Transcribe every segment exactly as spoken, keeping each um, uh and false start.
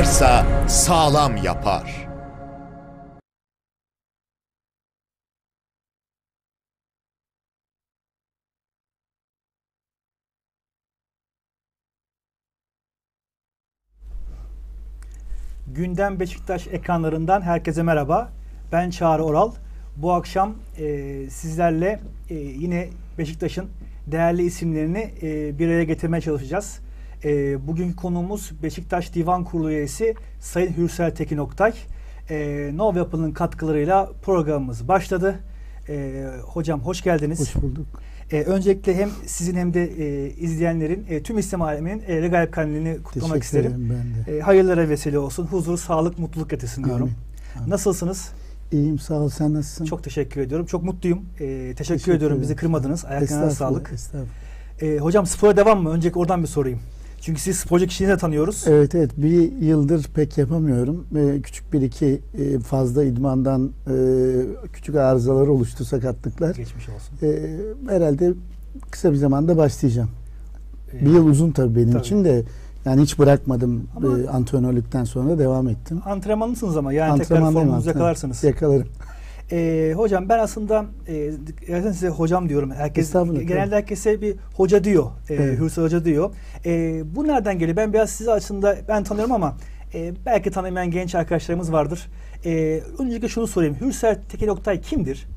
varsa sağlam yapar. Gündem Beşiktaş ekranlarından herkese merhaba. Ben Çağrı Oral. Bu akşam e, sizlerle e, yine Beşiktaş'ın değerli isimlerini e, bir araya getirmeye çalışacağız. E, bugünkü konuğumuz Beşiktaş Divan Kurulu üyesi Sayın Hürsel Tekin Oktay. E, Nov Yapı'nın katkılarıyla programımız başladı. E, hocam hoş geldiniz. Hoş bulduk. E, öncelikle hem sizin hem de e, izleyenlerin, e, tüm İslam aleminin e, Regaib Kandili'ni kutlamak Teşekkür isterim. Ben de. E, hayırlara vesile olsun. Huzur, sağlık, mutluluk getirsin diyorum. Amin. Amin. Nasılsınız? İyiyim, sağ ol. Sen nasılsın? Çok teşekkür ediyorum. Çok mutluyum. E, teşekkür, Teşekkür ediyorum. ederim. Bizi kırmadınız. Ayaklarına sağlık. Estağfurullah. E, hocam spora devam mı? Önceki oradan bir sorayım. Çünkü siz sporcu kişiliğini de tanıyoruz. Evet evet. Bir yıldır pek yapamıyorum. Ee, küçük bir iki e, fazla idmandan e, küçük arızalar oluştu, sakatlıklar. Geçmiş olsun. E, herhalde kısa bir zamanda başlayacağım. E, bir yıl uzun tabii benim tabii. için de. Yani hiç bırakmadım. Ama e, antrenörlükten sonra devam ettim. Antrenmanlısınız ama yani tekrar Antrenmanlıyım, formunuzu antrenman. yakalarsınız. Yakalarım. E, hocam ben aslında e, zaten size hocam diyorum. Herkes Estağfurullah, genelde tabii. herkese bir hoca diyor. E, Evet. Hürsel Hoca diyor. E, bu nereden geliyor? Ben biraz sizi aslında ben tanıyorum ama e, belki tanımayan genç arkadaşlarımız vardır. E, öncelikle şunu sorayım. Hürsel Tekin Oktay kimdir?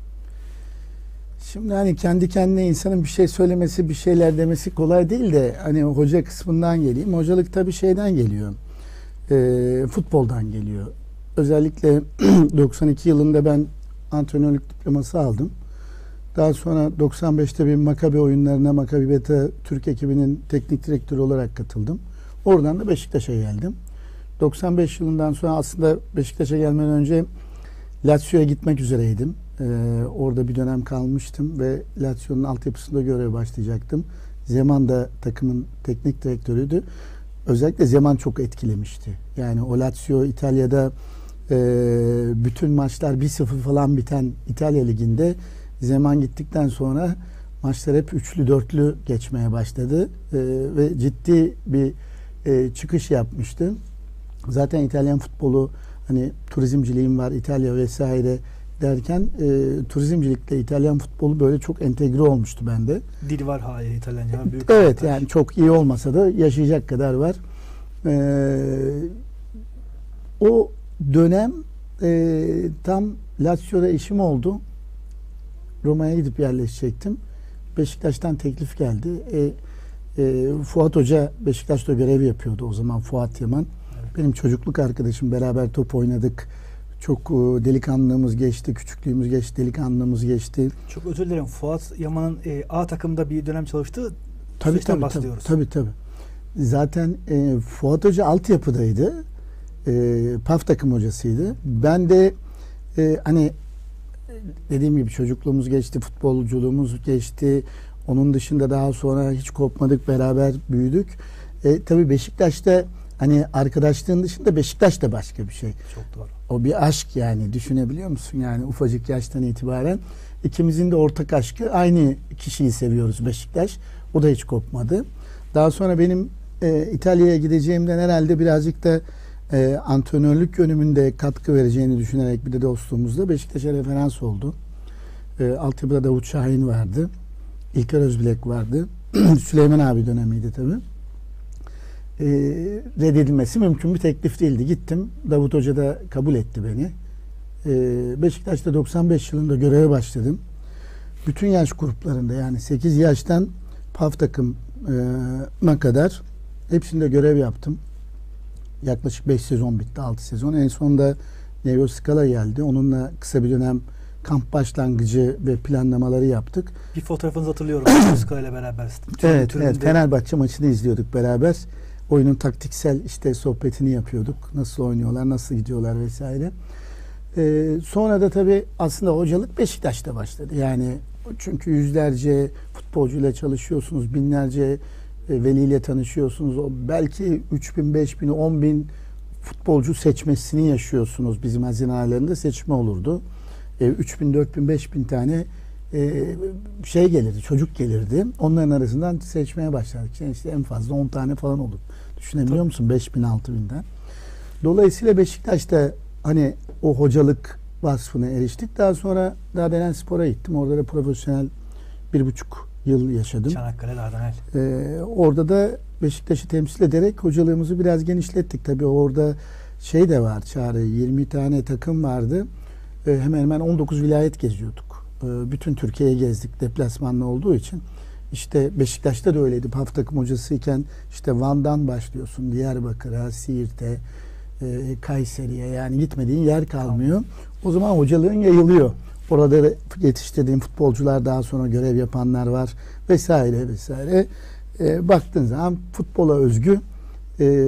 Şimdi hani kendi kendine insanın bir şey söylemesi, bir şeyler demesi kolay değil de hani hoca kısmından geleyim. Hocalık tabii şeyden geliyor. E, futboldan geliyor. Özellikle doksan iki yılında ben antrenörlük diploması aldım. Daha sonra doksan beşte bir Makabi oyunlarına Makabi Beta Türk ekibinin teknik direktörü olarak katıldım. Oradan da Beşiktaş'a geldim. doksan beş yılından sonra aslında Beşiktaş'a gelmeden önce Lazio'ya gitmek üzereydim. Ee, orada bir dönem kalmıştım ve Lazio'nun altyapısında göreve başlayacaktım. Zeman da takımın teknik direktörüydü. Özellikle Zeman çok etkilemişti. Yani o Lazio İtalya'da e, bütün maçlar bir sıfır falan biten İtalya Ligi'nde Zeman gittikten sonra maçlar hep üçlü dörtlü geçmeye başladı. E, ve ciddi bir e, çıkış yapmıştı. Zaten İtalyan futbolu hani turizmciliğim var İtalya vesaire derken e, turizmcilikle İtalyan futbolu böyle çok entegre olmuştu bende. Dil var hali İtalyanca. Büyük Evet avantaj. yani çok iyi olmasa da yaşayacak kadar var. Ee, o dönem e, tam Lazio'da işim oldu. Roma'ya gidip yerleşecektim. Beşiktaş'tan teklif geldi. E, e, Fuat Hoca Beşiktaş'ta görev yapıyordu o zaman, Fuat Yaman. Evet. Benim çocukluk arkadaşım, beraber top oynadık. Çok e, delikanlılığımız geçti, küçüklüğümüz geçti, delikanlılığımız geçti. Çok özür dilerim. Fuat Yaman'ın e, A takımda bir dönem çalıştı. Tabii tabii, tabii tabii tabii. Zaten e, Fuat Hoca altyapıdaydı. E, P A F takım hocasıydı. Ben de e, hani dediğim gibi çocukluğumuz geçti, futbolculuğumuz geçti. Onun dışında daha sonra hiç kopmadık, beraber büyüdük. E, tabii Beşiktaş'ta hani arkadaşlığın dışında Beşiktaş da başka bir şey. Çok doğru. O bir aşk yani, düşünebiliyor musun? Yani ufacık yaştan itibaren ikimizin de ortak aşkı, aynı kişiyi seviyoruz, Beşiktaş. O da hiç kopmadı. Daha sonra benim e, İtalya'ya gideceğimden herhalde birazcık da e, antrenörlük yönümünde katkı vereceğini düşünerek bir de dostluğumuzda Beşiktaş'a referans oldu. E, altyapıda Davut Şahin vardı. İlker Özbilek vardı. Süleyman abi dönemiydi tabii. E, reddedilmesi mümkün bir teklif değildi. Gittim. Davut Hoca da kabul etti beni. E, Beşiktaş'ta doksan beş yılında göreve başladım. Bütün yaş gruplarında, yani sekiz yaştan P A F takımına kadar hepsinde görev yaptım. Yaklaşık beş sezon bitti, altı sezon. En sonunda Nevio Scala geldi. Onunla kısa bir dönem kamp başlangıcı ve planlamaları yaptık. Bir fotoğrafınızı hatırlıyorum. Scala ile beraber. Evet, evet. Fenerbahçe maçını izliyorduk beraber. Oyunun taktiksel işte sohbetini yapıyorduk. Nasıl oynuyorlar, nasıl gidiyorlar vesaire. Ee, sonra da tabii aslında hocalık Beşiktaş'ta başladı. Yani çünkü yüzlerce futbolcuyla çalışıyorsunuz, binlerce e, veliyle tanışıyorsunuz. O belki üç bin, beş bin, on bin futbolcu seçmesini yaşıyorsunuz. Bizim hazine aylarında seçme olurdu. E, üç bin, dört bin, beş bin tane e, şey gelirdi, çocuk gelirdi. Onların arasından seçmeye başladık. Yani işte en fazla on tane falan olur. Düşünebiliyor Tabii. musun? beş bin, altı binden. Dolayısıyla Beşiktaş'ta hani o hocalık vasfına eriştik. Daha sonra Dardanelspor'a gittim. Orada da profesyonel bir buçuk yıl yaşadım. Çanakkale, Dardanel. Ee, orada da Beşiktaş'ı temsil ederek hocalığımızı biraz genişlettik. Tabii orada şey de var Çağrı, yirmi tane takım vardı. Ee, hemen hemen on dokuz vilayet geziyorduk. Ee, bütün Türkiye'ye gezdik deplasmanlı olduğu için. İşte Beşiktaş'ta da öyleydi. P A F takım hocasıyken işte Van'dan başlıyorsun. Diyarbakır'a, Siirt'e, e, Kayseri'ye, yani gitmediğin yer kalmıyor. O zaman hocalığın yayılıyor. Orada yetiştirdiğim futbolcular, daha sonra görev yapanlar var vesaire vesaire. E, baktığın zaman futbola özgü e,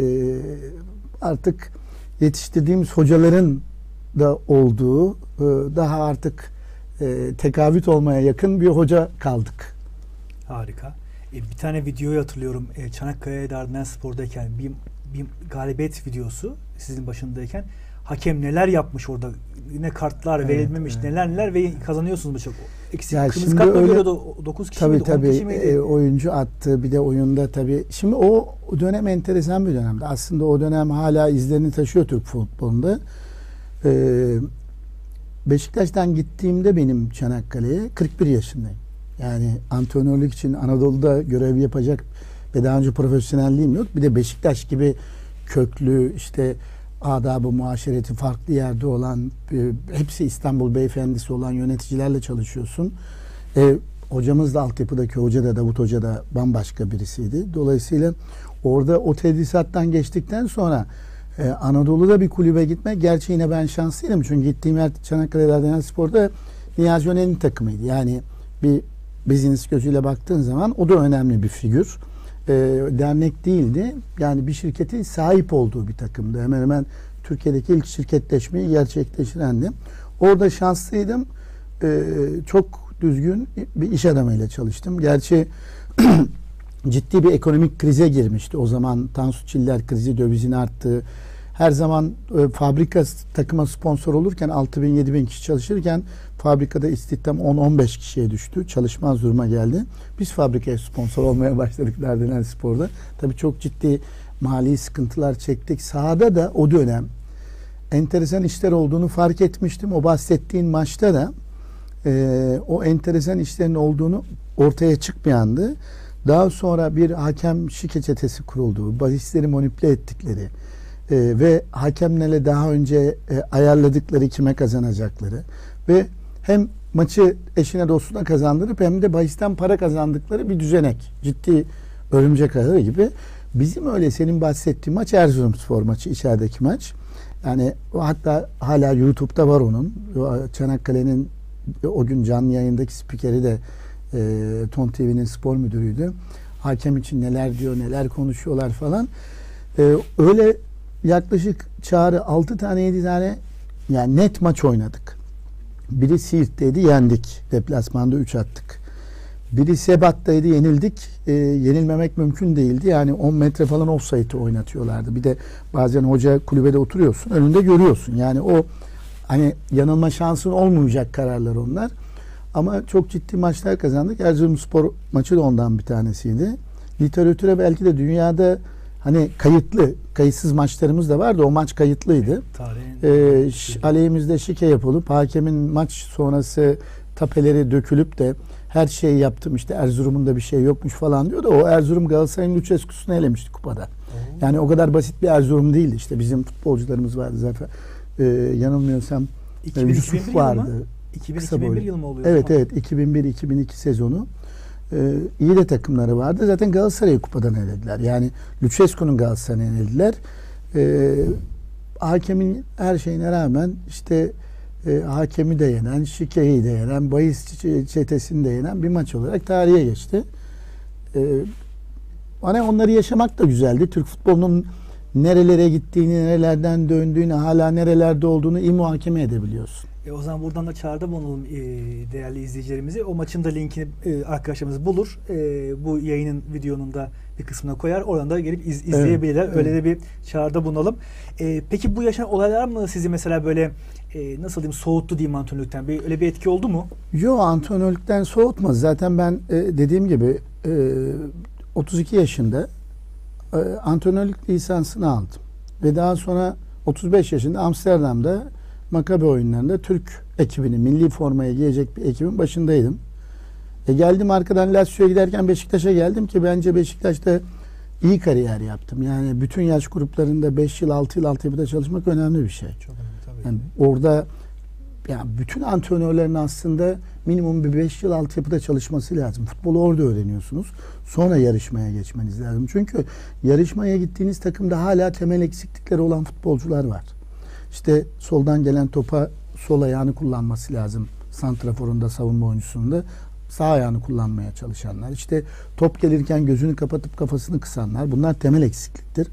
artık yetiştirdiğimiz hocaların da olduğu e, daha artık e, tekavüt olmaya yakın bir hoca kaldık. Harika. E, bir tane videoyu hatırlıyorum. E, Çanakkale Dardanelspor'dayken bir, bir galibiyet videosu sizin başındayken. Hakem neler yapmış orada. Ne kartlar evet, verilmemiş evet. neler neler ve kazanıyorsunuz bu çok. Eksik yani kırmızı kartla görüyordu. dokuz kişi tabii, miydi? tabii, on kişi miydi? E, oyuncu attı. Bir de oyunda tabii. Şimdi o dönem enteresan bir dönemdi. Aslında o dönem hala izlerini taşıyor Türk futbolunda. Ee, Beşiktaş'tan gittiğimde benim Çanakkale'ye kırk bir yaşındayım. Yani antrenörlük için Anadolu'da görev yapacak ve daha önce profesyonelliğim yok. Bir de Beşiktaş gibi köklü, işte adab-ı muaşereti farklı yerde olan, e, hepsi İstanbul beyefendisi olan yöneticilerle çalışıyorsun. E, hocamız da, altyapıdaki hoca da, Davut Hoca da bambaşka birisiydi. Dolayısıyla orada o tedrisattan geçtikten sonra e, Anadolu'da bir kulübe gitmek, gerçi yine ben şanslıydım. Çünkü gittiğim yer Çanakkale Dardanelspor'da Niyazi Önen'in takımıydı. Yani bir business gözüyle baktığın zaman o da önemli bir figür. E, dernek değildi. Yani bir şirketi sahip olduğu bir takımdı. Hemen hemen Türkiye'deki ilk şirketleşmeyi gerçekleştirendi. Orada şanslıydım. E, çok düzgün bir iş adamıyla çalıştım. Gerçi ciddi bir ekonomik krize girmişti. O zaman Tansu Çiller krizi, dövizin arttığı. Her zaman e, fabrika takıma sponsor olurken altı bin yedi bin kişi çalışırken fabrikada istihdam on on beş kişiye düştü. Çalışmaz duruma geldi. Biz fabrikaya sponsor olmaya başladık Dardanelspor'da. Tabii çok ciddi mali sıkıntılar çektik. Sahada da o dönem enteresan işler olduğunu fark etmiştim. O bahsettiğin maçta da e, o enteresan işlerin olduğunu ortaya çıkmayandı. Daha sonra bir hakem şike çetesi kuruldu. Bahisleri manipüle ettikleri e, ve hakemlerle daha önce e, ayarladıkları kime kazanacakları ve hem maçı eşine dostuna kazandırıp hem de bahisten para kazandıkları bir düzenek. Ciddi örümcek ağı gibi. Bizim öyle senin bahsettiğin maç Erzurumspor maçı, içerideki maç. Yani hatta hala YouTube'da var onun. Çanakkale'nin o gün canlı yayındaki spikeri de e, Ton T V'nin spor müdürüydü. Hakem için neler diyor, neler konuşuyorlar falan. E, öyle yaklaşık Çağrı altı tane yedi tane yani net maç oynadık. Biri Siirt'teydi, yendik. Deplasmanda üç attık. Biri Sebat'taydı, yenildik. E, yenilmemek mümkün değildi. Yani on metre falan offside'ı oynatıyorlardı. Bir de bazen hoca kulübede oturuyorsun, önünde görüyorsun. Yani o hani yanılma şansın olmayacak kararlar onlar. Ama çok ciddi maçlar kazandık. Erzurumspor maçı da ondan bir tanesiydi. Literatüre belki de dünyada hani kayıtlı, kayıtsız maçlarımız da vardı. O maç kayıtlıydı. Ee, aleyhimizde şike yapılıp hakemin maç sonrası tapeleri dökülüp de her şeyi yaptım işte Erzurum'un da bir şey yokmuş falan diyor da o Erzurum Galatasaray'ın Lucescu'sunu elemişti kupada. Oo. Yani o kadar basit bir Erzurum değildi. İşte bizim futbolcularımız vardı zaten. Ee, yanılmıyorsam iki bin, Yusuf vardı. iki bin iki bin bir yıl mı oluyor? Evet evet iki bin bir iki bin iki sezonu. Ee, iyi de takımları vardı. Zaten Galatasaray'ı kupadan elediler. Yani Lucescu'nun Galatasaray'ı elediler. Ee, hakemin her şeyine rağmen işte e, hakemi de yenen, şikeyi de yenen, bahis çetesini de yenen bir maç olarak tarihe geçti. Ee, hani onları yaşamak da güzeldi. Türk futbolunun nerelere gittiğini, nerelerden döndüğünü, hala nerelerde olduğunu iyi muhakeme edebiliyorsun. E o zaman buradan da çağrıda bulunalım e, değerli izleyicilerimizi. O maçın da linkini e, arkadaşlarımız bulur. E, bu yayının videonun da bir kısmına koyar. Oradan da gelip iz, izleyebilirler. Evet, öyle evet. de bir çağrıda bulunalım. E, peki bu yaşanan olaylar mı sizi mesela böyle e, nasıl diyeyim soğuttu diyeyim antrenörlükten? Bir, öyle bir etki oldu mu? Yok, antrenörlükten soğutmaz. Zaten ben e, dediğim gibi e, otuz iki yaşında e, antrenörlük lisansını aldım. Ve daha sonra otuz beş yaşında Amsterdam'da Maccabi oyunlarında Türk ekibini, milli formaya giyecek bir ekibin başındaydım. E geldim arkadan Lazio'ya giderken Beşiktaş'a geldim ki bence Beşiktaş'ta iyi kariyer yaptım. Yani bütün yaş gruplarında beş yıl, altı yıl altyapıda çalışmak önemli bir şey. Çok önemli tabii. Yani orada yani bütün antrenörlerin aslında minimum bir beş yıl altyapıda çalışması lazım. Futbolu orada öğreniyorsunuz. Sonra yarışmaya geçmeniz lazım. Çünkü yarışmaya gittiğiniz takımda hala temel eksiklikleri olan futbolcular var. İşte soldan gelen topa sol ayağını kullanması lazım. Santraforunda, savunma oyuncusunda sağ ayağını kullanmaya çalışanlar. İşte top gelirken gözünü kapatıp kafasını kısanlar. Bunlar temel eksikliktir.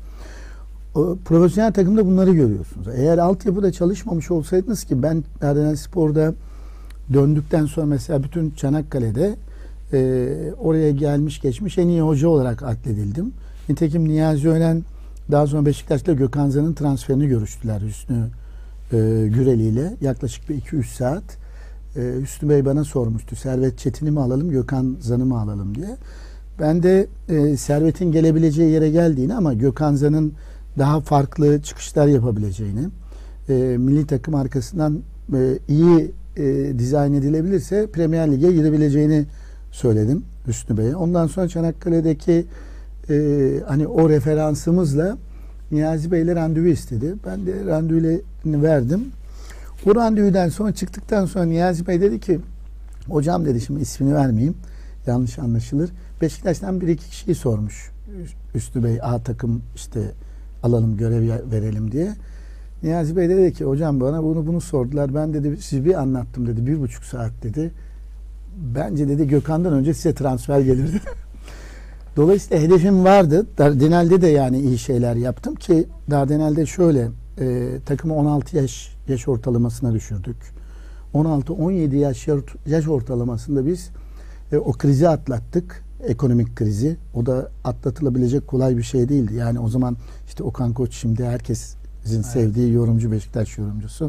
O, profesyonel takımda bunları görüyorsunuz. Eğer altyapıda çalışmamış olsaydınız ki ben Dardanel Spor'da döndükten sonra mesela bütün Çanakkale'de e, oraya gelmiş geçmiş en iyi hoca olarak adledildim. Nitekim Niyazi Önen daha sonra Beşiktaş'la Gökhan Zan'ın transferini görüştüler Hüsnü e, Güreli ile. Yaklaşık bir iki üç saat. E, Hüsnü Bey bana sormuştu. Servet Çetin'i mi alalım, Gökhan Zan'ı mı alalım diye. Ben de e, Servet'in gelebileceği yere geldiğini ama Gökhan Zan'ın daha farklı çıkışlar yapabileceğini, e, milli takım arkasından e, iyi e, dizayn edilebilirse Premier Lig'e girebileceğini söyledim Hüsnü Bey'e. Ondan sonra Çanakkale'deki e, hani o referansımızla Niyazi Bey'le randevu istedi. Ben de randevunu verdim. O randevudan sonra çıktıktan sonra Niyazi Bey dedi ki hocam dedi, şimdi ismini vermeyeyim, yanlış anlaşılır. Beşiktaş'tan bir iki kişiyi sormuş Hüsnü Bey, A takım işte alalım, görev verelim diye. Niyazi Bey dedi ki hocam bana bunu bunu sordular. Ben dedi sizi bir anlattım dedi. Bir buçuk saat dedi. Bence dedi Gökhan'dan önce size transfer gelir dedi. Dolayısıyla hedefim vardı. Dardanel'de de yani iyi şeyler yaptım ki Dardanel'de şöyle e, takımı on altı yaş yaş ortalamasına düşürdük. on altı on yedi yaş yaş ortalamasında biz e, o krizi atlattık. Ekonomik krizi. O da atlatılabilecek kolay bir şey değildi. Yani o zaman işte Okan Koç, şimdi herkesin evet. sevdiği yorumcu, Beşiktaş yorumcusu.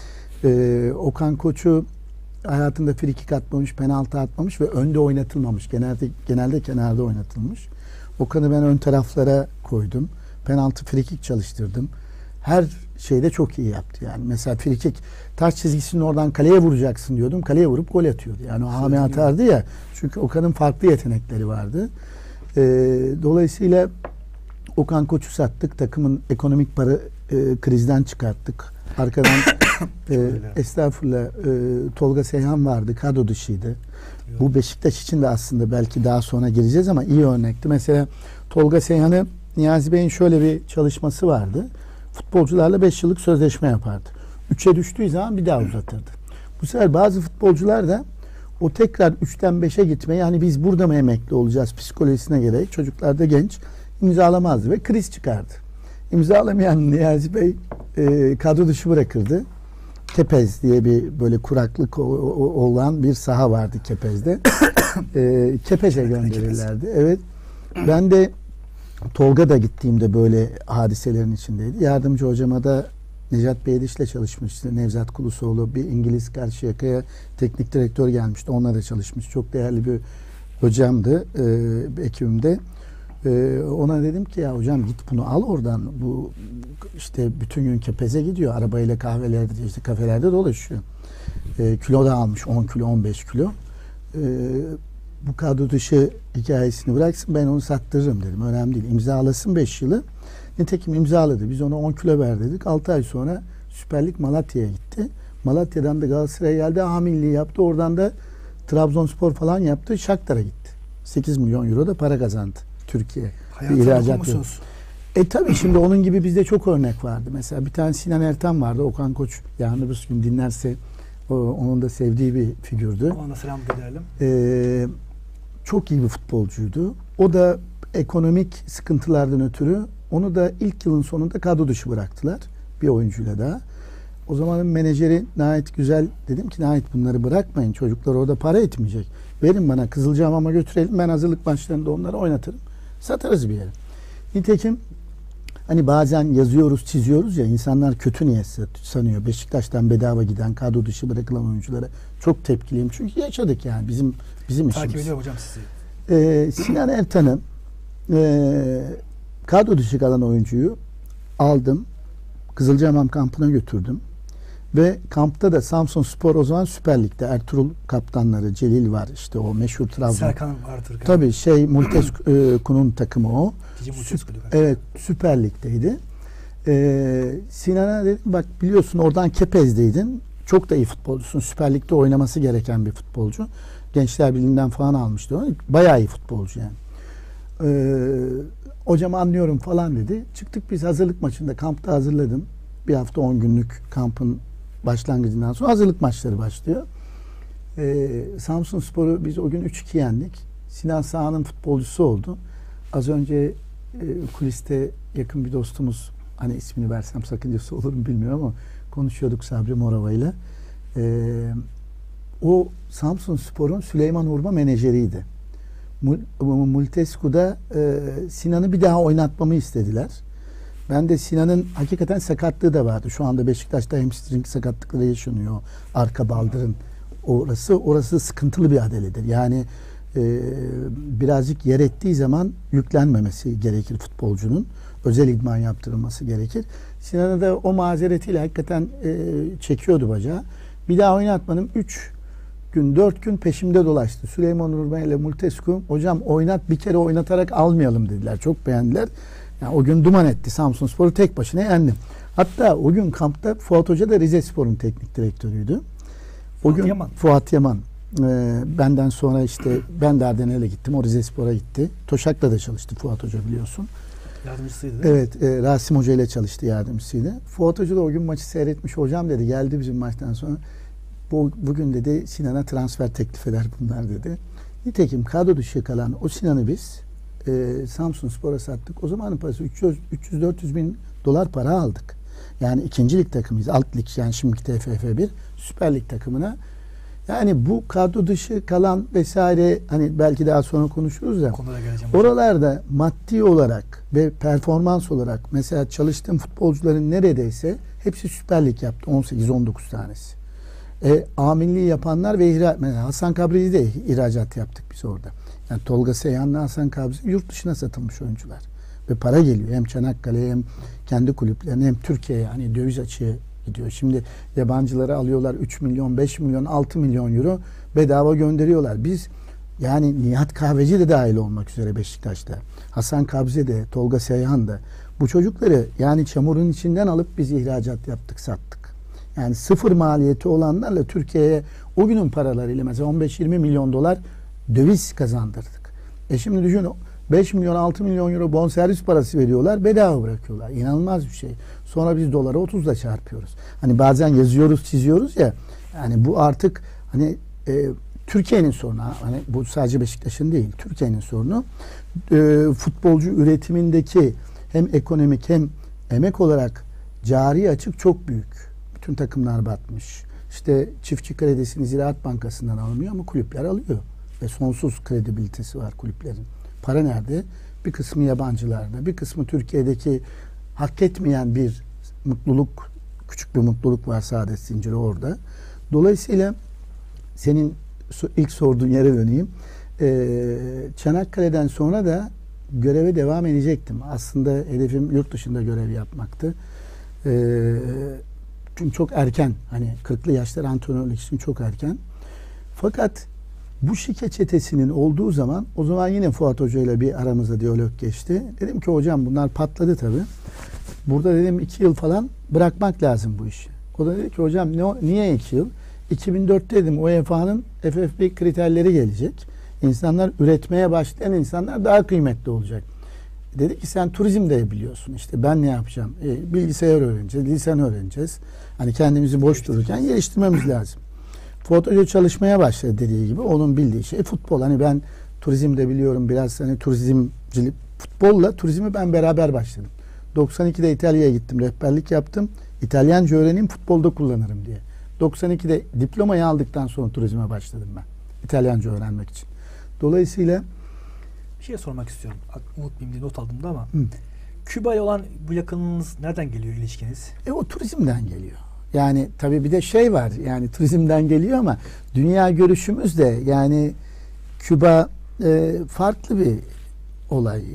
Ee, Okan Koç'u hayatında frikik atmamış, penaltı atmamış ve önde oynatılmamış. Genelde genelde kenarda oynatılmış. Okan'ı ben ön taraflara koydum. Penaltı, frikik çalıştırdım. Her şeyde çok iyi yaptı. Yani mesela frikik taş çizgisinin oradan kaleye vuracaksın diyordum. Kaleye vurup gol atıyordu. Yani o hame atardı ya. Çünkü Okan'ın farklı yetenekleri vardı. Ee, dolayısıyla Okan Koç'u sattık. Takımın ekonomik para e, krizden çıkarttık. Arkadan e, estağfurullah e, Tolga Seyhan vardı. Kadro dışıydı. Yok. Bu Beşiktaş için de aslında belki daha sonra gireceğiz ama iyi örnekti. Mesela Tolga Seyhan'ı Niyazi Bey'in şöyle bir çalışması vardı. Futbolcularla beş yıllık sözleşme yapardı. üçe düştüğü zaman bir daha uzatırdı. Bu sefer bazı futbolcular da o tekrar üçten beşe gitmeyi, yani biz burada mı emekli olacağız psikolojisine gerek, çocuklar da genç, imzalamazdı ve kriz çıkardı. İmzalamayan Niyazi Bey e, kadro dışı bırakırdı. Kepez diye bir böyle kuraklık olan bir saha vardı Kepez'de. e, Kepez'e gönderirlerdi. Evet. Ben de Tolga da gittiğimde böyle hadiselerin içindeydi. Yardımcı hocama da Necat Bey'le çalışmıştı. Nevzat Kulusoğlu, bir İngiliz, Karşıyaka'ya teknik direktör gelmişti. Onunla da çalışmış. Çok değerli bir hocamdı e, ekibimde. E, ona dedim ki ya hocam git bunu al oradan. Bu işte bütün gün Kepez'e gidiyor. Arabayla kahvelerde, işte kafelerde dolaşıyor. E, kilo da almış. on kilo, on beş kilo. E, bu kadro dışı hikayesini bıraksın, ben onu sattırırım dedim. Önemli değil. İmzalasın beş yılı. Nitekim imzaladı. Biz ona on kilo ver dedik. altı ay sonra Süper Lig Malatya'ya gitti. Malatya'dan da Galatasaray'a geldi. A milli yaptı. Oradan da Trabzonspor falan yaptı. Shakhtar'a gitti. sekiz milyon euro da para kazandı Türkiye. Hayatını okumuşsunuz. E tabii şimdi onun gibi bizde çok örnek vardı. Mesela bir tane Sinan Ertan vardı. Okan Koç yarın bir gün dinlerse o, onun da sevdiği bir figürdü. Ona selam gönderelim. Ee, çok iyi bir futbolcuydu. O da ekonomik sıkıntılardan ötürü onu da ilk yılın sonunda kadro dışı bıraktılar. Bir oyuncuyla daha. O zamanın menajeri Nait Güzel, dedim ki Nait bunları bırakmayın. Çocuklar orada para etmeyecek. Verin bana, Kızılcahamam'a götürelim. Ben hazırlık maçlarında onları oynatırım. Satarız bir yere. Nitekim hani bazen yazıyoruz, çiziyoruz ya, insanlar kötü niyet sanıyor. Beşiktaş'tan bedava giden, kadro dışı bırakılan oyunculara çok tepkiliyim. Çünkü yaşadık yani bizim bizim işimiz. Takip ediyorum hocam sizi. Ee, Sinan Ertan'ı e, kadro dışı kalan oyuncuyu aldım. Kızılcahamam kampına götürdüm. Ve kampta da Samsunspor o zaman Süper Lig'de. Ertuğrul kaptanları, Celil var işte o meşhur Trabzon. Serkan vardır. Tabii şey Multescu'nun takımı o. Multescu. Evet, Süper Lig'deydi. Ee, Sinan'a dedim bak biliyorsun oradan Kepez'deydin. Çok da iyi futbolcusun. Süper Lig'de oynaması gereken bir futbolcu. Gençler Birliği'nden falan almıştı onu. Bayağı iyi futbolcu yani. Ee, hocam anlıyorum falan dedi. Çıktık biz hazırlık maçında. Kampta hazırladım. Bir hafta on günlük kampın başlangıcından sonra hazırlık maçları başlıyor. Ee, Samsunspor'u biz o gün üç iki yendik. Sinan Sağ'ın futbolcusu oldu. Az önce e, kuliste yakın bir dostumuz, hani ismini versem sakıncası olur mu bilmiyorum ama konuşuyorduk Sabri Morava ile. Ee, o Samsunspor'un Süleyman Urma menajeriydi. Multescu'da e, Sinan'ı bir daha oynatmamı istediler. Ben de Sinan'ın hakikaten sakatlığı da vardı. Şu anda Beşiktaş'ta hamstring sakatlıkları yaşanıyor. Arka baldırın orası. Orası sıkıntılı bir adeledir. Yani e, birazcık yer ettiği zaman yüklenmemesi gerekir futbolcunun. Özel idman yaptırılması gerekir. Sinan'a da o mazeretiyle hakikaten e, çekiyordu bacağı. Bir daha oynatmadım. üç gün, dört gün peşimde dolaştı. Süleyman Urban ile Multescu, hocam oynat, bir kere oynatarak almayalım dediler. Çok beğendiler. Yani o gün duman etti. Samsunspor'u tek başına yendi. Hatta o gün kampta Fuat Hoca da Rizespor'un teknik direktörüydü. O Fuat gün Yaman. Fuat Yaman. E, benden sonra işte ben Dardanel'e gittim. O Rizespor'a gitti. Toşak'la da çalıştı Fuat Hoca biliyorsun. Yardımcısıydı değil mi? Evet. E, Rasim Hoca ile çalıştı, yardımcısıydı. Fuat Hoca da o gün maçı seyretmiş. Hocam dedi, geldi bizim maçtan sonra. Bu, bugün dedi Sinan'a transfer teklif eder bunlar dedi. Nitekim kadro dışı kalan o Sinan'ı biz e, Samsunspor'a sattık. O zamanın parası üç yüz dört yüz bin dolar para aldık. Yani ikinci lig takımıyız. Alt lig, yani şimdiki T F F bir Süper Lig takımına. Yani bu kadro dışı kalan vesaire, hani belki daha sonra konuşuruz da oralarda maddi olarak ve performans olarak mesela çalıştığım futbolcuların neredeyse hepsi Süper Lig yaptı. on sekiz on dokuz tanesi. E, amilliği yapanlar ve ihraç, mesela Hasan Kabri'yi de ihracat yaptık biz orada. Yani Tolga Seyhan'la Hasan Kabri yurt dışına satılmış oyuncular. Ve para geliyor. Hem Çanakkale'ye hem kendi kulüplerine hem Türkiye'ye, hani döviz açığı gidiyor. Şimdi yabancıları alıyorlar, üç milyon, beş milyon, altı milyon euro bedava gönderiyorlar. Biz yani Nihat Kahveci de dahil olmak üzere Beşiktaş'ta, Hasan Kabze de, Tolga Seyhan da, bu çocukları yani çamurun içinden alıp biz ihracat yaptık, sattık. Yani sıfır maliyeti olanlarla Türkiye'ye o günün paralarıyla mesela on beş yirmi milyon dolar döviz kazandırdık. E şimdi düşün, beş milyon altı milyon euro bonservis parası veriyorlar, bedava bırakıyorlar. İnanılmaz bir şey. Sonra biz doları otuzla çarpıyoruz. Hani bazen yazıyoruz, çiziyoruz ya. Yani bu artık hani e, Türkiye'nin sorunu. Hani bu sadece Beşiktaş'ın değil, Türkiye'nin sorunu. E, futbolcu üretimindeki hem ekonomik hem emek olarak cari açık çok büyük. Bütün takımlar batmış. İşte çiftçi kredisini Ziraat Bankası'ndan almıyor ama kulüpler alıyor. Ve sonsuz kredibilitesi var kulüplerin. Para nerede? Bir kısmı yabancılarda, bir kısmı Türkiye'deki hak etmeyen bir mutluluk, küçük bir mutluluk var, saadet zinciri orada. Dolayısıyla senin ilk sorduğun yere döneyim. Ee, Çanakkale'den sonra da göreve devam edecektim. Aslında hedefim yurt dışında görev yapmaktı. Ee, çünkü çok erken, hani kırklı yaşlar antrenörlük için çok erken. Fakat bu şike çetesinin olduğu zaman, o zaman yine Fuat Hoca ile bir aramızda diyalog geçti. Dedim ki hocam bunlar patladı tabii. Burada dedim iki yıl falan bırakmak lazım bu işi. O da dedi ki hocam ne, niye iki yıl? iki bin dörtte dedim U E F A'nın F F P kriterleri gelecek. İnsanlar üretmeye başlayan insanlar daha kıymetli olacak. Dedi ki sen turizm de biliyorsun, işte ben ne yapacağım? E, bilgisayar öğreneceğiz, lisan öğreneceğiz. Hani kendimizi boş dururken geliştirmemiz lazım. Fuat Hoca çalışmaya başladı dediği gibi. Onun bildiği şey futbol. Hani ben turizm de biliyorum biraz, hani turizmcilik, futbolla turizmi ben beraber başladım. doksan ikide İtalya'ya gittim, rehberlik yaptım. İtalyanca öğreneyim, futbolda kullanırım diye. doksan ikide diplomayı aldıktan sonra turizme başladım ben. İtalyanca öğrenmek için. Dolayısıyla bir şey sormak istiyorum. Unutmayayım diye not aldım da ama Hı. Küba ile olan bu yakınlığınız nereden geliyor, ilişkiniz? E o turizmden geliyor. Yani tabii bir de şey var, yani turizmden geliyor ama dünya görüşümüz de, yani Küba e, farklı bir olay.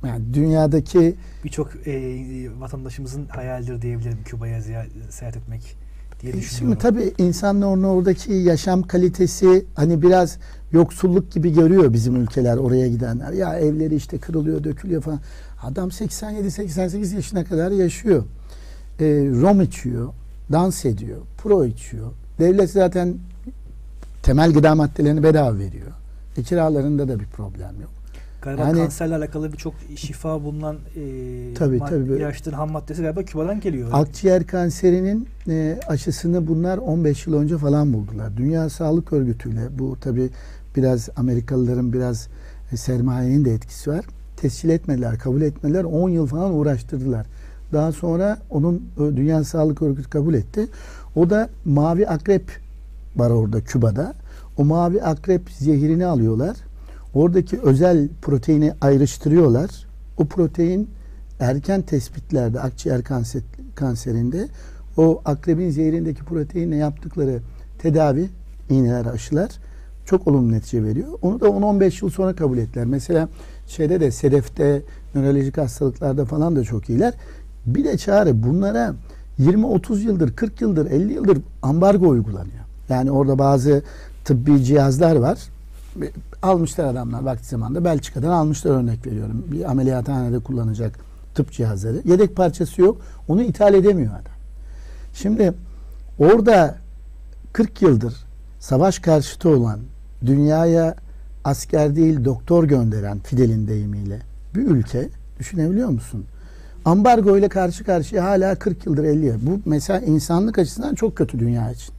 Yani dünyadaki birçok e, vatandaşımızın hayalidir diyebilirim Küba'ya seyahat etmek diye düşünüyorum. Şimdi tabii insanların oradaki yaşam kalitesi hani biraz yoksulluk gibi görüyor bizim ülkeler, oraya gidenler. Ya evleri işte kırılıyor, dökülüyor falan. Adam seksen yedi seksen sekiz yaşına kadar yaşıyor. E, rom içiyor, dans ediyor, pro içiyor. Devlet zaten temel gıda maddelerini bedava veriyor. E, kiralarında da bir problem yok. Galiba yani, kanserle alakalı birçok şifa bulunan e, tabii, mad- tabii, ilaçların ham maddesi galiba Küba'dan geliyor. Akciğer kanserinin e, aşısını bunlar on beş yıl önce falan buldular. Dünya Sağlık Örgütü'yle, bu tabii biraz Amerikalıların biraz e, sermayenin de etkisi var. Tescil etmediler, kabul etmediler. on yıl falan uğraştırdılar. Daha sonra onun e, Dünya Sağlık Örgütü kabul etti. O da mavi akrep var orada Küba'da. O mavi akrep zehirini alıyorlar. Oradaki özel proteini ayrıştırıyorlar. O protein erken tespitlerde akciğer kanser, kanserinde o akrebin zehrindeki proteinle yaptıkları tedavi, iğneler, aşılar çok olumlu netice veriyor. Onu da on on beş yıl sonra kabul ettiler. Mesela şeyde de sedefte, nörolojik hastalıklarda falan da çok iyiler. Bir de Çağrı, bunlara yirmi otuz yıldır, kırk yıldır, elli yıldır ambargo uygulanıyor. Yani orada bazı tıbbi cihazlar var. Almışlar adamlar vakti zamanında. Belçika'dan almışlar, örnek veriyorum. Bir ameliyathanede kullanacak tıp cihazları. Yedek parçası yok. Onu ithal edemiyor adam. Şimdi orada kırk yıldır savaş karşıtı olan, dünyaya asker değil doktor gönderen, Fidel'in deyimiyle bir ülke, düşünebiliyor musun? Ambargo ile karşı karşıya hala kırk yıldır, elli yıl. Bu mesela insanlık açısından çok kötü dünya için.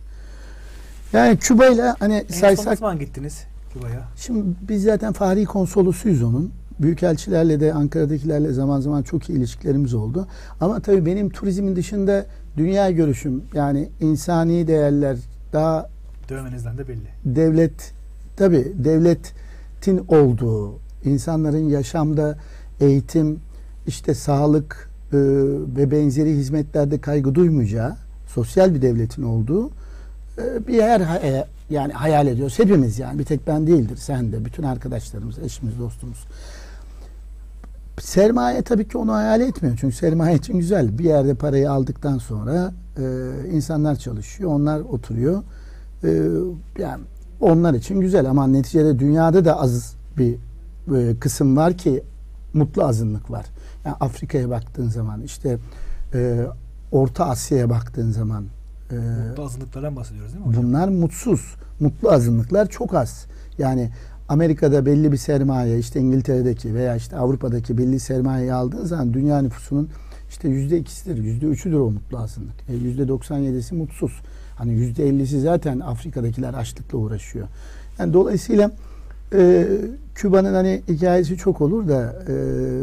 Yani Küba ile hani en saysak... En son zaman gittiniz Küba'ya? Şimdi biz zaten fahri konsolosuyuz onun. Büyükelçilerle de Ankara'dakilerle zaman zaman çok iyi ilişkilerimiz oldu. Ama tabii benim turizmin dışında dünya görüşüm, yani insani değerler, daha dövmenizden de belli. Devlet, tabii devletin olduğu, insanların yaşamda eğitim, işte sağlık e, ve benzeri hizmetlerde kaygı duymayacağı sosyal bir devletin olduğu e, bir yer e, yani hayal ediyoruz. Hepimiz, yani bir tek ben değildir. Sen de, bütün arkadaşlarımız, eşimiz, dostumuz. Sermaye tabii ki onu hayal etmiyor. Çünkü sermaye için güzel. Bir yerde parayı aldıktan sonra e, insanlar çalışıyor. Onlar oturuyor. E, yani onlar için güzel ama neticede dünyada da az bir e, kısım var ki mutlu azınlık var. Yani Afrika'ya baktığın zaman, işte e, Orta Asya'ya baktığın zaman e, mutlu azınlıklardan bahsediyoruz değil mi hocam? Bunlar mutsuz. Mutlu azınlıklar çok az. Yani Amerika'da belli bir sermaye, işte İngiltere'deki veya işte Avrupa'daki belli sermayeyi aldığın zaman dünya nüfusunun işte yüzde ikisidir, yüzde üçüdür o mutlu azınlık. E, yüzde doksan yedisi mutsuz. Hani yüzde ellisi zaten Afrika'dakiler açlıkla uğraşıyor. Yani dolayısıyla e, Küba'nın hani hikayesi çok olur da e,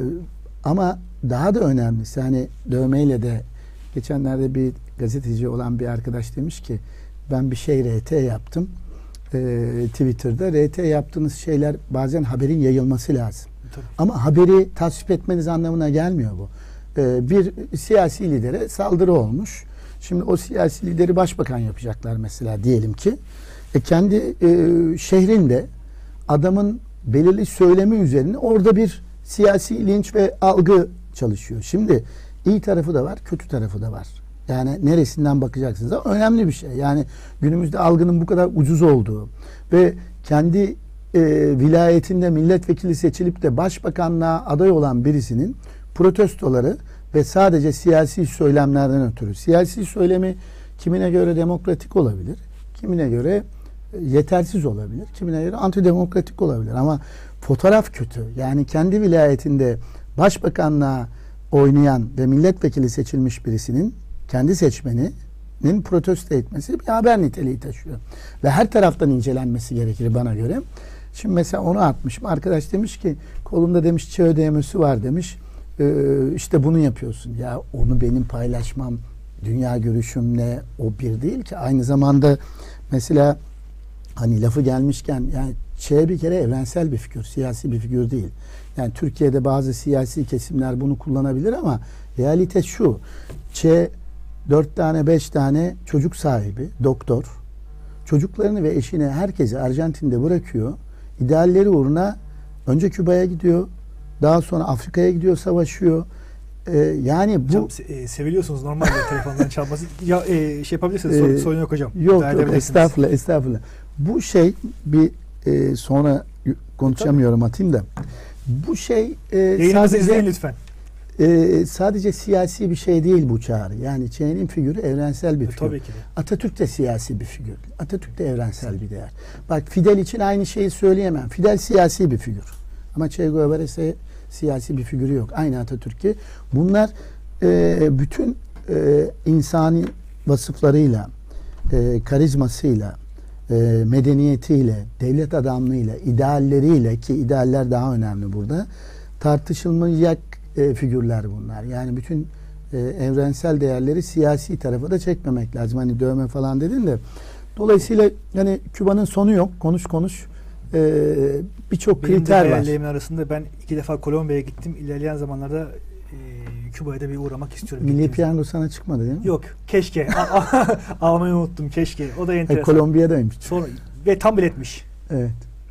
ama daha da önemlisi, hani dövmeyle de, geçenlerde bir gazeteci olan bir arkadaş demiş ki ben bir şey R T yaptım e, Twitter'da. R T yaptığınız şeyler bazen haberin yayılması lazım. Tabii. Ama haberi tasvip etmeniz anlamına gelmiyor bu. E, bir siyasi lidere saldırı olmuş. Şimdi o siyasi lideri başbakan yapacaklar mesela, diyelim ki. E, kendi e, şehrinde adamın belirli söylemi üzerine orada bir siyasi linç ve algı çalışıyor. Şimdi iyi tarafı da var, kötü tarafı da var. Yani neresinden bakacaksınız? Önemli bir şey. Yani günümüzde algının bu kadar ucuz olduğu ve kendi e, vilayetinde milletvekili seçilip de başbakanlığa aday olan birisinin protestoları ve sadece siyasi söylemlerden ötürü. Siyasi söylemi kimine göre demokratik olabilir, kimine göre yetersiz olabilir, kimine göre antidemokratik olabilir. Ama fotoğraf kötü. Yani kendi vilayetinde başbakanlığa oynayan ve milletvekili seçilmiş birisinin kendi seçmeninin protesto etmesi bir haber niteliği taşıyor. Ve her taraftan incelenmesi gerekir bana göre. Şimdi mesela onu atmışım. Arkadaş demiş ki kolunda demiş Ç Ö D M'si var demiş. Ee, işte bunu yapıyorsun. Ya onu benim paylaşmam, dünya görüşümle o bir değil ki. Aynı zamanda mesela hani lafı gelmişken, yani Ç bir kere evrensel bir figür, siyasi bir figür değil. Yani Türkiye'de bazı siyasi kesimler bunu kullanabilir ama realite şu. Ç dört tane beş tane çocuk sahibi, doktor. Çocuklarını ve eşini, herkesi Arjantin'de bırakıyor. İdealleri uğruna önce Küba'ya gidiyor. Daha sonra Afrika'ya gidiyor, savaşıyor. Ee, yani bu Hocam, e, seviliyorsunuz normalde telefondan çalması. Ya e, şey yapabilirsiniz, Ee, sorun, sorun yok hocam. yok İdare yok edebilirsiniz. estağfurullah estağfurullah. Bu şey bir e, sonra konuşamıyorum atayım da. Bu şey e, Yayınımızı izleyin sadece lütfen. e, sadece siyasi bir şey değil bu Çağrı. Yani Ç'nin figürü evrensel bir E, figür. tabii ki de. Atatürk de siyasi bir figür. Atatürk de evrensel bir değer. Bak Fidel için aynı şeyi söyleyemem. Fidel siyasi bir figür. Ama Che Guevara ise siyasi bir figürü yok. Aynı Atatürk'ü. Bunlar e, bütün e, insani vasıflarıyla, e, karizmasıyla, e, medeniyetiyle, devlet adamlığıyla, idealleriyle, ki idealler daha önemli burada, tartışılmayacak e, figürler bunlar. Yani bütün e, evrensel değerleri siyasi tarafa da çekmemek lazım. Hani dövme falan dedin de. Dolayısıyla yani Küba'nın sonu yok. Konuş konuş. E, Birçok Benim de kriter var. hayallerimin arasında ben iki defa Kolombiya'ya gittim. İlerleyen zamanlarda e, Küba'ya da bir uğramak istiyorum. Milli Gittiğim Piyango sana çıkmadı değil mi? zaman. Yok. Keşke. A- a- Almayı unuttum. Keşke. O da E, enteresan. Kolombiya'daymış. Sonra, ve tam biletmiş. Evet.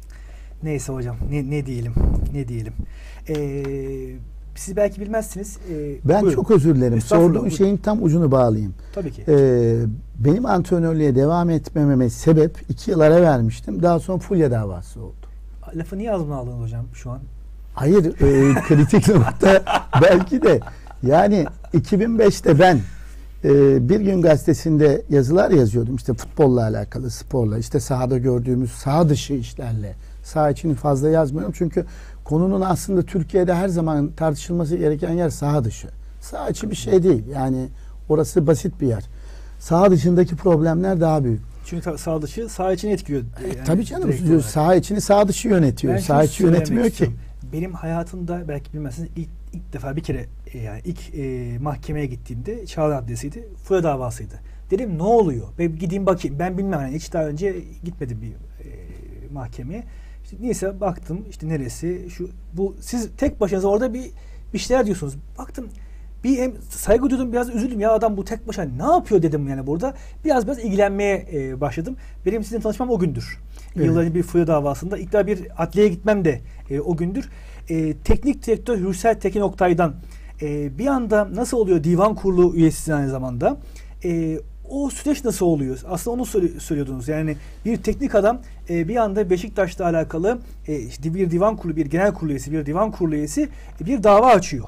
Neyse hocam. Ne, ne diyelim. Ne diyelim. Ee, siz belki bilmezsiniz. Ee, Ben buyurun. çok özür dilerim. Estağfurullah, Sorduğum buyurun. şeyin tam ucunu bağlayayım. Tabii ki. Ee, benim antrenörlüğe devam etmememe sebep iki yıl ara vermiştim. Daha sonra Fulya davası oldu. Lafı niye ağzımdan aldınız hocam şu an? Hayır, e, kritik nokta belki de. Yani iki bin beşte ben e, Bir Gün Gazetesi'nde yazılar yazıyordum. İşte futbolla alakalı, sporla, işte sahada gördüğümüz saha dışı işlerle. Saha içini fazla yazmıyorum. Çünkü konunun aslında Türkiye'de her zaman tartışılması gereken yer saha dışı. Saha içi bir şey değil. Yani orası basit bir yer. Saha dışındaki problemler daha büyük. Çünkü ta- sağ dışı sağ içini etkiliyor. E, Yani tabii canım. direkt olarak. Saha içini saha dışı yönetiyor. Ben Saha şunu içi söylemek yönetmiyor ki. istiyorum. Benim hayatımda belki bilmezsiniz ilk, ilk defa bir kere e, yani ilk e, mahkemeye gittiğimde Çağlayan Adliyesi'ydi. Fulya davasıydı. Dedim ne oluyor? Ben gideyim bakayım. Ben bilmem. Yani hiç daha önce gitmedim bir e, mahkemeye. İşte neyse baktım işte neresi şu bu siz tek başınıza orada bir bir şeyler diyorsunuz. Baktım bir hem saygı duydum, biraz üzüldüm, ya adam bu tek başına ne yapıyor dedim yani burada. Biraz biraz ilgilenmeye e, başladım. Benim sizinle tanışmam o gündür. Evet. Yılların bir Fulya davasında. İlk daha bir adliyeye gitmem de e, o gündür. E, teknik direktör Hürsel Tekin Oktay'dan e, bir anda nasıl oluyor divan kurulu üyesi aynı zamanda. E, o süreç nasıl oluyor? Aslında onu söyle, söylüyordunuz. Yani bir teknik adam e, bir anda Beşiktaş'la alakalı e, işte bir divan kurulu, bir genel kurulu üyesi, bir divan kurulu üyesi e, bir dava açıyor.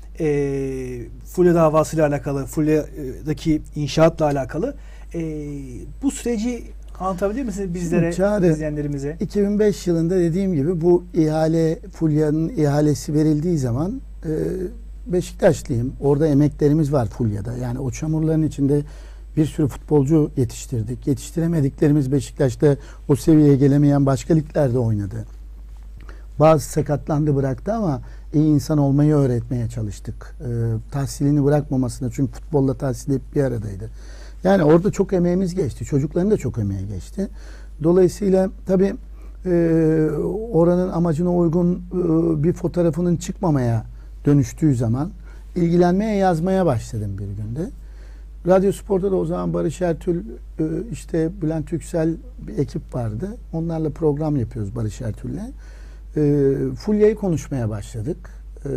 E, Fulya davasıyla alakalı, Fulya'daki inşaatla alakalı. E, bu süreci anlatabilir misiniz bizlere, Çağrı, izleyenlerimize? iki bin beş yılında dediğim gibi bu ihale, Fulya'nın ihalesi verildiği zaman e, Beşiktaşlıyım. Orada emeklerimiz var Fulya'da. Yani o çamurların içinde bir sürü futbolcu yetiştirdik. Yetiştiremediklerimiz Beşiktaş'ta o seviyeye gelemeyen başka liglerde oynadı. Bazı sakatlandı, bıraktı ama iyi insan olmayı öğretmeye çalıştık. E, tahsilini bırakmamasına, çünkü futbolla tahsil hep bir aradaydı. Yani orada çok emeğimiz geçti. Çocukların da çok emeği geçti. Dolayısıyla tabii e, oranın amacına uygun e, bir fotoğrafının çıkmamaya dönüştüğü zaman ilgilenmeye, yazmaya başladım bir günde. Radyo Spor'da da o zaman Barış Ertül, e, işte Bülent Yüksel bir ekip vardı. Onlarla program yapıyoruz Barış Ertül'le. E, Fulya'yı konuşmaya başladık. E,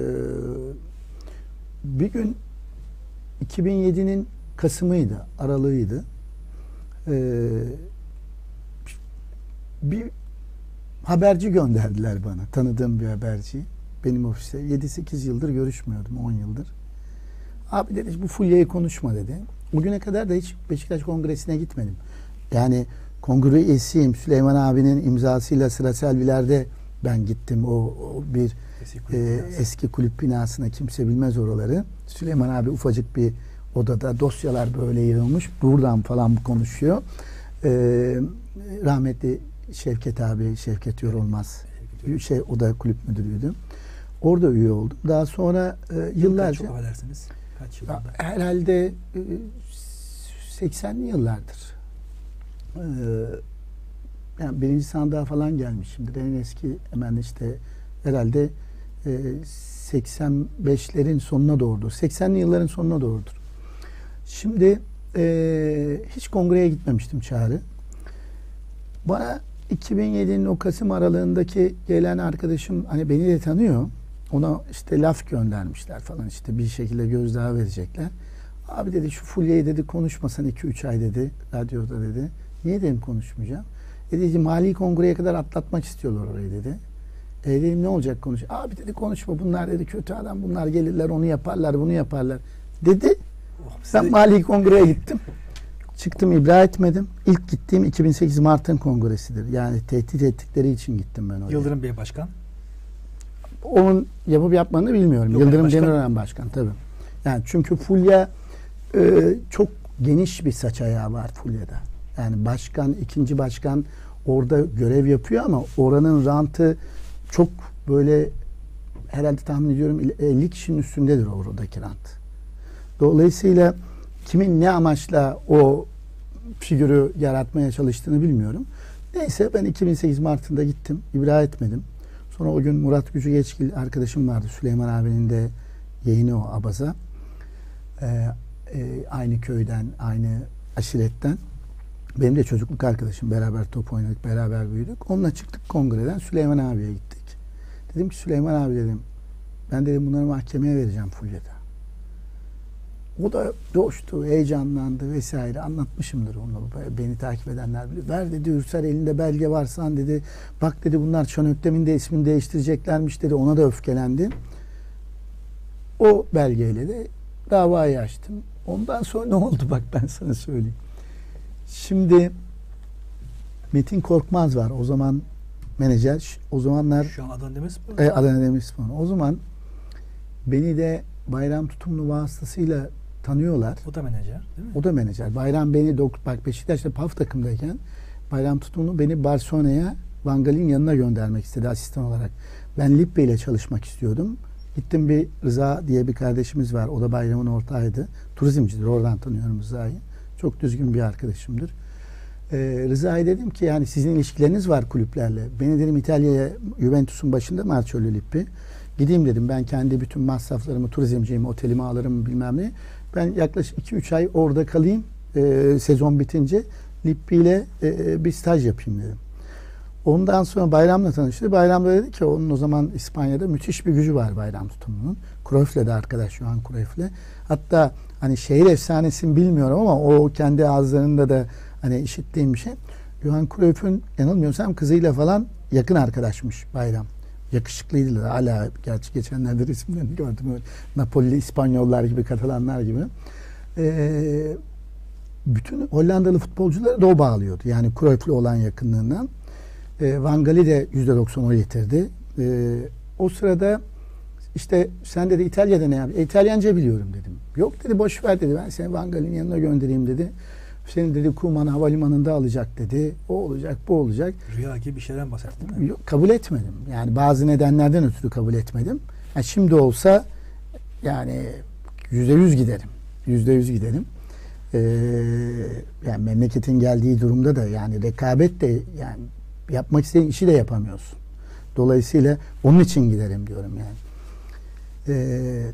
bir gün iki bin yedinin Kasım'ıydı, Aralığıydı. Ee, bir haberci gönderdiler bana. Tanıdığım bir haberci. Benim ofiste. yedi sekiz yıldır görüşmüyordum. on yıldır. Abi dedi, bu Fulya'yı konuşma dedi. Bugüne kadar da hiç Beşiktaş Kongresi'ne gitmedim. Yani kongre üyesiyim. Süleyman abinin imzasıyla Sıra Selviler'de ben gittim. O, o bir Eski kulüp, e, binası. eski kulüp binasına, kimse bilmez oraları. Süleyman abi ufacık bir odada, dosyalar böyle yığılmış. Buradan falan konuşuyor. Ee, rahmetli Şevket abi, Şevket Yorulmaz. Şey, o da kulüp müdürüydü. Orada üye oldum. Daha sonra e, yıllarca... Çok affedersiniz. Kaç yılında? Herhalde e, seksenli yıllardır. Ee, yani birinci sandığa falan gelmişimdir. En eski hemen işte herhalde e, seksen beşlerin sonuna doğrudur. seksenli yılların sonuna doğrudur. Şimdi e, hiç kongreye gitmemiştim Çağrı. Bana iki bin yedinin o Kasım aralığındaki gelen arkadaşım, hani beni de tanıyor. ona işte laf göndermişler falan, işte bir şekilde gözdağı verecekler. Abi dedi şu Fulya'yı dedi konuşmasan iki üç ay dedi radyoda dedi. Niye dedim konuşmayacağım? E dedi mali kongreye kadar atlatmak istiyorlar orayı dedi. E dedim ne olacak konuş? Abi dedi konuşma, bunlar dedi kötü adam, bunlar gelirler onu yaparlar bunu yaparlar dedi. Oh, ben mali kongreye gittim. Çıktım, ibra etmedim. İlk gittiğim iki bin sekiz Mart'ın kongresidir. Yani tehdit ettikleri için gittim ben oraya. Yıldırım Bey başkan. Onun yapıp yapmadığını bilmiyorum. Yok, Yıldırım başkan. Demirören başkan tabii. Yani çünkü Fulya e, çok geniş bir saç ayağı var Fulya'da. Yani başkan, ikinci başkan orada görev yapıyor ama oranın rantı çok böyle, herhalde tahmin ediyorum elli kişinin üstündedir oradaki rant. Dolayısıyla kimin ne amaçla o figürü yaratmaya çalıştığını bilmiyorum. Neyse ben iki bin sekiz Mart'ında gittim. İbra etmedim. Sonra o gün Murat Gücü Geçkil arkadaşım vardı. Süleyman abinin de yeğeni o Abaza. Ee, e, aynı köyden, aynı aşiretten. Benim de çocukluk arkadaşım. Beraber top oynadık, beraber büyüdük. Onunla çıktık kongreden. Süleyman abiye gittik. Dedim ki Süleyman abi dedim, ben dedim bunları mahkemeye vereceğim Fulya'da. O da coştu, heyecanlandı vesaire. Anlatmışımdır onu. Beni takip edenler bilir. Ver dedi Ürsel, elinde belge varsan dedi. Bak dedi bunlar Çanöktem'in de ismini değiştireceklermiş dedi. Ona da öfkelendi. O belgeyle de davayı açtım. Ondan sonra ne oldu bak ben sana söyleyeyim. Şimdi Metin Korkmaz var. O zaman menajer. O zamanlar Şu an Adana Demirspor. E, Adana Demirspor. O zaman beni de Bayram Tutumlu vasıtasıyla tanıyorlar. O da menajer değil mi? O da menajer. Bayram beni bak Beşiktaş'ta P A F takımdayken Bayram Tutumlu beni Barcelona'ya Van Gaal'in yanına göndermek istedi asistan olarak. Ben Lippe ile çalışmak istiyordum. Gittim, bir Rıza diye bir kardeşimiz var. O da Bayram'ın ortağıydı. Turizmcidir. Oradan tanıyorum Rıza'yı. Çok düzgün bir arkadaşımdır. Ee, Rıza'ya dedim ki yani sizin ilişkileriniz var kulüplerle. Beni dedim İtalya'ya, Juventus'un başında Marcello Lippi. Gideyim dedim, ben kendi bütün masraflarımı, turizmciyim, otelimi alırım bilmem ne. Ben yaklaşık iki üç ay orada kalayım. E, sezon bitince Lippi ile e, bir staj yapayım dedim. Ondan sonra Bayram'la tanıştı. Bayram da dedi ki onun o zaman İspanya'da müthiş bir gücü var Bayram Tutumlu'nun. Cruyff'le de arkadaş şu an Cruyff'le. Hatta hani şehir efsanesini bilmiyorum ama o kendi ağızlarında da hani işittiğim bir şey. Johan Cruyff'un yanılmıyorsam kızıyla falan yakın arkadaşmış Bayram. Yakışıklıydı da hala, gerçi geçenlerde resimlerini gördüm. Öyle. Napolili İspanyollar gibi, Katalanlar gibi. Ee, bütün Hollandalı futbolcuları da o bağlıyordu. Yani Cruyff'le olan yakınlığından. Ee, Van Gaal'i de yüzde doksan o getirdi. Ee, o sırada işte sen dedi İtalya'da ne yapıyorsun? E, İtalyanca biliyorum dedim. Yok dedi, boş ver dedi. Ben seni Van Gaal'in yanına göndereyim dedi. Seni dedi Kuman havalimanında alacak dedi. O olacak, bu olacak. Rüya gibi bir şeyden bahsettin değil mi? Yok, kabul etmedim. Yani bazı nedenlerden ötürü kabul etmedim. Yani şimdi olsa yani yüzde yüz giderim. Yüzde yüz giderim. Ee, yani memleketin geldiği durumda da yani rekabet de, yani yapmak istediğin işi de yapamıyorsun. Dolayısıyla onun için giderim diyorum yani. Ee,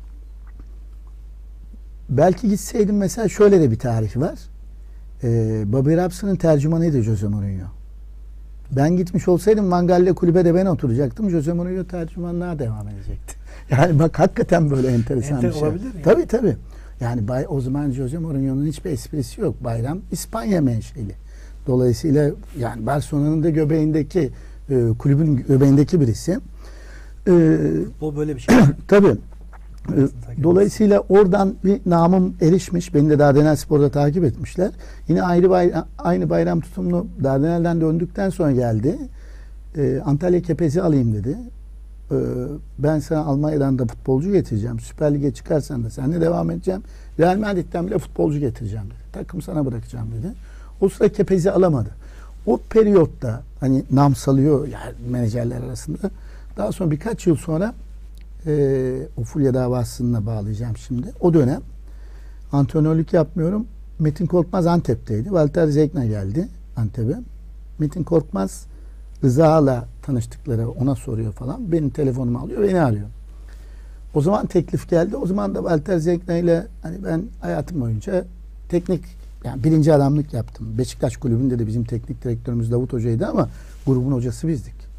belki gitseydim mesela şöyle de bir tarihi var. Ee, Bobby Robson'ın tercümanıydı Jose Mourinho. Ben gitmiş olsaydım Van Gaal'le kulübede ben oturacaktım. Jose Mourinho tercümanlığa devam edecekti. Yani bak hakikaten böyle enteresan Enter bir şey. olabilir mi? Tabii tabii. Yani bay, o zaman Jose Mourinho'nun hiçbir esprisi yok. Bayram İspanya menşeli. Dolayısıyla yani Barcelona'nın da göbeğindeki e, kulübün göbeğindeki birisi. E, Bu böyle bir şey. tabii. Dolayısıyla oradan bir namım erişmiş. Beni de Dardanelspor'da takip etmişler. Yine ayrı bayram, aynı Bayram Tutumlu Dardanel'den döndükten sonra geldi. Ee, Antalya Kepez'i alayım dedi. Ee, ben sana Almanya'dan da futbolcu getireceğim. Süper Lig'e çıkarsan da seninle devam edeceğim. Real Madrid'den bile futbolcu getireceğim dedi. Takım sana bırakacağım dedi. O sıra Kepez'i alamadı. O periyotta hani nam salıyor yani menajerler arasında. Daha sonra birkaç yıl sonra E, o Fulya davasına bağlayacağım şimdi. O dönem antrenörlük yapmıyorum. Metin Korkmaz Antep'teydi. Walter Zegna geldi Antep'e. Metin Korkmaz Rıza'la tanıştıkları, ona soruyor falan. Benim telefonumu alıyor, beni arıyor. O zaman teklif geldi. O zaman da Walter Zegna ile hani ben hayatım boyunca teknik, yani birinci adamlık yaptım. Beşiktaş kulübünde de bizim teknik direktörümüz Davut Hoca'ydı ama grubun hocası bizdik.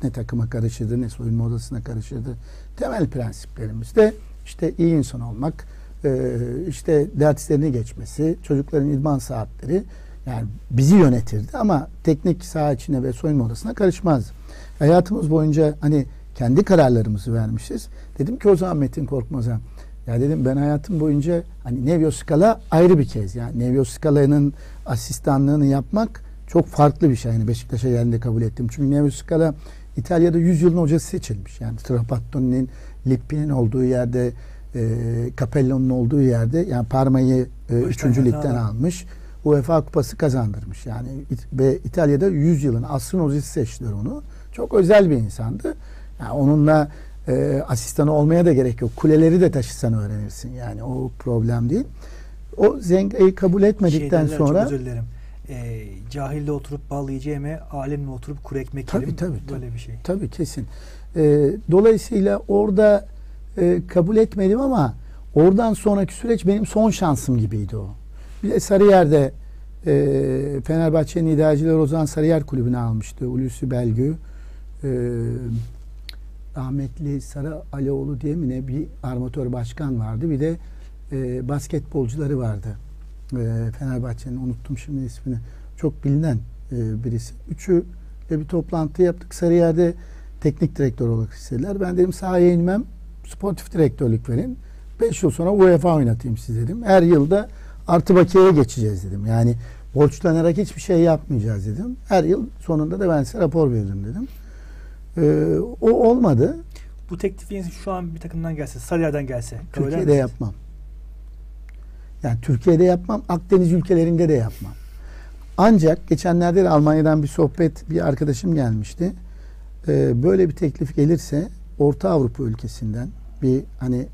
ne takıma karışırdı, ne soyunma odasına karışırdı. Temel prensiplerimiz de işte iyi insan olmak, e, işte derslerini geçmesi, çocukların idman saatleri, yani bizi yönetirdi ama teknik saha içine ve soyunma odasına karışmazdı. Hayatımız boyunca hani kendi kararlarımızı vermişiz. Dedim ki o zaman Metin Korkmaz'a, ya dedim ben hayatım boyunca hani Nevio Scala ayrı bir kez, yani Nevio Scala'nın asistanlığını yapmak çok farklı bir şey. Yani Beşiktaş'a geldiğinde kabul ettim. Çünkü Nevio Scala İtalya'da yüz yılın hocası seçilmiş. Yani Trapattoni'nin, Lippi'nin olduğu yerde, e, Capello'nun olduğu yerde, yani Parma'yı e, üçüncü ligden almış. UEFA Kupası kazandırmış. Yani ve İtalya'da yüz yılın asrın hocası seçtiler onu. Çok özel bir insandı. Yani onunla e, asistanı olmaya da gerek yok. Kuleleri de taşısan öğrenirsin. Yani o problem değil. O Zenga'yı kabul etmedikten şey sonra... Çok özür dilerim. E, cahille oturup bal yiyeceğime alemle oturup kuru ekmek tabii, yerim. tabii, Böyle tabii, bir şey. Tabii kesin. E, dolayısıyla orada e, kabul etmedim ama oradan sonraki süreç benim son şansım gibiydi o. Bir de Sarıyer'de e, Fenerbahçe'nin idarecileri o zaman Sarıyer Kulübü'ne almıştı. Hulusi Belgü. E, rahmetli Sarı Alioğlu diye mi ne bir armatör başkan vardı. Bir de e, basketbolcuları vardı. E, Fenerbahçe'nin, unuttum şimdi ismini. Çok bilinen e, birisi. Üçü ile bir toplantı yaptık. Sarıyer'de teknik direktör olarak istediler. Ben dedim sahaya inmem. Sportif direktörlük verin. Beş yıl sonra UEFA oynatayım siz dedim. Her yılda artı bakiyeye geçeceğiz dedim. Yani borçlanarak hiçbir şey yapmayacağız dedim. Her yıl sonunda da ben size rapor veririm dedim. Ee, o olmadı. Bu teklifin şu an bir takımdan gelse, Sarıyer'den gelse. Türkiye'de yapmam. Yani Türkiye'de yapmam. Akdeniz ülkelerinde de yapmam. Ancak geçenlerde de Almanya'dan bir sohbet, bir arkadaşım gelmişti. Ee, böyle bir teklif gelirse Orta Avrupa ülkesinden bir hani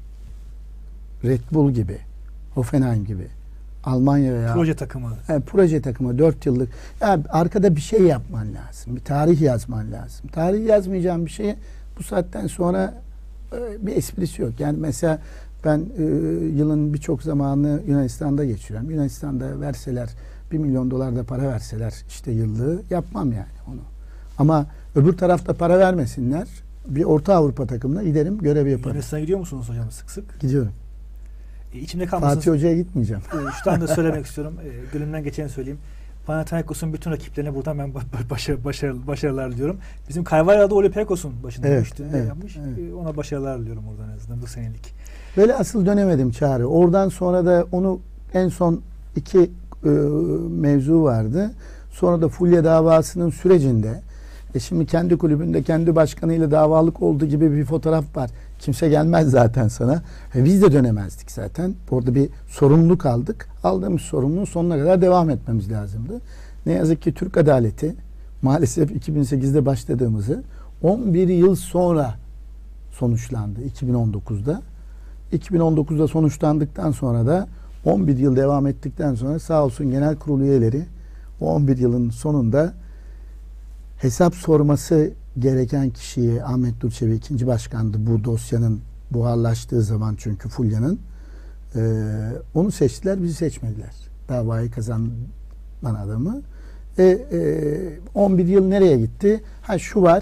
Red Bull gibi, Hoffenheim gibi, Almanya veya proje takımı. Yani proje takımı dört yıllık. Ya arkada bir şey yapman lazım. Bir tarih yazman lazım. Tarih yazmayacağım bir şeye bu saatten sonra e, bir esprisi yok. Yani mesela ben e, yılın birçok zamanını Yunanistan'da geçiriyorum. Yunanistan'da verseler bir milyon dolar da para verseler işte yıllığı yapmam yani onu. Ama öbür tarafta para vermesinler. Bir Orta Avrupa takımına giderim, görev yaparım. Yunanistan'a gidiyor musunuz hocam sık sık? Gidiyorum. E, içimde kalmasın. Fatih Hoca'ya gitmeyeceğim. E, şu anda söylemek istiyorum. E, gönlümden geçeni söyleyeyim. Panathinaikos'un bütün rakiplerine buradan ben başarı, başarı, başarılar diliyorum. Bizim Carvalho'da Olympiakos'un başında evet, işte, evet, yapmış. Evet. E, ona başarılar diliyorum oradan en azından bu senelik. Böyle asıl dönemedim Çağrı. Oradan sonra da onu en son iki e, mevzu vardı. Sonra da Fulya davasının sürecinde e şimdi kendi kulübünde kendi başkanıyla davalık olduğu gibi bir fotoğraf var. Kimse gelmez zaten sana. E biz de dönemezdik zaten. Orada bir sorumluluk aldık. Aldığımız sorumluluğun sonuna kadar devam etmemiz lazımdı. Ne yazık ki Türk adaleti maalesef iki bin sekizde başladığımızı on bir yıl sonra sonuçlandı. iki bin on dokuzda. iki bin on dokuzda sonuçlandıktan sonra da on bir yıl devam ettikten sonra sağ olsun genel kurul üyeleri o on bir yılın sonunda hesap sorması gereken kişiyi, Ahmet Durçevi ikinci başkandı bu dosyanın buharlaştığı zaman, çünkü Fulya'nın e, onu seçtiler, bizi seçmediler. Davayı kazanan adamı. E, e, on bir yıl nereye gitti? Ha şu var,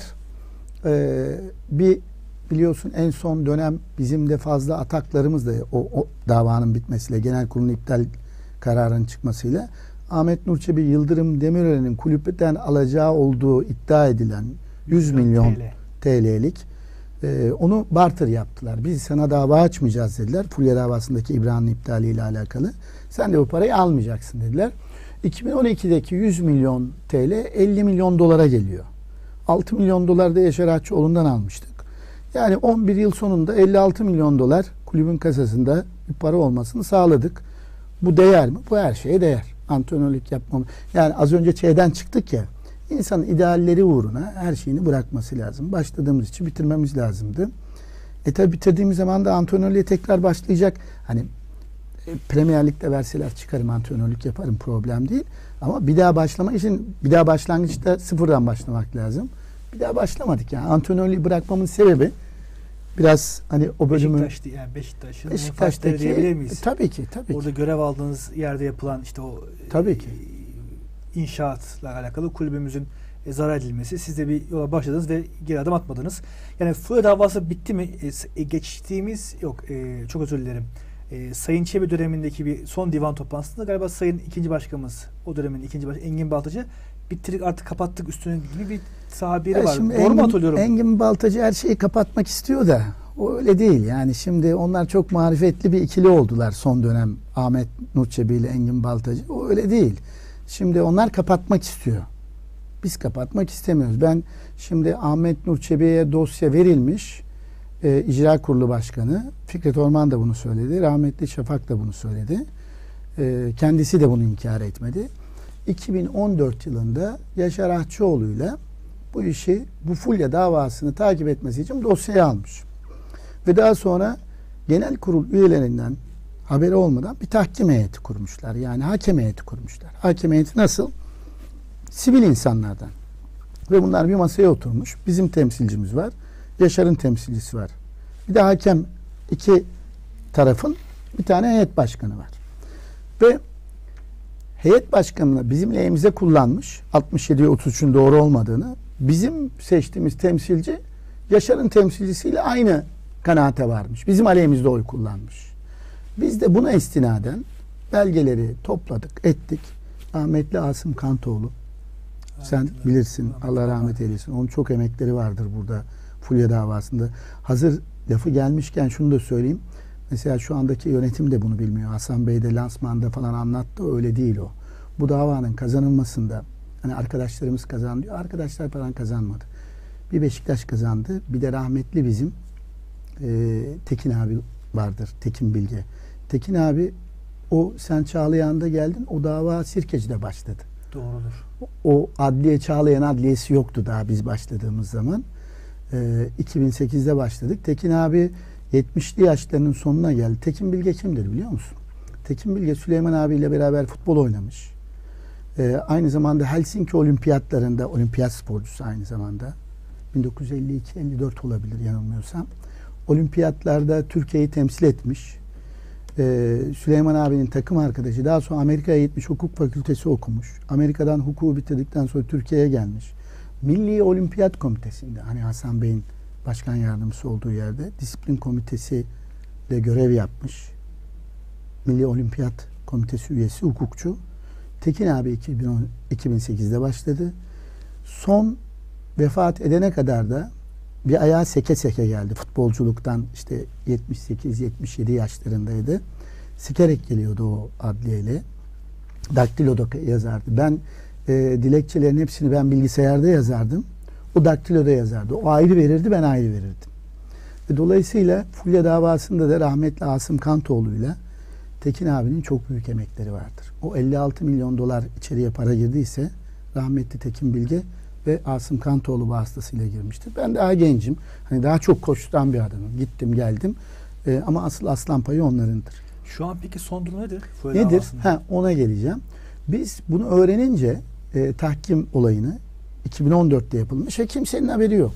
e, bir biliyorsun en son dönem bizim de fazla ataklarımız da o, o davanın bitmesiyle, genel kurulun iptal kararının çıkmasıyla Ahmet Nurçebi Yıldırım Demirören'in kulüpten alacağı olduğu iddia edilen yüz milyon T L'lik e, onu barter yaptılar. Biz sana dava açmayacağız dediler. Fulya davasındaki İbrahim'in iptaliyle alakalı. Sen de bu parayı almayacaksın dediler. iki bin on ikideki yüz milyon T L elli milyon dolara geliyor. altı milyon dolar da Yaşar Haççıoğlu'ndan almıştık. Yani on bir yıl sonunda elli altı milyon dolar kulübün kasasında bir para olmasını sağladık. Bu değer mi? Bu her şeye değer. Antrenörlük yapmam. Yani az önce şeyden çıktık ya. İnsanın idealleri uğruna her şeyini bırakması lazım. Başladığımız için bitirmemiz lazımdı. E tabi bitirdiğimiz zaman da antrenörlüğe tekrar başlayacak. Hani e, Premier Lig'de verseler çıkarım, antrenörlük yaparım, problem değil. Ama bir daha başlama için bir daha başlangıçta sıfırdan başlamak lazım. Bir daha başlamadık yani. Antrenörlüğü bırakmamın sebebi biraz hani o bölümü Beşiktaş, yani Beşiktaş'ın Beşiktaş'taki diyebilir miyiz? E, tabii ki, tabii Orada ki. görev aldığınız yerde yapılan işte o tabii ki. E, inşaatla alakalı kulübümüzün e, zarar edilmesi. Siz de bir yola başladınız ve geri adım atmadınız. Yani Fulya davası bitti mi? E, geçtiğimiz yok e, çok özür dilerim. E, Sayın Çebi dönemindeki bir son divan toplantısında galiba Sayın ikinci Başkanımız, o dönemin ikinci Başkanı Engin Baltacı, bitirdik artık kapattık üstüne gibi bir tabiri var. Doğru Engin, mu hatırlıyorum? Engin Baltacı her şeyi kapatmak istiyor da o öyle değil. Yani şimdi onlar çok marifetli bir ikili oldular son dönem, Ahmet Nur Çebi ile Engin Baltacı. O öyle değil. Şimdi onlar kapatmak istiyor. Biz kapatmak istemiyoruz. Ben şimdi Ahmet Nur Çebi'ye dosya verilmiş. E, İcra Kurulu Başkanı Fikret Orman da bunu söyledi. Rahmetli Şafak da bunu söyledi. E, kendisi de bunu inkar etmedi. iki bin on dört yılında Yaşar Ahçıoğlu'yla bu işi, bu Fulya davasını takip etmesi için dosyayı almış. Ve daha sonra genel kurul üyelerinden haberi olmadan bir tahkim heyeti kurmuşlar. Yani hakem heyeti kurmuşlar. Hakem heyeti nasıl? Sivil insanlardan. Ve bunlar bir masaya oturmuş. Bizim temsilcimiz var. Yaşar'ın temsilcisi var. Bir de hakem, iki tarafın bir tane heyet başkanı var. Ve heyet başkanını bizim lehimize kullanmış. altmış yediye otuz üçün doğru olmadığını. Bizim seçtiğimiz temsilci Yaşar'ın temsilcisiyle aynı kanaate varmış. Bizim aleyhimizde oy kullanmış. Biz de buna istinaden belgeleri topladık, ettik. Rahmetli Asım Kantoğlu. Sen bilirsin. Allah rahmet eylesin. Onun çok emekleri vardır burada Fulya davasında. Hazır lafı gelmişken şunu da söyleyeyim. Mesela şu andaki yönetim de bunu bilmiyor. Hasan Bey de lansmanda falan anlattı. Öyle değil o. Bu davanın kazanılmasında hani arkadaşlarımız kazandı diyor. Arkadaşlar falan kazanmadı. Bir Beşiktaş kazandı. Bir de rahmetli bizim e, Tekin abi vardır. Tekin Bilge. Tekin abi, o sen Çağlayan'da geldin. O dava Sirkeci'de başladı. Doğrudur. O adliye, Çağlayan adliyesi yoktu daha biz başladığımız zaman. E, iki bin sekizde başladık. Tekin abi yetmişli yaşlarının sonuna geldi. Tekin Bilge kimdir biliyor musun? Tekin Bilge Süleyman abiyle beraber futbol oynamış. Ee, aynı zamanda Helsinki olimpiyatlarında olimpiyat sporcusu aynı zamanda. bin dokuz yüz elli iki elli dört olabilir yanılmıyorsam. Olimpiyatlarda Türkiye'yi temsil etmiş. Ee, Süleyman abinin takım arkadaşı. Daha sonra Amerika'ya gitmiş, hukuk fakültesi okumuş. Amerika'dan hukuku bitirdikten sonra Türkiye'ye gelmiş. Milli Olimpiyat Komitesi'nde, hani Hasan Bey'in başkan yardımcısı olduğu yerde disiplin komitesi de görev yapmış. Milli Olimpiyat Komitesi üyesi, hukukçu. Tekin abi iki bin sekizde başladı. Son vefat edene kadar da bir ayağı seke seke geldi. Futbolculuktan işte yetmiş sekiz yetmiş yedi yaşlarındaydı. Sikerek geliyordu o adliyeyle. Daktilo'da yazardı. Ben e, dilekçelerin hepsini ben bilgisayarda yazardım. O daktiloda yazardı. O ayrı verirdi, ben ayrı verirdim. Ve dolayısıyla Fulya davasında da rahmetli Asım Kantoğlu'yla Tekin abinin çok büyük emekleri vardır. O elli altı milyon dolar içeriye para girdiyse rahmetli Tekin Bilge ve Asım Kantoğlu vasıtasıyla girmiştir. Ben daha gencim. Hani daha çok koşturan bir adamım. Gittim geldim. Ee, ama asıl aslan payı onlarındır. Şu an peki son durum nedir? Fulya Nedir? davasında? Ha, ona geleceğim. Biz bunu öğrenince e, tahkim olayını iki bin on dörtte yapılmış ve kimsenin haberi yok.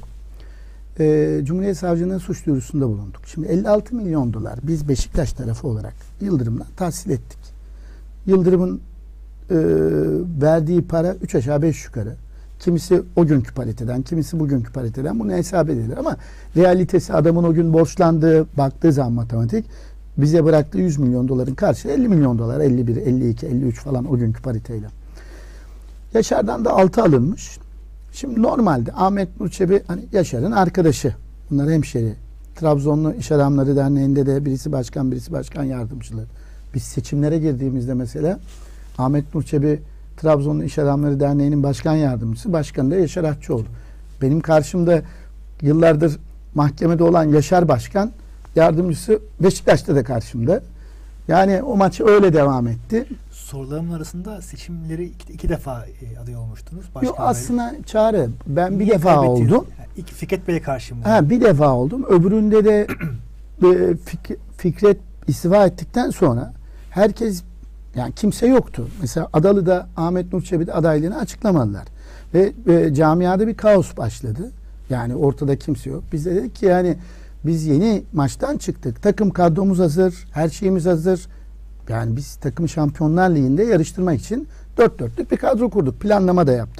E, Cumhuriyet Savcılığı'nın suç duyurusunda bulunduk. Şimdi elli altı milyon dolar biz Beşiktaş tarafı olarak Yıldırım'dan tahsil ettik. Yıldırım'ın e, verdiği para üç aşağı beş yukarı. Kimisi o günkü pariteden, kimisi bugünkü pariteden bunu hesap edilir. Ama realitesi adamın o gün borçlandığı, baktığı zaman matematik bize bıraktığı yüz milyon doların karşılığı elli milyon dolar, elli bir, elli iki, elli üç falan o günkü pariteyle. Yaşar'dan da altı alınmış. Şimdi normalde Ahmet Nur Çebi hani Yaşar'ın arkadaşı. Bunlar hemşeri. Trabzonlu İş Adamları Derneği'nde de birisi başkan, birisi başkan yardımcıları. Biz seçimlere girdiğimizde mesela Ahmet Nur Çebi Trabzonlu İş Adamları Derneği'nin başkan yardımcısı, başkanı da Yaşar Ahçıoğlu. Benim karşımda yıllardır mahkemede olan Yaşar Başkan yardımcısı Beşiktaş'ta da karşımda. Yani o maç öyle devam etti. Sorularımın arasında seçimleri iki, iki defa e, aday olmuştunuz. Yok aslında Çağrı, ben bir Niye defa kaybettiniz? oldum. Yani ilk Fikret Bey'e karşı mı? Ha, bir defa oldum. Öbüründe de e, Fik- Fikret istifa ettikten sonra herkes, yani kimse yoktu. Mesela Adalı'da Ahmet Nur Çebi adaylığını açıklamadılar. Ve e, camiada bir kaos başladı. Yani ortada kimse yok. Biz de dedik ki yani biz yeni maçtan çıktık. Takım kadromuz hazır. Her şeyimiz hazır. Yani biz takımı Şampiyonlar Ligi'nde yarıştırmak için dört dörtlük bir kadro kurduk. Planlama da yaptık.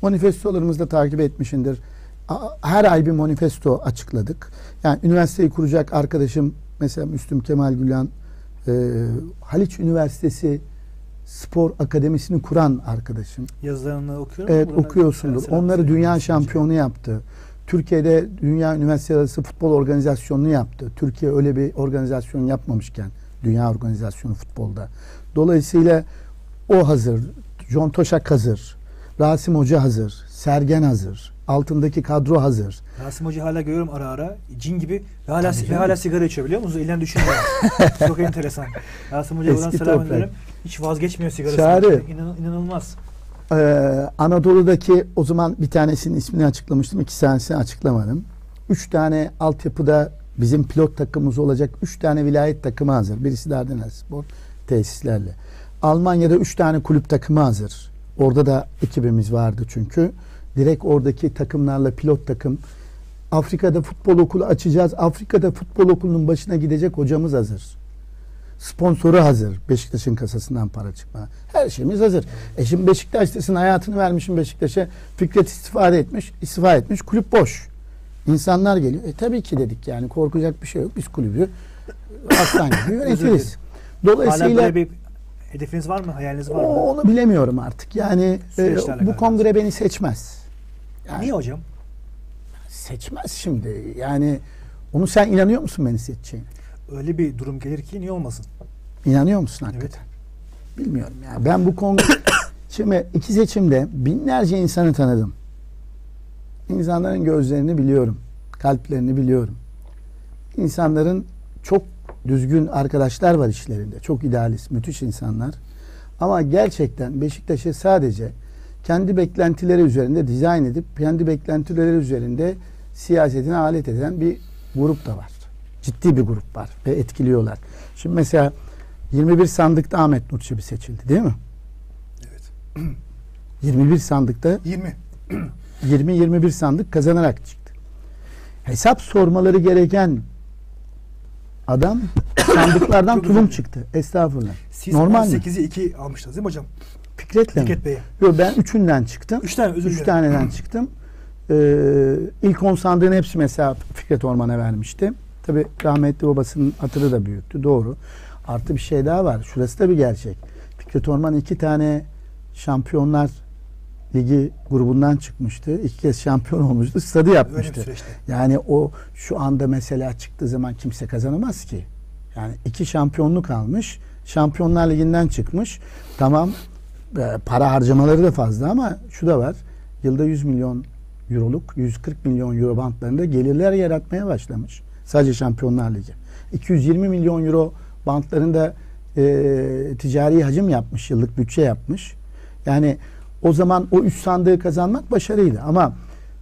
Manifestolarımızda takip etmişindir. Her ay bir manifesto açıkladık. Yani üniversiteyi kuracak arkadaşım mesela Müslüm Kemal Gülen, e, Haliç Üniversitesi Spor Akademisi'ni kuran arkadaşım. Yazılarını okuyorum. Evet, okuyorsundur. Onları dünya şampiyonu yaptı. Türkiye'de Dünya Üniversiteler Arası Futbol Organizasyonu'nu yaptı. Türkiye öyle bir organizasyon yapmamışken Dünya Organizasyonu futbolda. Dolayısıyla o hazır. John Toşak hazır. Rasim Hoca hazır. Sergen hazır. Altındaki kadro hazır. Rasim Hoca hala görüyorum ara ara. Cin gibi ve hala, ve hala sigara içiyor biliyor musunuz? Elinden düşünüyor. Çok enteresan. Rasim Hoca'ya buradan selam ederim. Hiç vazgeçmiyor sigarasından. İnan, inanılmaz. Ee, Anadolu'daki o zaman bir tanesinin ismini açıklamıştım. İki tanesini açıklamadım. Üç tane altyapıda bizim pilot takımımız olacak. Üç tane vilayet takımı hazır. Birisi de Ardener Spor tesislerle. Almanya'da üç tane kulüp takımı hazır. Orada da ekibimiz vardı çünkü. Direkt oradaki takımlarla pilot takım. Afrika'da futbol okulu açacağız. Afrika'da futbol okulunun başına gidecek hocamız hazır. Sponsoru hazır. Beşiktaş'ın kasasından para çıkma. Her şeyimiz hazır. E şimdi Beşiktaş'tasın, hayatını vermişim Beşiktaş'a. Fikret istifa etmiş, istifa etmiş. Kulüp boş. İnsanlar geliyor. E tabii ki dedik yani korkacak bir şey yok. Biz kulübü aslan gibi yönetiriz. Dolayısıyla hala böyle bir hedefiniz var mı? Hayaliniz var mı? Onu bilemiyorum artık. Yani e, bu kongre beni seçmez. Yani, niye hocam? Seçmez şimdi. Yani onu sen inanıyor musun beni seçeceğine? Öyle bir durum gelir ki niye olmasın? İnanıyor musun hakikaten? Evet. Bilmiyorum yani. Ben bu kongre şimdi iki seçimde binlerce insanı tanıdım. İnsanların gözlerini biliyorum. Kalplerini biliyorum. İnsanların çok düzgün arkadaşlar var işlerinde. Çok idealist, müthiş insanlar. Ama gerçekten Beşiktaş'ı sadece kendi beklentileri üzerinde dizayn edip kendi beklentileri üzerinde siyasetine alet eden bir grup da var. Ciddi bir grup var ve etkiliyorlar. Şimdi mesela yirmi bir sandıkta Ahmet Nur Çebi seçildi değil mi? Evet. yirmi bir sandıkta yirmi yirmi yirmi bir sandık kazanarak çıktı. Hesap sormaları gereken adam sandıklardan tulum çıktı. Estağfurullah. Siz normal sekizi iki almıştınız değil mi hocam? Fikret'le mi? Fikret Bey'e. Yok, ben üçünden çıktım. Üç tane özür dilerim. Üç taneden çıktım. Ee, ilk on sandığın hepsi mesela Fikret Orman'a vermişti. Tabii rahmetli babasının hatırı da büyüktü. Doğru. Artı bir şey daha var. Şurası da bir gerçek. Fikret Orman iki tane Şampiyonlar Ligi grubundan çıkmıştı. İki kez şampiyon olmuştu. Stadı yapmıştı. Yani o şu anda mesela çıktığı zaman kimse kazanamaz ki. Yani iki şampiyonluk almış. Şampiyonlar Ligi'nden çıkmış. Tamam e, para harcamaları da fazla ama şu da var. Yılda yüz milyon euroluk, yüz kırk milyon euro bantlarında gelirler yaratmaya başlamış. Sadece Şampiyonlar Ligi. iki yüz yirmi milyon euro bantlarında e, ticari hacim yapmış, yıllık bütçe yapmış. Yani o zaman o üç sandığı kazanmak başarıydı. Ama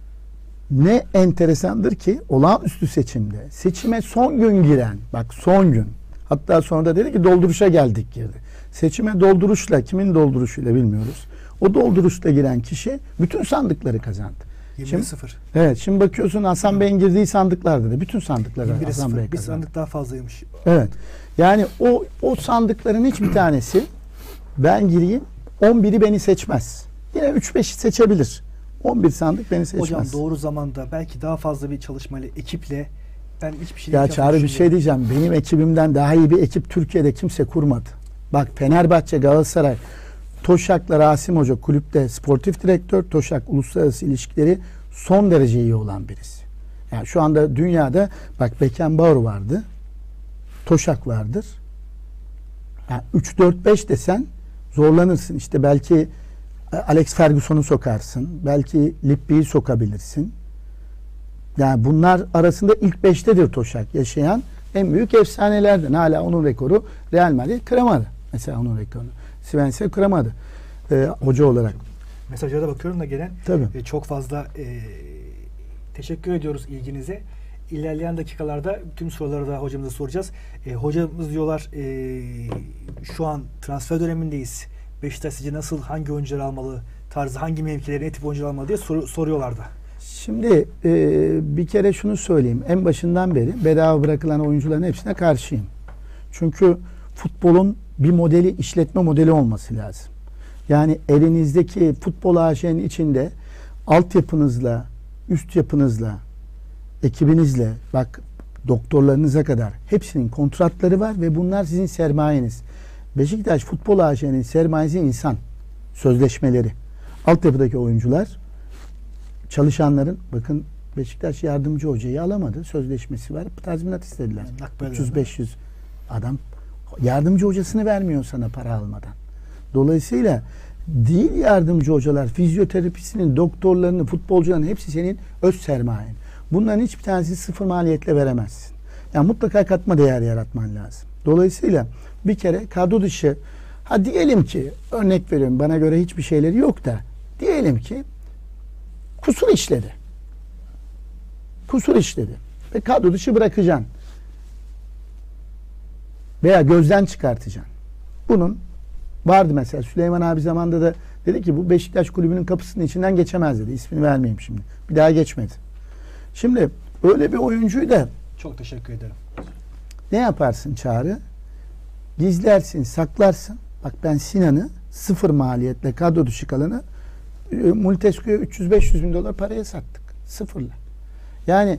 ne enteresandır ki olağanüstü seçimde seçime son gün giren, bak son gün, hatta sonra da dedi ki dolduruşa geldik girdi. Seçime dolduruşla, kimin dolduruşuyla bilmiyoruz. O dolduruşla giren kişi bütün sandıkları kazandı. yirmi sıfır. Evet, şimdi bakıyorsun Hasan Bey'in girdiği sandıklarda da bütün sandıkları Hasan Bey kazandı. Bir sandık daha fazlaymış. Evet. Yani o o sandıkların hiçbir tanesi ben gireyim on biri beni seçmez. Yine üç beşi seçebilir. on bir sandık beni seçmez. Hocam doğru zamanda belki daha fazla bir çalışmayla, ekiple ben hiçbir şey Ya Çağrı bir şey diyeceğim. Benim ekibimden daha iyi bir ekip Türkiye'de kimse kurmadı. Bak Fenerbahçe, Galatasaray, Toşak'la Rasim Hoca kulüpte sportif direktör, Toşak uluslararası ilişkileri son derece iyi olan birisi. Yani şu anda dünyada bak Beckenbauer vardı. Toşak vardır. Yani üç dört beş desen zorlanırsın. İşte belki Alex Ferguson'u sokarsın. Belki Lippi'yi sokabilirsin. Yani bunlar arasında ilk beştedir Toşak. Yaşayan en büyük efsanelerden. Hala onun rekoru Real Madrid kıramadı. Mesela onun rekorunu. Svense kıramadı. Ee, hoca olarak. Mesajlara bakıyorum da gelen Tabii. E, çok fazla e, teşekkür ediyoruz ilginize. İlerleyen dakikalarda tüm soruları da hocamıza soracağız. E, hocamız diyorlar e, şu an transfer dönemindeyiz. Beşiktaş sizce nasıl, hangi oyuncuları almalı, tarzı hangi mevkileri, ne tip oyuncular almalı diye sor, soruyorlar da. Şimdi e, bir kere şunu söyleyeyim. En başından beri bedava bırakılan oyuncuların hepsine karşıyım. Çünkü futbolun bir modeli, işletme modeli olması lazım. Yani elinizdeki futbol A Ş'nin içinde altyapınızla, üst yapınızla, ekibinizle, bak doktorlarınıza kadar hepsinin kontratları var ve bunlar sizin sermayeniz. Beşiktaş Futbol A Ş'nin sermayesi insan. Sözleşmeleri. Altyapıdaki oyuncular, çalışanların, bakın Beşiktaş yardımcı hocayı alamadı. Sözleşmesi var. Tazminat istediler. üç yüz beş yüz adam yardımcı hocasını vermiyor sana para almadan. Dolayısıyla değil yardımcı hocalar, fizyoterapisinin, doktorlarının, futbolcuların hepsi senin öz sermayen. Bunların hiçbir tanesi sıfır maliyetle veremezsin. Yani mutlaka katma değer yaratman lazım. Dolayısıyla bir kere kadro dışı, ha diyelim ki, örnek veriyorum, bana göre hiçbir şeyleri yok da, diyelim ki kusur işledi. Kusur işledi. Ve kadro dışı bırakacaksın. Veya gözden çıkartacaksın. Bunun vardı mesela Süleyman abi zamanında da dedi ki bu Beşiktaş kulübünün kapısının içinden geçemez dedi. İsmini vermeyeyim şimdi. Bir daha geçmedi. Şimdi öyle bir oyuncuyu da çok teşekkür ederim. Ne yaparsın Çağrı? Gizlersin, saklarsın. Bak ben Sinan'ı sıfır maliyetle kadro dışı kalanı Multescu'ya üç yüz beş yüz bin dolar paraya sattık. Sıfırla. Yani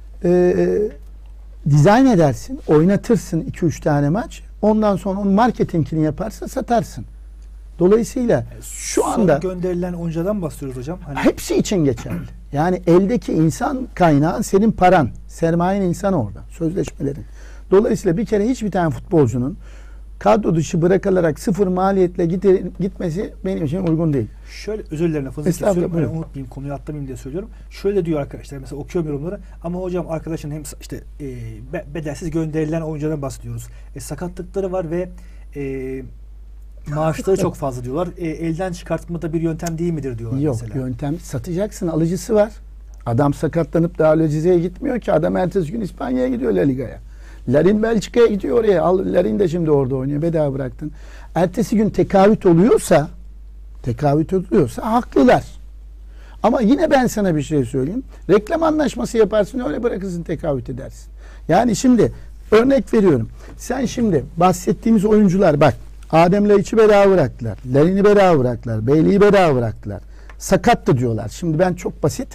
e, dizayn edersin, oynatırsın iki üç tane maç. Ondan sonra onun marketingini yaparsa satarsın. Dolayısıyla şu Son anda gönderilen oyuncudan bahsediyoruz hocam. Hani... Hepsi için geçerli. Yani eldeki insan kaynağı senin paran. Sermayen insan orada. Sözleşmelerin. Dolayısıyla bir kere hiçbir tane futbolcunun kadro dışı bırakılarak sıfır maliyetle gitmesi benim için uygun değil. Şöyle özür dilerim lafınızı kesiyorum. Yani unutmayayım, konuyu atlamayayım diye söylüyorum. Şöyle diyor arkadaşlar, mesela okuyorum yorumları, ama hocam arkadaşın hem işte e, bedelsiz gönderilen oyunculardan bahsediyoruz. E, sakatlıkları var ve e, maaşları çok fazla diyorlar. E, elden çıkartma da bir yöntem değil midir diyorlar. Yok, mesela. Yöntem satacaksın, alıcısı var. Adam sakatlanıp da Alocize'ye gitmiyor ki. Adam ertesi gün İspanya'ya gidiyor, La Liga'ya. Larin Belçika'ya gidiyor oraya. Al, Larin de şimdi orada oynuyor. Bedava bıraktın. Ertesi gün tekavüt oluyorsa tekavüt oluyorsa haklılar. Ama yine ben sana bir şey söyleyeyim. Reklam anlaşması yaparsın, öyle bırakırsın, tekavüt edersin. Yani şimdi örnek veriyorum. Sen şimdi bahsettiğimiz oyuncular, bak Adem Laiç'i bedava bıraktılar. Larin'i bedava bıraktılar. Beyliği bedava bıraktılar. Sakattı diyorlar. Şimdi ben çok basit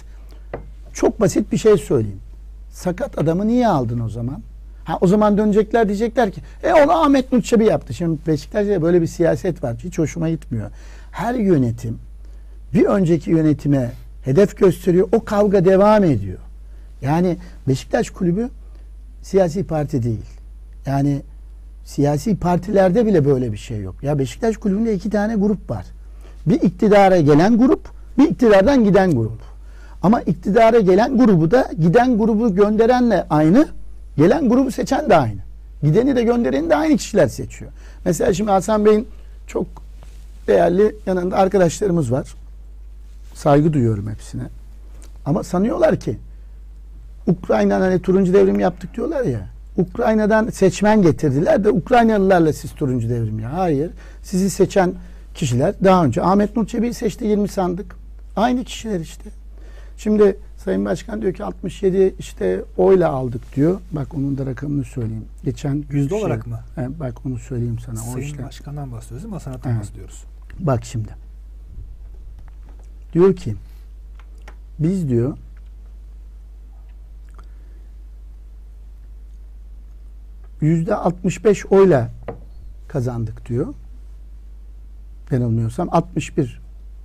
çok basit bir şey söyleyeyim. Sakat adamı niye aldın o zaman? Ha, o zaman dönecekler, diyecekler ki e onu Ahmet Nur Çebi yaptı. Şimdi Beşiktaş'ta böyle bir siyaset var. Hiç hoşuma gitmiyor. Her yönetim bir önceki yönetime hedef gösteriyor. O kavga devam ediyor. Yani Beşiktaş kulübü siyasi parti değil. Yani siyasi partilerde bile böyle bir şey yok. Ya Beşiktaş kulübünde iki tane grup var. Bir iktidara gelen grup, bir iktidardan giden grup. Ama iktidara gelen grubu da giden grubu gönderenle aynı, gelen grubu seçen de aynı. Gideni de göndereni de aynı kişiler seçiyor. Mesela şimdi Hasan Bey'in çok değerli yanında arkadaşlarımız var. Saygı duyuyorum hepsine. Ama sanıyorlar ki Ukrayna'dan hani turuncu devrim yaptık diyorlar ya. Ukrayna'dan seçmen getirdiler de Ukraynalılarla siz turuncu devrim ya. Hayır. Sizi seçen kişiler daha önce Ahmet Nur Çebi'yi seçti, yirmi sandık. Aynı kişiler işte. Şimdi Sayın Başkan diyor ki altmış yedi işte oyla aldık diyor. Bak onun da rakamını söyleyeyim. Geçen yüzde olarak mı? He, bak onu söyleyeyim sana. Sayın o işte. Başkan'dan bahsediyoruz değil mi? Hasanat'tan bahsediyoruz. Bak şimdi. Diyor ki biz diyor yüzde altmış beş oyla kazandık diyor. Yanılmıyorsam altmış bir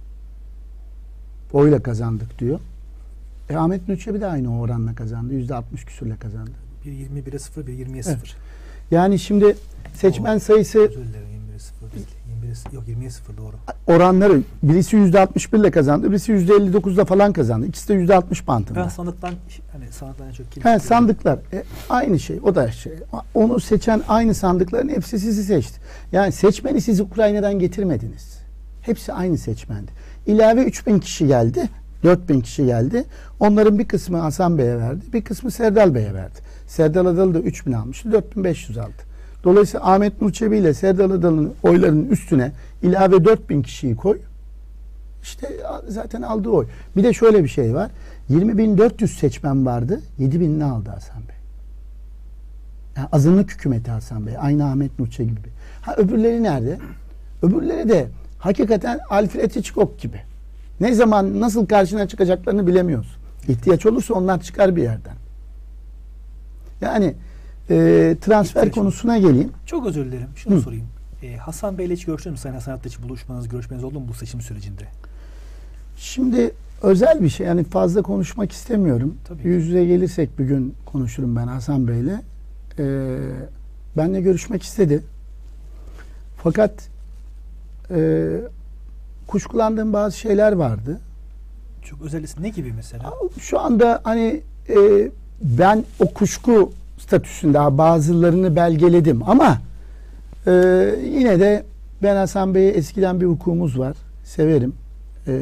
oyla kazandık diyor. E, Ahmet Nur Çebi de aynı oranla kazandı. yüzde altmış küsürle kazandı. bir yirmi bire sıfır, bir yirmiye sıfır. Evet. Yani şimdi seçmen o, sayısı özür dilerim, yirmi bire sıfır değil. yirmi bire, yok yirmiye sıfır doğru. Oranları birisi yüzde altmış bir ile kazandı. Birisi yüzde elli dokuzla falan kazandı. İkisi de yüzde altmış bantında. Ben sandıktan hani sandıktan çok kim? He, sandıklar. E, aynı şey. O da şey. Onu seçen aynı sandıkların hepsi sizi seçti. Yani seçmeni siz Ukrayna'dan getirmediniz. Hepsi aynı seçmendi. İlave üç bin kişi geldi. dört bin kişi geldi. Onların bir kısmı Hasan Bey'e verdi. Bir kısmı Serdal Bey'e verdi. Serdal Adalı da üç bin almıştı. dört bin beş yüz aldı. Dolayısıyla Ahmet Nur Çebi ile Serdal Adalı'nın oylarının üstüne ilave dört bin kişiyi koy. İşte zaten aldığı oy. Bir de şöyle bir şey var. yirmi bin dört yüz seçmen vardı. yedi binini aldı Hasan Bey. Yani azınlık hükümeti Hasan Bey. Aynı Ahmet Nur Çebi gibi. Ha öbürleri nerede? Öbürleri de hakikaten Alfred Hitchcock gibi. Ne zaman nasıl karşına çıkacaklarını bilemiyoruz. İhtiyaç olursa onlar çıkar bir yerden. Yani e, transfer İhtiyaç konusuna olur. geleyim. Çok özür dilerim. Şunu Hı. sorayım. Ee, Hasan Bey'le hiç görüştünüz mü? Sayın Hasan Attaş, buluşmanız, görüşmeniz oldu mu bu seçim sürecinde? Şimdi özel bir şey. Yani fazla konuşmak istemiyorum. Tabii. Yüz yüze gelirsek bir gün konuşurum ben Hasan Bey'le. Ee, benle görüşmek istedi. Fakat e, kuşkulandığım bazı şeyler vardı. Çok özel isim. Ne gibi mesela? Şu anda hani e, ben o kuşku statüsünde bazılarını belgeledim ama e, yine de ben Hasan Bey'e eskiden bir hukukumuz var. Severim. E,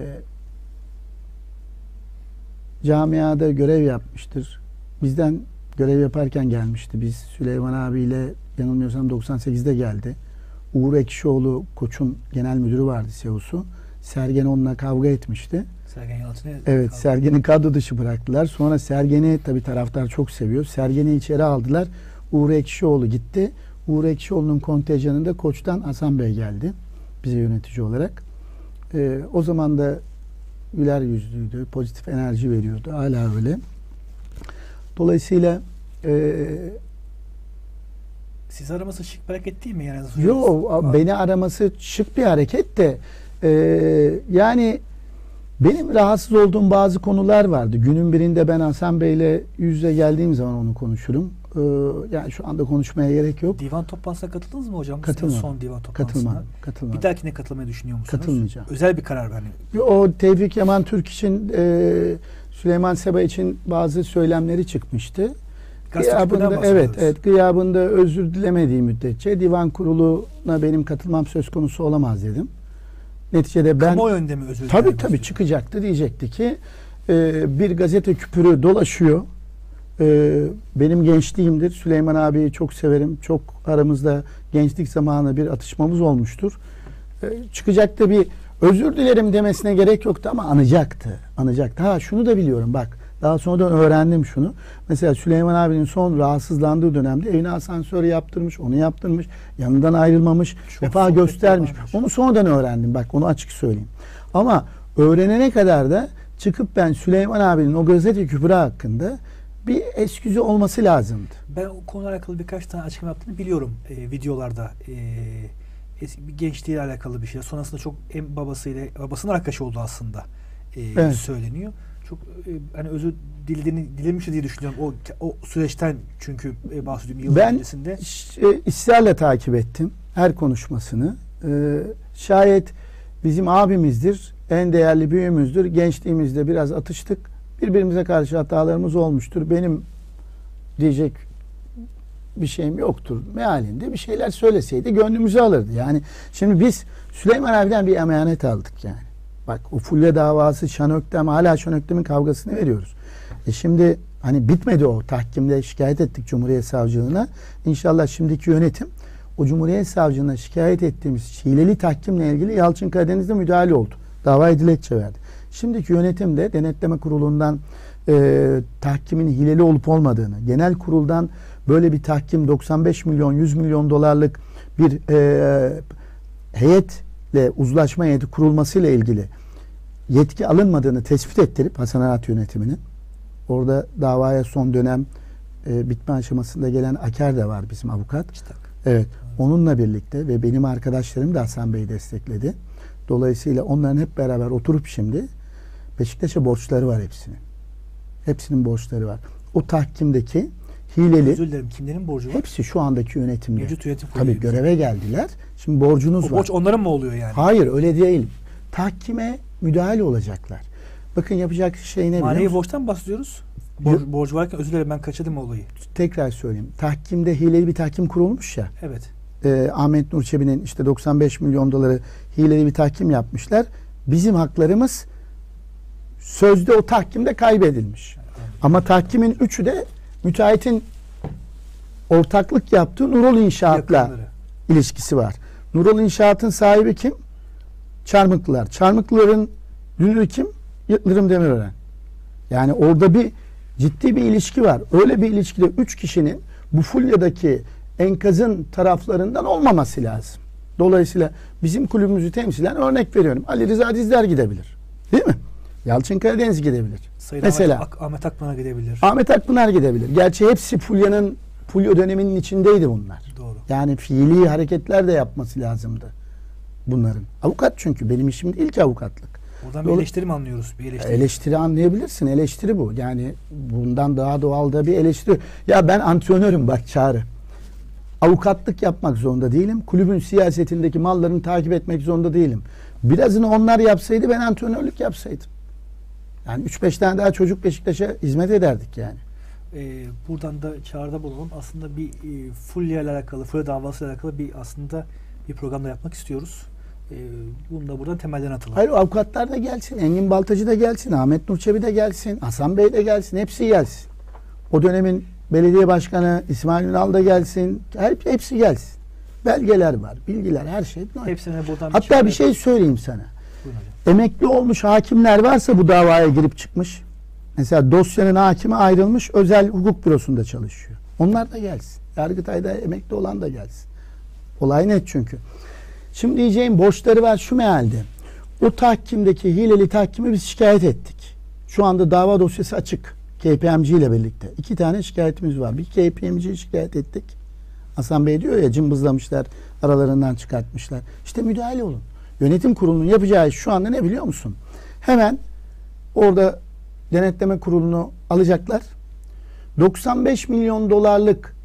camiada görev yapmıştır. Bizden görev yaparken gelmişti. Biz Süleyman abiyle yanılmıyorsam doksan sekizde geldi. Uğur Ekşioğlu Koç'un genel müdürü vardı C E O'su. Sergen onunla kavga etmişti. Sergen Yalçın'ı Evet, kavga- Sergen'i kadro dışı bıraktılar. Sonra Sergen'i tabii taraftar çok seviyor. Sergen'i içeri aldılar. Uğur Ekşioğlu gitti. Uğur Ekşioğlu'nun kontenjanında Koç'tan Hasan Bey geldi. Bize yönetici olarak. Ee, o zaman da güler yüzlüydü. Pozitif enerji veriyordu. Hala öyle. Dolayısıyla e, Siz araması şık bir hareket değil mi? Yani yo, Var. beni araması şık bir hareket de e, yani benim rahatsız olduğum bazı konular vardı. Günün birinde ben Hasan Bey'le yüz yüze geldiğim zaman onu konuşurum. Ee, yani şu anda konuşmaya gerek yok. Divan toplantısına katıldınız mı hocam? Katılmadım. Son divan toplantısına. Katılmadım. Katılmadım. Bir dahakine katılmayı düşünüyor musunuz? Katılmayacağım. Özel bir karar hani. O Tevfik Yaman Türk için e, Süleyman Seba için bazı söylemleri çıkmıştı. Gazetecilerden Gıyabında, bahsediyoruz. evet, evet, gıyabında özür dilemediği müddetçe divan kuruluna benim katılmam söz konusu olamaz dedim. Neticede ben Kamuoyu önünde mi özür tabii dilerim tabii özür çıkacaktı, diyecekti ki e, bir gazete küpürü dolaşıyor. E, benim gençliğimdir. Süleyman abiyi çok severim. Çok aramızda gençlik zamanı bir atışmamız olmuştur. E, çıkacaktı, bir özür dilerim demesine gerek yoktu ama anacaktı. Anacaktı. Ha, şunu da biliyorum bak. Daha sonradan öğrendim şunu. Mesela Süleyman abinin son rahatsızlandığı dönemde evine asansör yaptırmış, onu yaptırmış, yanından ayrılmamış, Çok vefa sohbetler göstermiş. varmış. Onu sonradan öğrendim. Bak, onu açık söyleyeyim. Ama öğrenene kadar da çıkıp ben Süleyman abinin o gazete küpürü hakkında bir esküzü olması lazımdı. Ben o konuyla alakalı birkaç tane açıklama yaptığını biliyorum e, videolarda. E, eski bir gençliğiyle alakalı bir şey. Sonrasında çok en babasıyla babasının arkadaşı oldu aslında. E, Evet. söyleniyor. Çok e, hani özür dilediğini dilemiş diye düşünüyorum. O o süreçten çünkü e, bahsediyorum yıllar Ben öncesinde. e, ısrarla takip ettim her konuşmasını. E, şayet bizim abimizdir, en değerli büyüğümüzdür. Gençliğimizde biraz atıştık. Birbirimize karşı hatalarımız olmuştur. Benim diyecek bir şeyim yoktur mealinde bir şeyler söyleseydi gönlümüzü alırdı. Yani şimdi biz Süleyman abiden bir emanet aldık yani. Bak, o Fulya davası, Şanöktem, hala Şanöktem'in kavgasını veriyoruz. E şimdi hani bitmedi o. Tahkimde şikayet ettik Cumhuriyet Savcılığına. İnşallah şimdiki yönetim o Cumhuriyet Savcılığına şikayet ettiğimiz hileli tahkimle ilgili Yalçın Karadeniz'de müdahale oldu. Davaya dilekçe verdi. Şimdiki yönetim de denetleme kurulundan e, tahkimin hileli olup olmadığını, genel kuruldan böyle bir tahkim doksan beş milyon yüz milyon dolarlık bir e, heyetle, uzlaşma heyeti kurulmasıyla ilgili yetki alınmadığını tespit ettirip Hasan Arat yönetiminin, orada davaya son dönem e, bitme aşamasında gelen Aker de var, bizim avukat. İşte. Evet. Onunla birlikte ve benim arkadaşlarım da Hasan Bey'i destekledi. Dolayısıyla onların hep beraber oturup şimdi Beşiktaş'a borçları var hepsinin. Hepsinin borçları var. O tahkimdeki hileli, Özür dilerim. Kimlerin borcu var? hepsi şu andaki yönetimde. Mevcut yönetim kurulu Tabii üyesi. göreve geldiler. Şimdi borcunuz O var. borç onların mı oluyor yani? Hayır, öyle değil. Tahkime müdahale olacaklar. Bakın, yapacak şey ne biliyor Manevi musun? borçtan bahsediyoruz. Bor, borcu varken özür dilerim ben kaçırdım olayı. Tekrar söyleyeyim. Tahkimde hileli bir tahkim kurulmuş ya. Evet. E, Ahmet Nur Çebi'nin işte doksan beş milyon doları hileli bir tahkim yapmışlar. Bizim haklarımız sözde o tahkimde kaybedilmiş. Ama tahkimin üçü de müteahhitin ortaklık yaptığı Nurol İnşaat'la Yakınları. ilişkisi var. Nurol İnşaat'ın sahibi kim? Çarmıklılar. Çarmıklıların dünürü kim? Yıldırım Demirören. Yani orada bir ciddi bir ilişki var. Öyle bir ilişkide üç kişinin bu Fulya'daki enkazın taraflarından olmaması lazım. Dolayısıyla bizim kulübümüzü temsilen örnek veriyorum. Ali Rıza Dizler gidebilir. Değil mi? Yalçın Karadeniz gidebilir. Sayın Mesela Ahmet, Ak- Ahmet Akpınar gidebilir. Ahmet Akpınar gidebilir. Gerçi hepsi Fulya'nın Fulya döneminin içindeydi bunlar. Doğru. Yani fiili hareketler de yapması lazımdı bunların. Avukat çünkü benim işim değil ki avukatlık. Buradan bir Doğru. eleştiri mi anlıyoruz? Bir eleştiri. Eleştiri anlayabilirsin. Eleştiri bu. Yani bundan daha doğal da bir eleştiri. Ya ben antrenörüm bak Çağrı. Avukatlık yapmak zorunda değilim. Kulübün siyasetindeki mallarını takip etmek zorunda değilim. Birazını onlar yapsaydı ben antrenörlük yapsaydım. Yani üç beş tane daha çocuk Beşiktaş'a hizmet ederdik yani. Ee, buradan da çağrıda bulunalım. Aslında bir e, Fulya ile alakalı, Fulya davası ile alakalı bir aslında bir programda yapmak istiyoruz. Ee, bunu da buradan temelden atalım. Hayır, avukatlar da gelsin. Engin Baltacı da gelsin. Ahmet Nur Çebi de gelsin. Hasan Bey de gelsin. Hepsi gelsin. O dönemin belediye başkanı İsmail Ünal da gelsin. Hep, hepsi gelsin. Belgeler var, bilgiler, her şey. Hepsine buradan bir Hatta çağrı bir şey yapalım. söyleyeyim sana. Buyurun hocam. Emekli olmuş hakimler varsa bu davaya girip çıkmış. Mesela dosyanın hakimi ayrılmış, özel hukuk bürosunda çalışıyor. Onlar da gelsin. Yargıtay'da emekli olan da gelsin. Olay net çünkü. Şimdi diyeceğim borçları var şu mealde. O tahkimdeki hileli tahkimi biz şikayet ettik. Şu anda dava dosyası açık. K P M G ile birlikte. İki tane şikayetimiz var. Bir K P M G'yi şikayet ettik. Hasan Bey diyor ya, cımbızlamışlar, aralarından çıkartmışlar. İşte müdahale olun. Yönetim kurulunun yapacağı iş şu anda ne biliyor musun? Hemen orada denetleme kurulunu alacaklar. doksan beş milyon dolarlık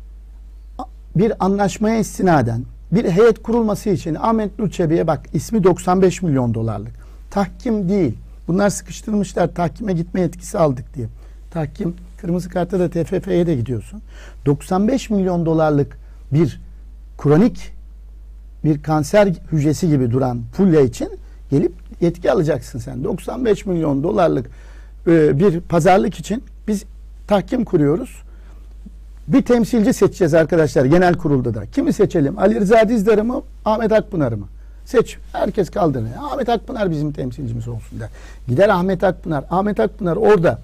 bir anlaşmaya istinaden bir heyet kurulması için Ahmet Nur Çebi'ye bak, ismi doksan beş milyon dolarlık. Tahkim değil. Bunlar sıkıştırmışlar, tahkime gitme yetkisi aldık diye. Tahkim, kırmızı kartta da T F F'ye de gidiyorsun. doksan beş milyon dolarlık bir kronik bir kanser hücresi gibi duran Fulya için gelip yetki alacaksın sen. doksan beş milyon dolarlık e, bir pazarlık için biz tahkim kuruyoruz. Bir temsilci seçeceğiz arkadaşlar genel kurulda da. Kimi seçelim? Ali Rıza Dizdar'ı mı? Ahmet Akpınar'ı mı? Seç. Herkes kaldırır. Ahmet Akpınar bizim temsilcimiz olsun der. Gider Ahmet Akpınar. Ahmet Akpınar orada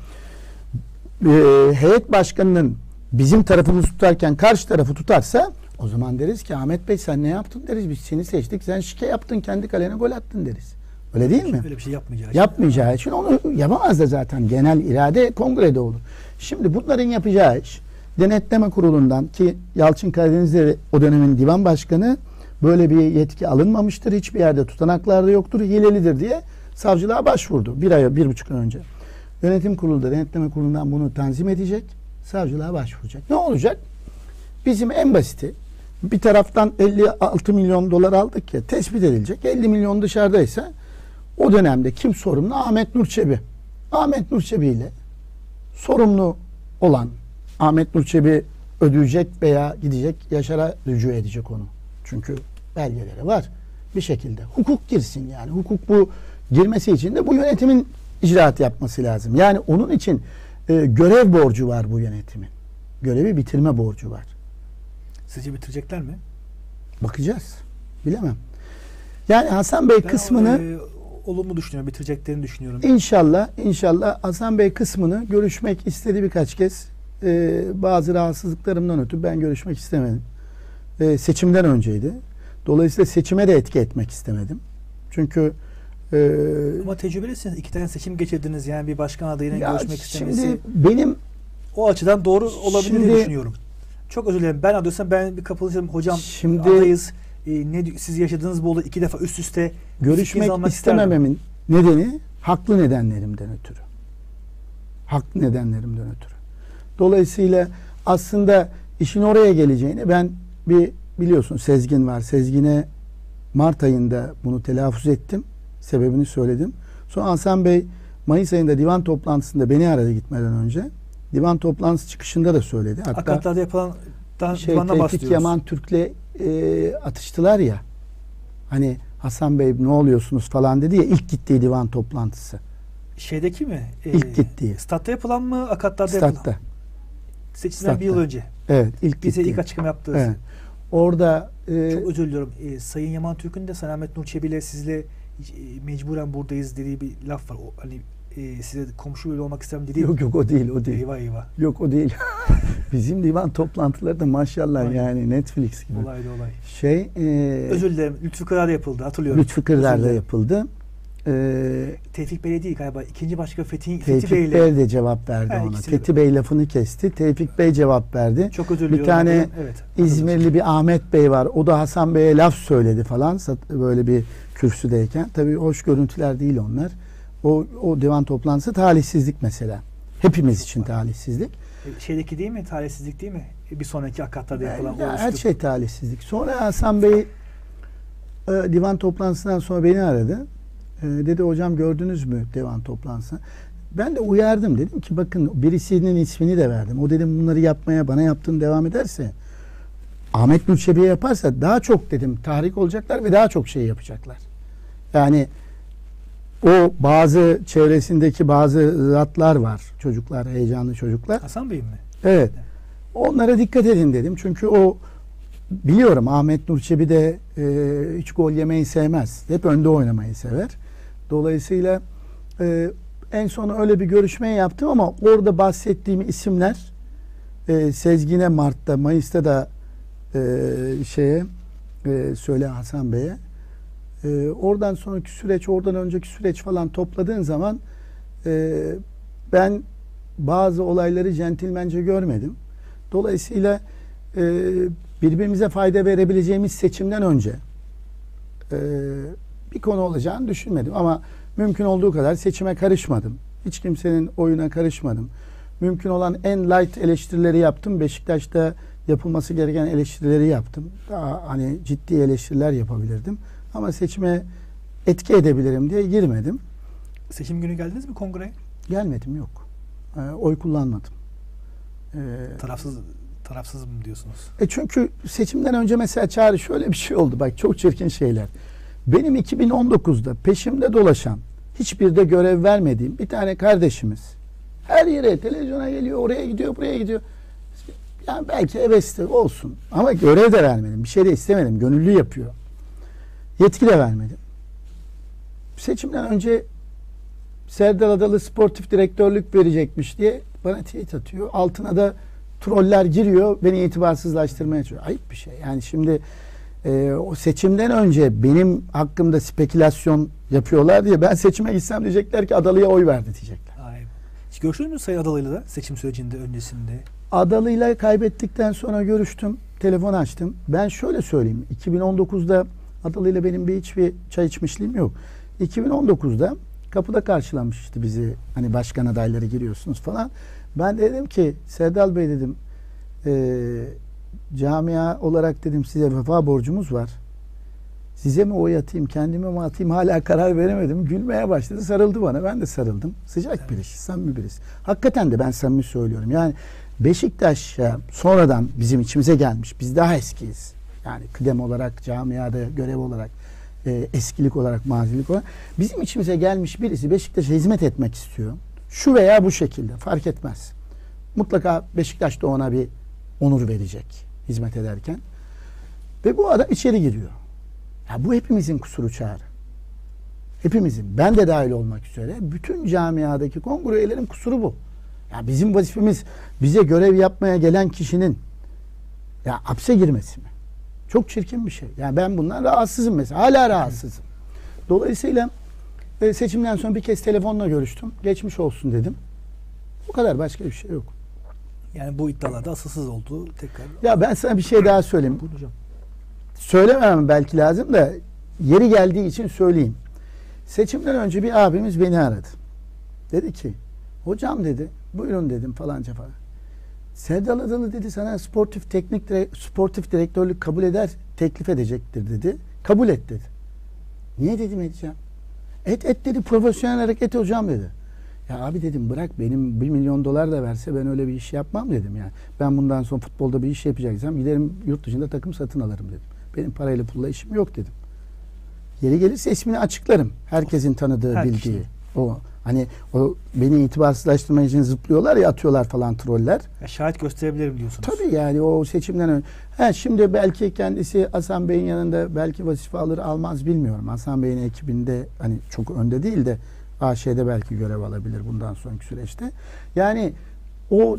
e, heyet başkanının bizim tarafımızı tutarken karşı tarafı tutarsa o zaman deriz ki Ahmet Bey sen ne yaptın deriz. Biz seni seçtik. Sen şike yaptın. Kendi kalene gol attın deriz. Öyle değil mi? Öyle bir şey yapmayacağı için. Yapmayacağı için onu yapamaz da zaten. Genel irade kongrede olur. Şimdi bunların yapacağı iş denetleme kurulundan, ki Yalçın Karadeniz'de o dönemin divan başkanı, böyle bir yetki alınmamıştır. Hiçbir yerde tutanaklarda yoktur. Hilelidir diye savcılığa başvurdu. Bir ay, bir buçuk ay önce. Yönetim kurulu da denetleme kurulundan bunu tanzim edecek. Savcılığa başvuracak. Ne olacak? Bizim en basiti, bir taraftan elli altı milyon dolar aldık ya, tespit edilecek. elli milyon dışarıdaysa o dönemde kim sorumlu? Ahmet Nur Çebi. Ahmet Nur Çebi ile sorumlu olan Ahmet Nur Çebi ödeyecek veya gidecek Yaşar'a rücu edecek onu. Çünkü belgeleri var. Bir şekilde hukuk girsin yani. Hukuk bu girmesi için de bu yönetimin icraat yapması lazım. Yani onun için e, görev borcu var bu yönetimin. Görevi bitirme borcu var. Sizce bitirecekler mi? Bakacağız. Bilemem. Yani Hasan Bey Ben kısmını e, olumlu düşünüyorum. Bitireceklerini düşünüyorum. inşallah inşallah Hasan Bey kısmını görüşmek istedi birkaç kez. Ee, bazı rahatsızlıklarımdan ötürü ben görüşmek istemedim. Ee, seçimden önceydi. Dolayısıyla seçime de etki etmek istemedim. Çünkü e, Ama tecrübelisiniz. İki tane seçim geçirdiniz. Yani bir başkan adayıyla ya görüşmek istemesi. şimdi benim O açıdan doğru olabilir Şimdi- diye düşünüyorum. Çok özür dilerim. Ben adıyorsam ben bir kapılacağım. Hocam Şimdi- adayız. E, ne siz yaşadığınız bu olayı iki defa üst üste görüşmek fikrinizi almak isterdim. istemememin nedeni haklı nedenlerimden ötürü. Haklı nedenlerimden ötürü. Dolayısıyla aslında işin oraya geleceğini ben bir biliyorsun Sezgin var. Sezgin'e Mart ayında bunu telaffuz ettim. Sebebini söyledim. Sonra Hasan Bey Mayıs ayında divan toplantısında beni aradı gitmeden önce. Divan toplantısı çıkışında da söyledi. Hatta Akatlarda yapılan daha şey, divandan Tevfik bahsediyoruz. Yaman Türk'le e, atıştılar ya. Hani Hasan Bey ne oluyorsunuz falan dedi ya, ilk gittiği divan toplantısı. Şeydeki mi? E, İlk gittiği. Statta yapılan mı? Akatlarda yapılan? Statta. Seçimden bir yıl Statta. önce. Evet, ilk Bize gittiği. ilk açıklama yaptınız. Evet. Orada e, Çok özür diliyorum. E, Sayın Yaman Türk'ün de Sayın Ahmet Nur Çebi ile sizle e, mecburen buradayız dediği bir laf var. O, hani e, size komşu böyle olmak istemem dediği. yok yok o değil, o değil. Eyvah eyvah. Yok o değil. Bizim divan toplantıları da maşallah Aynen. yani Netflix gibi. Olaydı olay. Şey, e, Özür dilerim. Lütfü Kırar'da yapıldı. Hatırlıyorum. Lütfü Kırdar'da Özür dilerim. yapıldı. Ee, Tevfik Bey değil galiba. İkinci başka Fethi, Fethi Tevfik Bey'le. Bey de cevap verdi Ha, ona. ikisi de. Fethi Bey lafını kesti. Tevfik Bey cevap verdi. Çok özür Bir diliyorum. tane Evet. İzmirli bir Ahmet Bey var. O da Hasan Bey'e laf söyledi falan. Sat- Böyle bir kürsüdeyken. Tabii hoş görüntüler değil onlar. O, o divan toplantısı talihsizlik mesela. Hepimiz için talihsizlik. Şeydeki değil mi? Talihsizlik değil mi? Bir sonraki akatlarda yapılan. Ya o her üslup. şey talihsizlik. Sonra Hasan Bey e, divan toplantısından sonra beni aradı. E, dedi hocam gördünüz mü divan toplantısını? Ben de uyardım. Dedim ki bakın birisinin ismini de verdim. O dedim bunları yapmaya bana yaptığını devam ederse Ahmet Nurçebi'ye yaparsa daha çok dedim tahrik olacaklar ve daha çok şey yapacaklar. Yani o bazı çevresindeki bazı zatlar var. Çocuklar, heyecanlı çocuklar. Hasan Bey mi? Evet. Onlara dikkat edin dedim. Çünkü o biliyorum Ahmet Nurçebi de e, hiç gol yemeyi sevmez. Hep önde oynamayı sever. Dolayısıyla e, en son öyle bir görüşmeyi yaptım ama orada bahsettiğim isimler e, Sezgin'e Mart'ta, Mayıs'ta da e, şeye e, söyle Hasan Bey'e e, oradan sonraki süreç, oradan önceki süreç falan topladığın zaman e, ben bazı olayları centilmence görmedim. Dolayısıyla e, birbirimize fayda verebileceğimiz seçimden önce e, bir konu olacağını düşünmedim. Ama mümkün olduğu kadar seçime karışmadım. Hiç kimsenin oyuna karışmadım. Mümkün olan en light eleştirileri yaptım. Beşiktaş'ta yapılması gereken eleştirileri yaptım. Daha hani ciddi eleştiriler yapabilirdim. Ama seçime etki edebilirim diye girmedim. Seçim günü geldiniz mi kongreye? Gelmedim yok. E, oy kullanmadım. E, Tarafsız tarafsız mı diyorsunuz? E çünkü seçimden önce mesela Çağrı şöyle bir şey oldu. Bak çok çirkin şeyler. Benim iki bin on dokuzda peşimde dolaşan, hiçbir de görev vermediğim bir tane kardeşimiz her yere televizyona geliyor, oraya gidiyor, buraya gidiyor. Yani belki hevesli olsun ama görev de vermedim. Bir şey de istemedim. Gönüllü yapıyor. Yetki de vermedim. Seçimden önce Serdar Adalı sportif direktörlük verecekmiş diye bana tweet atıyor. Altına da troller giriyor, beni itibarsızlaştırmaya çalışıyor. Ayıp bir şey. Yani şimdi e, o seçimden önce benim hakkımda spekülasyon yapıyorlar diye ben seçime gitsem diyecekler ki Adalı'ya oy verdi diyecekler. Ay. Hiç görüştünüz mü Sayın Adalı'yla da seçim sürecinde, öncesinde? Adalı'yla kaybettikten sonra görüştüm, telefon açtım. Ben şöyle söyleyeyim, iki bin on dokuzda Adalı'yla benim bir hiçbir çay içmişliğim yok. iki bin on dokuzda kapıda karşılamıştı bizi, hani başkan adayları giriyorsunuz falan. Ben de dedim ki Serdal Bey dedim e, camia olarak dedim size vefa borcumuz var. Size mi oy atayım, kendime mi atayım hala karar veremedim. Gülmeye başladı, sarıldı bana. Ben de sarıldım. Sıcak evet. birisi, samimi birisi. Hakikaten de ben samimi söylüyorum. Yani Beşiktaş'a sonradan bizim içimize gelmiş. Biz daha eskiyiz. Yani kıdem olarak, camiada görev olarak, e, eskilik olarak, mazilik olarak. Bizim içimize gelmiş birisi Beşiktaş'a hizmet etmek istiyor. Şu veya bu şekilde fark etmez. Mutlaka Beşiktaş da ona bir onur verecek hizmet ederken. Ve bu adam içeri giriyor. Ya bu hepimizin kusuru Çağrı. Hepimizin. Ben de dahil olmak üzere. Bütün camiadaki kongre üyelerin kusuru bu. Ya bizim vazifemiz bize görev yapmaya gelen kişinin ya hapse girmesi mi? Çok çirkin bir şey. Yani ben bundan rahatsızım mesela. Hala rahatsızım. Dolayısıyla e, seçimden sonra bir kez telefonla görüştüm. Geçmiş olsun dedim. Bu kadar, başka bir şey yok. Yani bu iddialarda asılsız olduğu tekrar. Ya ben sana bir şey daha söyleyeyim. Buyurun hocam. Söylememem belki lazım da yeri geldiği için söyleyeyim. Seçimden önce bir abimiz beni aradı. Dedi ki hocam dedi, buyurun dedim falanca falan. Serdal Adalı dedi sana sportif teknik sportif direktörlük kabul eder, teklif edecektir dedi. Kabul et dedi. Niye dedim edeceğim? Et et dedi, profesyonel hareket hocam dedi. Ya abi dedim bırak, benim bir milyon dolar da verse ben öyle bir iş yapmam dedim yani. Ben bundan sonra futbolda bir iş yapacaksam giderim yurt dışında takım satın alırım dedim. Benim parayla pulla işim yok dedim. Yeri gelirse ismini açıklarım. Herkesin tanıdığı, Her bildiği. kişinin. O hani o beni itibarsızlaştırmak için zıplıyorlar ya, atıyorlar falan troller. Ya şahit gösterebilirim diyorsunuz. Tabii yani o seçimden önce. Ha, şimdi belki kendisi Hasan Bey'in yanında belki vazife alır almaz bilmiyorum. Hasan Bey'in ekibinde hani çok önde değil de A Ş'de belki görev alabilir bundan sonraki süreçte. Yani o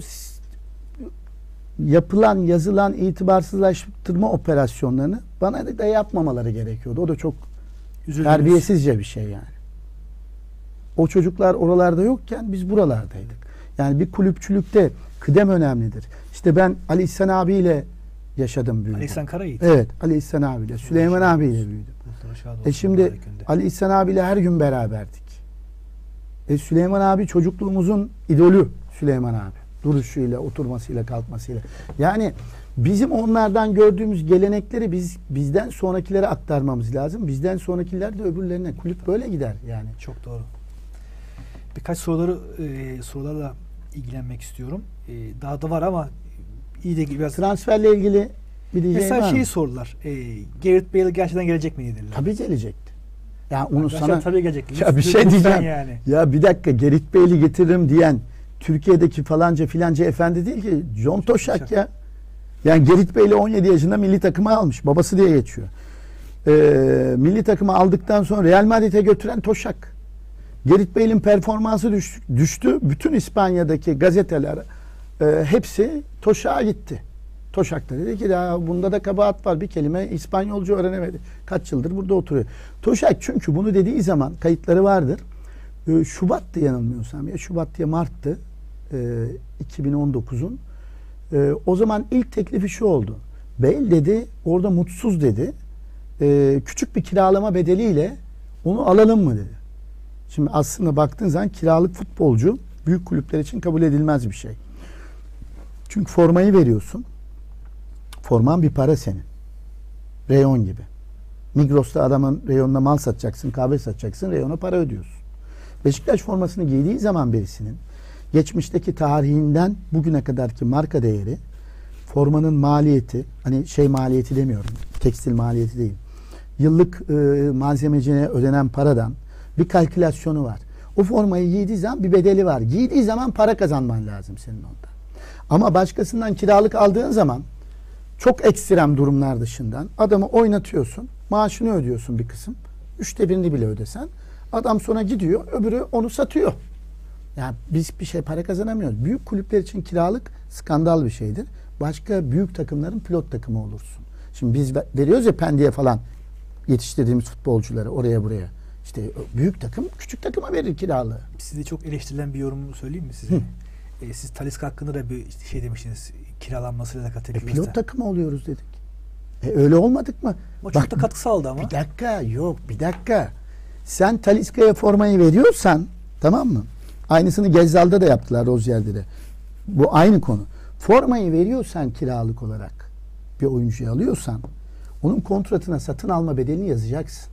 yapılan, yazılan itibarsızlaştırma operasyonlarını bana da yapmamaları gerekiyordu. O da çok Üzüldünüz. terbiyesizce bir şey yani. O çocuklar oralarda yokken biz buralardaydık. Yani bir kulüpçülükte kıdem önemlidir. İşte ben Ali İhsan abiyle yaşadım, büyüdüm. Ali İhsan Karayiğit. Evet, Ali İhsan abiyle, Süleyman abiyle büyüdüm. E şimdi Ali İhsan abiyle her gün beraberdik. E Süleyman abi çocukluğumuzun idolü Süleyman abi. Duruşuyla, oturmasıyla, kalkmasıyla. Yani bizim onlardan gördüğümüz gelenekleri biz bizden sonrakilere aktarmamız lazım. Bizden sonrakiler de öbürlerine. Kulüp böyle gider yani. Çok doğru. Birkaç soruları e, sorularla ilgilenmek istiyorum. E, daha da var ama iyi de biraz transferle ilgili bir diyeceğim mesela var mı? şeyi sordular. E, Gareth Bale gerçekten gelecek mi dediler. Tabii gelecekti. Ya onu Arkadaşlar sana tabii gelecek. ya bir şey diyeceğim. Yani. Ya bir dakika, Gareth Bale'i getiririm diyen Türkiye'deki falanca filanca efendi değil ki. John Toşak ya. Yani Gareth Bale'i on yedi yaşında milli takıma almış. Babası diye geçiyor. Ee, milli takımı aldıktan sonra Real Madrid'e götüren Toşak. Gareth Bale'in performansı düştü. düştü. Bütün İspanya'daki gazeteler e, hepsi Toşak'a gitti. Toşak da dedi ki ya bunda da kabahat var. Bir kelime İspanyolca öğrenemedi. Kaç yıldır burada oturuyor. Toşak çünkü bunu dediği zaman kayıtları vardır. E, Şubat'tı yanılmıyorsam. Ya Şubat ya Mart'tı. E, iki bin on dokuzun. E, o zaman ilk teklifi şu oldu. Bale dedi orada mutsuz dedi. E, küçük bir kiralama bedeliyle onu alalım mı dedi. Şimdi aslında baktığın zaman kiralık futbolcu büyük kulüpler için kabul edilmez bir şey. Çünkü formayı veriyorsun. Forman bir para senin. Reyon gibi. Migros'ta adamın reyonuna mal satacaksın, kahve satacaksın, reyona para ödüyorsun. Beşiktaş formasını giydiği zaman birisinin geçmişteki tarihinden bugüne kadarki marka değeri, formanın maliyeti, hani şey maliyeti demiyorum, tekstil maliyeti değil. Yıllık e, malzemecine ödenen paradan bir kalkülasyonu var. O formayı giydiği zaman bir bedeli var. Giydiği zaman para kazanman lazım senin ondan. Ama başkasından kiralık aldığın zaman çok ekstrem durumlar dışından adamı oynatıyorsun, maaşını ödüyorsun bir kısım. Üçte birini bile ödesen. Adam sonra gidiyor, öbürü onu satıyor. Yani biz bir şey para kazanamıyoruz. Büyük kulüpler için kiralık skandal bir şeydir. Başka büyük takımların pilot takımı olursun. Şimdi biz veriyoruz ya Pendik'e falan yetiştirdiğimiz futbolcuları oraya buraya. İşte büyük takım küçük takıma verir kiralığı. Size çok eleştirilen bir yorum söyleyeyim mi size? E, siz Talisca hakkında da bir şey demiştiniz. Kiralanmasıyla alakalı tepki e, pilot takımı oluyoruz dedik. E, öyle olmadık mı? Ama çok da katkı sağladı ama. Bir dakika yok bir dakika. Sen Talisca'ya formayı veriyorsan tamam mı? Aynısını Gezzal'da da yaptılar Rozier'de de. Bu aynı konu. Formayı veriyorsan kiralık olarak bir oyuncuyu alıyorsan onun kontratına satın alma bedelini yazacaksın.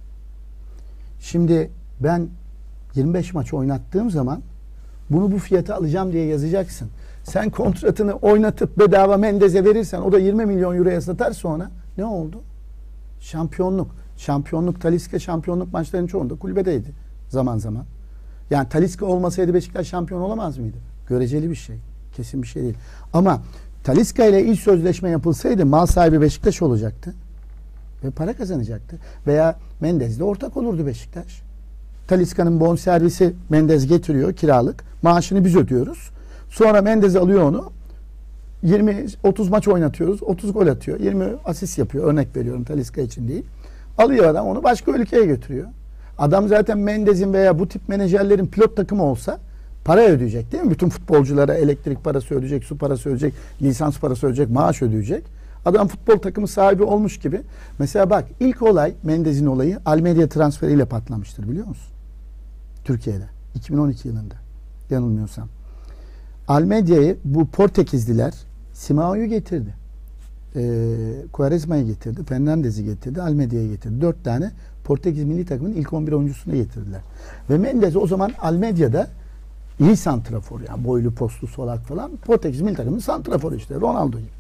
Şimdi ben yirmi beş maç oynattığım zaman bunu bu fiyata alacağım diye yazacaksın. Sen kontratını oynatıp bedava Mendez'e verirsen o da yirmi milyon euroya satar sonra ne oldu? Şampiyonluk. Şampiyonluk Talisca şampiyonluk maçlarının çoğunda kulübedeydi zaman zaman. Yani Talisca olmasaydı Beşiktaş şampiyon olamaz mıydı? Göreceli bir şey. Kesin bir şey değil. Ama Talisca ile ilk sözleşme yapılsaydı mal sahibi Beşiktaş olacaktı. Ve para kazanacaktı. Veya Mendez'le ortak olurdu Beşiktaş. Talisca'nın bonservisi Mendez getiriyor kiralık. Maaşını biz ödüyoruz. Sonra Mendez alıyor onu. yirmi otuz maç oynatıyoruz. otuz gol atıyor. yirmi asist yapıyor. Örnek veriyorum Talisca için değil. Alıyor adam onu başka ülkeye götürüyor. Adam zaten Mendez'in veya bu tip menajerlerin pilot takımı olsa para ödeyecek değil mi? Bütün futbolculara elektrik parası ödeyecek, su parası ödeyecek, lisans parası ödeyecek, maaş ödeyecek. Adam futbol takımı sahibi olmuş gibi. Mesela bak ilk olay Mendez'in olayı Almeria transferiyle patlamıştır biliyor musun? Türkiye'de. iki bin on iki yılında. Yanılmıyorsam. Almedia'yı bu Portekizliler Simao'yu getirdi. Ee, Quaresma'yı getirdi. Fernandez'i getirdi. Almedia'yı getirdi. Dört tane Portekiz milli takımının ilk on bir oyuncusunu getirdiler. Ve Mendez o zaman Almedia'da iyi santrafor yani boylu postlu solak falan. Portekiz milli takımının santraforu işte Ronaldo gibi.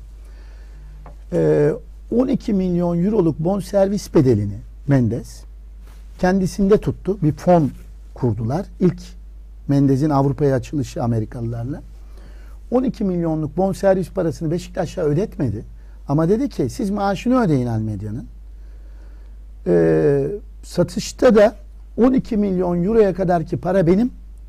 Ee, on iki milyon euroluk bonservis bedelini Mendez kendisinde tuttu. Bir fon kurdular. İlk Mendez'in Avrupa'ya açılışı Amerikalılarla. on iki milyonluk bonservis parasını Beşiktaş'a ödetmedi. Ama dedi ki siz maaşını ödeyin Almedia'nın. Ee, satışta da on iki milyon euroya kadarki para benim.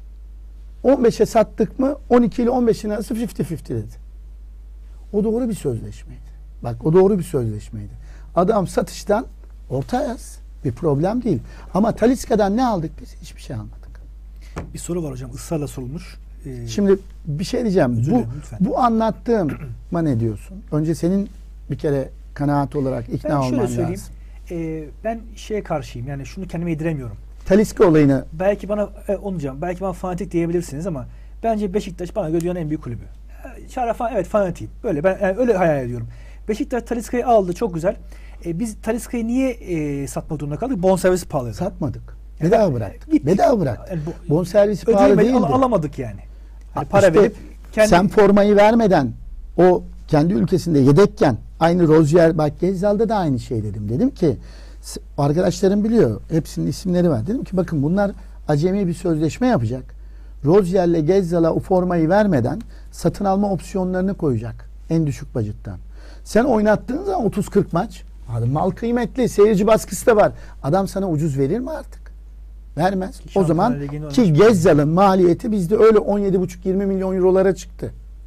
on beşe sattık mı on iki ile on beşin arası elli elli dedi. O doğru bir sözleşmeydi. Bak o doğru bir sözleşmeydi. Adam satıştan orta yaz. Bir problem değil. Ama Talisca'dan ne aldık biz? Hiçbir şey almadık. Bir soru var hocam. Israrla sorulmuş. Ee, Şimdi bir şey diyeceğim. Özür Bu, dilerim, lütfen. bu anlattığıma ne diyorsun? Önce senin bir kere kanaat olarak ikna ben olman şöyle lazım. söyleyeyim. Ee, ben şeye karşıyım. Yani şunu kendime yediremiyorum. Talisca olayını Belki bana e, onu diyeceğim. Belki bana fanatik diyebilirsiniz ama bence Beşiktaş bana göre dünyanın en büyük kulübü. E, Çağrı falan evet fanatiyim. Böyle ben yani öyle hayal ediyorum. Beşiktaş Talisca'yı aldı çok güzel. E, biz Talisca'yı niye e, satmak durumunda kaldık? Bonservisi pahalıydı. satmadık. Bedava bıraktık. Gittik. Bedava bıraktık. Yani bu- Bonservisi pahalı Ödeyemedi, değildi. al- alamadık yani. Hani Ha, para işte verip kendi sen formayı vermeden o kendi ülkesinde yedekken aynı Rozier, bak Gezzal'da da aynı şey dedim. Dedim ki s- arkadaşlarım biliyor. Hepsinin isimleri var. Dedim ki bakın bunlar acemi bir sözleşme yapacak. Rozier'le Gezzal'a o formayı vermeden satın alma opsiyonlarını koyacak. En düşük budget'tan. Sen oynattığın zaman otuz kırk maç. Adam mal kıymetli. Seyirci baskısı da var. Adam sana ucuz verir mi artık? Vermez. O Şampiyonlar zaman Ligi'ni ki oynamış. Gezzal'ın maliyeti bizde öyle on yedi buçuk yirmi milyon eurolara çıktı.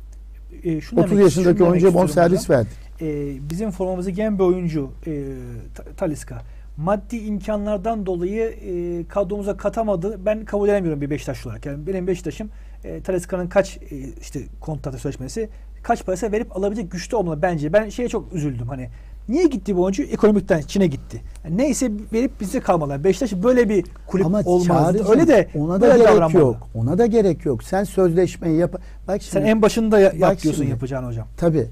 e, şunu otuz demek- yaşındaki şunu demek oyuncuya istiyorum bonservis hocam. verdik. E, bizim formamızı giyen bir oyuncu e, Ta- Talisca. Maddi imkanlardan dolayı e, kadromuza katamadı. Ben kabul edemiyorum bir Beşiktaşlı olarak. Yani benim Beşiktaş'ım e, Talisca'nın kaç e, işte kontratı sözleşmesi kaç parası verip alabilecek güçte olmalı bence. Ben şeye çok üzüldüm hani. Niye gitti bu oyuncu? Ekonomikten Çin'e gitti. Yani neyse verip bize kalmalı. Beşiktaş böyle bir kulüp Ama olmaz. Çağrı'cığım, Öyle de ona da böyle gerek davranmalı. yok. Ona da gerek yok. Sen sözleşmeyi yap. Bak şimdi, Sen en başında ya- Bak yap diyorsun şimdi. yapacağını hocam. tabii.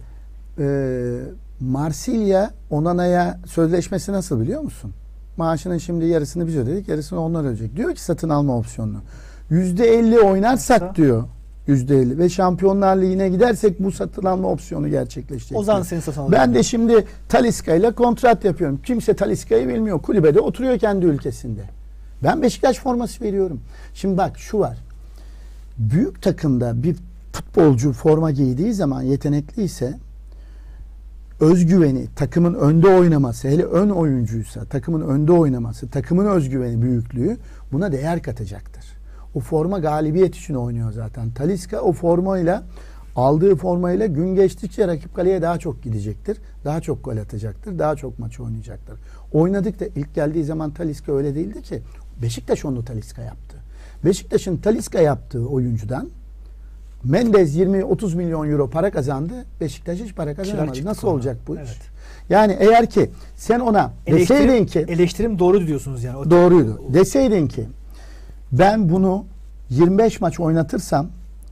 E, Marsilya Onana'ya sözleşmesi nasıl biliyor musun? Maaşının şimdi yarısını biz ödedik, yarısını onlar ödeyecek. Diyor ki satın alma opsiyonunu. yüzde elli oynarsak Nasıl? diyor. yüzde elli ve Şampiyonlar Ligi'ne gidersek bu satın alma opsiyonu gerçekleşecek. O zaman diyor. seni satın alacak. Ben de şimdi Talisca ile kontrat yapıyorum. Kimse Talisca'yı bilmiyor. Kulübede oturuyor kendi ülkesinde. Ben Beşiktaş forması veriyorum. Şimdi bak şu var. Büyük takımda bir futbolcu forma giydiği zaman yetenekliyse özgüveni, takımın önde oynaması, hele ön oyuncuysa takımın önde oynaması, takımın özgüveni, büyüklüğü buna değer katacaktır. O forma galibiyet için oynuyor zaten. Talisca o formayla, aldığı formayla gün geçtikçe rakip kaleye daha çok gidecektir. Daha çok gol atacaktır. Daha çok maç oynayacaktır. Oynadık da ilk geldiği zaman Talisca öyle değildi ki. Beşiktaş onu Talisca yaptı. Beşiktaş'ın Talisca yaptığı oyuncudan Mendes yirmi otuz milyon euro para kazandı. Beşiktaş hiç para kazanamadı. çıktı Nasıl sonra. olacak bu iş? Evet. Yani eğer ki sen ona deseydin Eleştirim, ki eleştirim doğru diyorsunuz yani. O- doğruydu. Deseydin ki ben bunu yirmi beş maç oynatırsam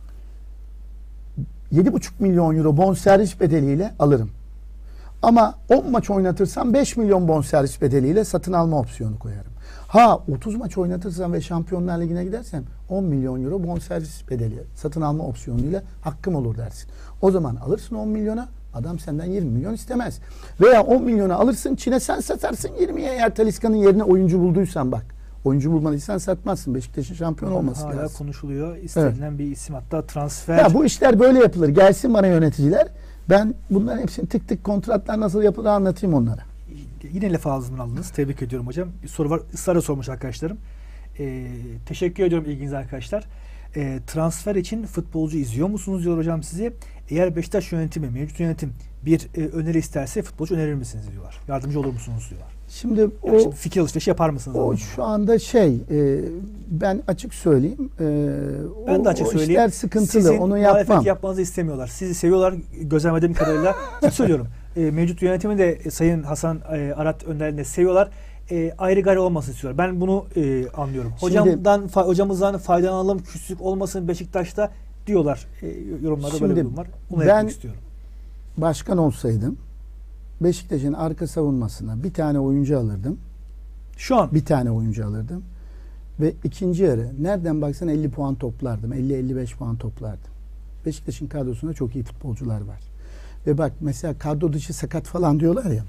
yedi buçuk milyon euro bonservis bedeliyle alırım. Ama on maç oynatırsam beş milyon bonservis bedeliyle satın alma opsiyonu koyarım. Ha otuz maç oynatırsam ve Şampiyonlar Ligi'ne gidersem on milyon euro bonservis bedeli satın alma opsiyonuyla hakkım olur dersin. O zaman alırsın on milyona, adam senden yirmi milyon istemez. Veya on milyona alırsın, Çin'e sen satarsın yirmiye, eğer Talisca'nın yerine oyuncu bulduysan bak. Oyuncu bulmadıysan satmazsın. Beşiktaş'ın şampiyon olması Hala lazım. konuşuluyor. İstenilen bir isim, hatta transfer. Ya bu işler böyle yapılır. Gelsin bana yöneticiler. Ben bunların hepsini tık tık kontratlar nasıl yapılır anlatayım onlara. Yine laf ağzımdan aldınız. Tebrik ediyorum hocam. Bir soru var. Israrla sormuş arkadaşlarım. Ee, teşekkür ediyorum ilginize arkadaşlar. Ee, transfer için futbolcu izliyor musunuz diyor hocam size. Eğer Beşiktaş yönetimi, mevcut yönetim bir e, öneri isterse futbolcu önerir misiniz diyorlar. Yardımcı olur musunuz diyorlar. Şimdi Yani o şimdi fikir alışverişi yapar mısınız? o anlamında? şu anda şey e, ben açık söyleyeyim. E, Ben o, de açık o söyleyeyim. işler sıkıntılı. Sizin Onu muhalefet yapmam. yapmanızı istemiyorlar. Sizi seviyorlar. Gözlemlediğim kadarıyla söylüyorum. E, mevcut yönetimi de e, Sayın Hasan e, Arat önderliğinde seviyorlar. E, ayrı gayrı olmasın istiyorlar. Ben bunu e, anlıyorum. Şimdi- Hocamdan fa- hocamızdan faydalanalım, küslük olmasın Beşiktaş'ta diyorlar. E, yorumlarda böyle bir Şimdi durum var. Bunu ben- yapmak istiyorum. Başkan olsaydım Beşiktaş'ın arka savunmasına bir tane oyuncu alırdım. Şu an Bir tane oyuncu alırdım. Ve ikinci yarı nereden baksan elli puan toplardım. elli elli beş puan toplardım. Beşiktaş'ın kadrosunda çok iyi futbolcular var. Ve bak mesela kadro dışı sakat falan diyorlar ya.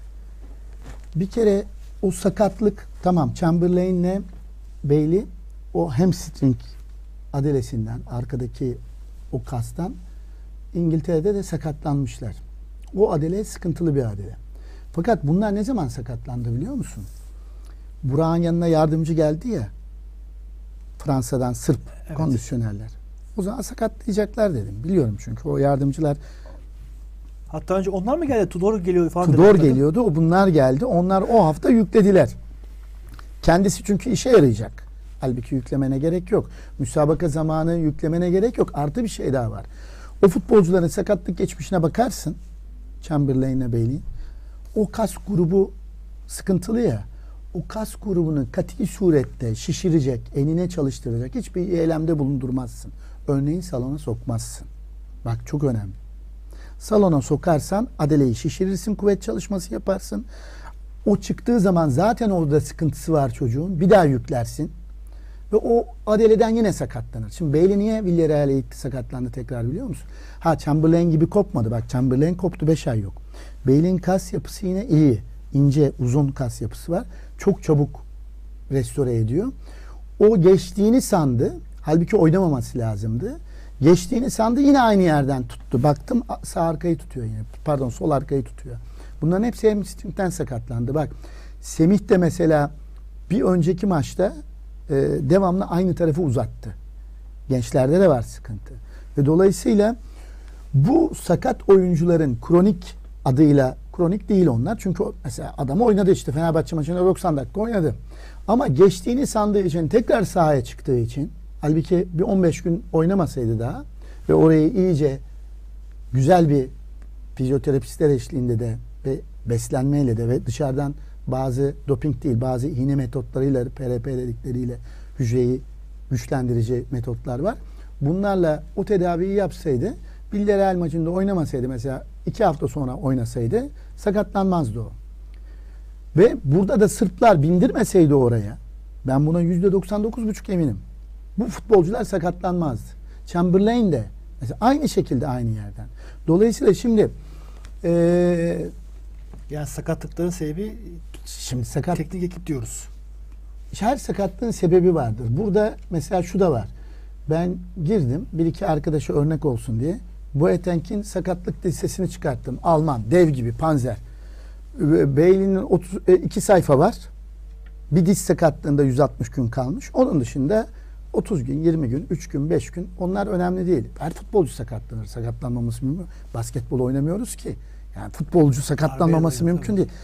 Bir kere o sakatlık tamam, Chamberlain'le Bailey o hamstring adelesinden, arkadaki o kastan İngiltere'de de sakatlanmışlar. O adele sıkıntılı bir adele. Fakat bunlar ne zaman sakatlandı biliyor musun? Burak'ın yanına yardımcı geldi ya, Fransa'dan Sırp Evet. kondisyonerler. O zaman sakatlayacaklar dedim. Biliyorum çünkü o yardımcılar hatta önce onlar mı geldi? Tudor geliyor falan. Tudor dediler. geliyordu. O bunlar geldi. Onlar o hafta yüklediler. Kendisi çünkü işe yarayacak. Halbuki yüklemene gerek yok. Müsabaka zamanı yüklemene gerek yok. Artı bir şey daha var. O futbolcuların sakatlık geçmişine bakarsın. Chamberlain'le Bailey. O kas grubu sıkıntılı ya. O kas grubunu kat'i surette şişirecek, enine çalıştıracak hiçbir eylemde bulundurmazsın. Örneğin salona sokmazsın. Bak çok önemli. Salona sokarsan adeleyi şişirirsin, kuvvet çalışması yaparsın. O çıktığı zaman zaten orada sıkıntısı var çocuğun. Bir daha yüklersin. Ve o adeleden yine sakatlanır. Şimdi Bailey niye Villarreal'e gitti sakatlandı tekrar biliyor musun? Ha Chamberlain gibi kopmadı. Bak Chamberlain koptu beş ay yok. Bailey'in kas yapısı yine iyi. İnce, uzun kas yapısı var. Çok çabuk restore ediyor. O geçtiğini sandı. Halbuki oynamaması lazımdı. Geçtiğini sandı yine aynı yerden tuttu. Baktım sağ arkayı tutuyor yine. Pardon sol arkayı tutuyor. Bunların hepsi hamstringten sakatlandı. Bak Semih de mesela bir önceki maçta e, devamlı aynı tarafı uzattı. Gençlerde de var sıkıntı. Ve dolayısıyla bu sakat oyuncuların kronik adıyla, kronik değil onlar. Çünkü mesela adam oynadı işte Fenerbahçe maçında doksan dakika oynadı. Ama geçtiğini sandığı için tekrar sahaya çıktığı için halbuki bir on beş gün oynamasaydı daha ve orayı iyice güzel bir fizyoterapistler eşliğinde de ve beslenmeyle de ve dışarıdan bazı doping değil bazı iğne metotlarıyla P R P dedikleriyle hücreyi güçlendirici metotlar var. Bunlarla o tedaviyi yapsaydı Villarreal maçında oynamasaydı mesela iki hafta sonra oynasaydı sakatlanmazdı o. Ve burada da Sırplar bindirmeseydi oraya ben buna yüzde doksan dokuz buçuk eminim. Bu futbolcular sakatlanmazdı. Chamberlain de mesela aynı şekilde aynı yerden. Dolayısıyla şimdi ee, yani sakatlıkların sebebi şimdi sakat teknik ekip diyoruz. Her sakatlığın sebebi vardır. Burada mesela şu da var. Ben girdim bir iki arkadaşa örnek olsun diye. Boateng'in sakatlık listesini çıkarttım. Alman, dev gibi, panzer. Bailey'nin otuz iki sayfa var. Bir diz sakatlığında yüz altmış gün kalmış. Onun dışında otuz gün, yirmi gün, üç gün, beş gün onlar önemli değil. Her futbolcu sakatlanır. Sakatlanmaması mümkün. Basketbol oynamıyoruz ki. Yani futbolcu sakatlanmaması Harbi mümkün tabii. değil.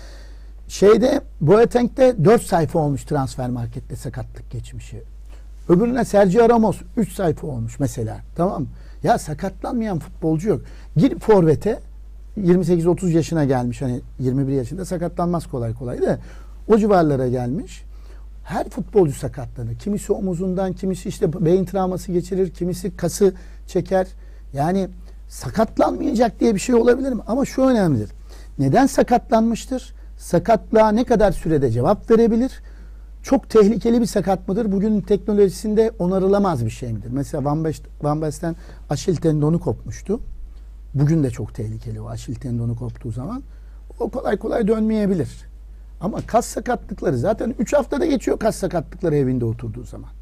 Şeyde Boateng'de dört sayfa olmuş transfer markette sakatlık geçmişi. Öbürüne Sergio Ramos üç sayfa olmuş mesela. Tamam mı? Ya sakatlanmayan futbolcu yok. Gir forvete yirmi sekiz otuz yaşına gelmiş. Hani yirmi bir yaşında sakatlanmaz kolay kolay da o civarlara gelmiş. Her futbolcu sakatlanır. Kimisi omuzundan, kimisi işte beyin travması geçirir, kimisi kası çeker. Yani sakatlanmayacak diye bir şey olabilir mi? Ama şu önemlidir. Neden sakatlanmıştır? Sakatlığa ne kadar sürede cevap verebilir? Çok tehlikeli bir sakat mıdır? Bugünün teknolojisinde onarılamaz bir şey midir? Mesela Van, Beş, Van Basten Aşil tendonu kopmuştu. Bugün de çok tehlikeli o Aşil tendonu koptuğu zaman. O kolay kolay dönmeyebilir. Ama kas sakatlıkları zaten üç haftada geçiyor kas sakatlıkları evinde oturduğu zaman.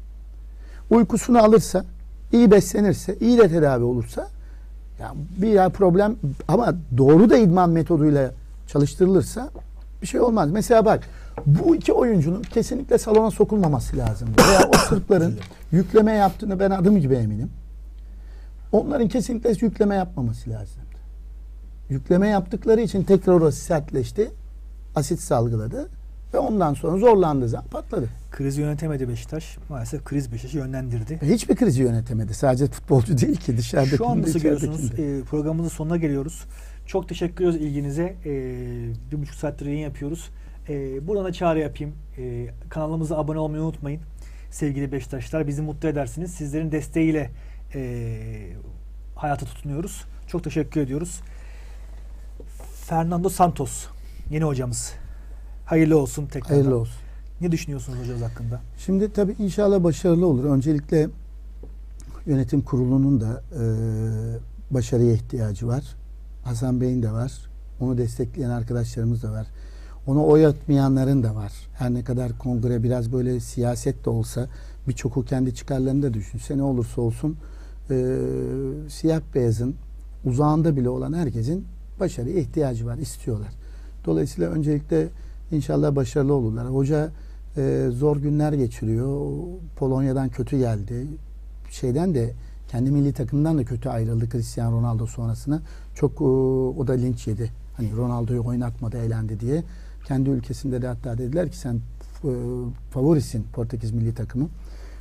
Uykusunu alırsa, iyi beslenirse, iyi de tedavi olursa ya bir problem ama doğru da idman metoduyla çalıştırılırsa bir şey olmaz. Mesela bak bu iki oyuncunun kesinlikle salona sokulmaması lazım. Veya o Sırpların yükleme yaptığını ben adım gibi eminim. Onların kesinlikle yükleme yapmaması lazım. Yükleme yaptıkları için tekrar orası sertleşti. Asit salgıladı. Ve ondan sonra zorlandığı zaman patladı. Krizi yönetemedi Beşiktaş. Maalesef kriz Beşiktaş'ı yönlendirdi. Hiçbir krizi yönetemedi. Sadece futbolcu değil ki dışarıdaki. Şu an nasıl görüyorsunuz? E, programımızın sonuna geliyoruz. Çok teşekkür ediyoruz ilginize. E, bir buçuk saattir yayın yapıyoruz. E, buradan da çağrı yapayım. E, kanalımıza abone olmayı unutmayın. Sevgili Beşiktaşlar bizi mutlu edersiniz. Sizlerin desteğiyle e, hayata tutunuyoruz. Çok teşekkür ediyoruz. Fernando Santos yeni hocamız. Hayırlı olsun tekrar. Hayırlı olsun. Ne düşünüyorsunuz hocamız hakkında? Şimdi tabii inşallah başarılı olur. Öncelikle yönetim kurulunun da e, başarıya ihtiyacı var. Hasan Bey'in de var. Onu destekleyen arkadaşlarımız da var. Ona oy atmayanların da var. Her ne kadar kongre biraz böyle siyaset de olsa birçoku kendi çıkarlarını da düşünse ne olursa olsun e, siyah beyazın uzağında bile olan herkesin başarıya ihtiyacı var. İstiyorlar. Dolayısıyla öncelikle İnşallah başarılı olurlar. Hoca e, zor günler geçiriyor. Polonya'dan kötü geldi. Şeyden de kendi milli takımdan da kötü ayrıldı Cristiano Ronaldo sonrasında. Çok e, o da linç yedi. Hani Ronaldo'yu oynatmadı, eğlendi diye. Kendi ülkesinde de hatta dediler ki sen e, favorisin Portekiz milli takımı.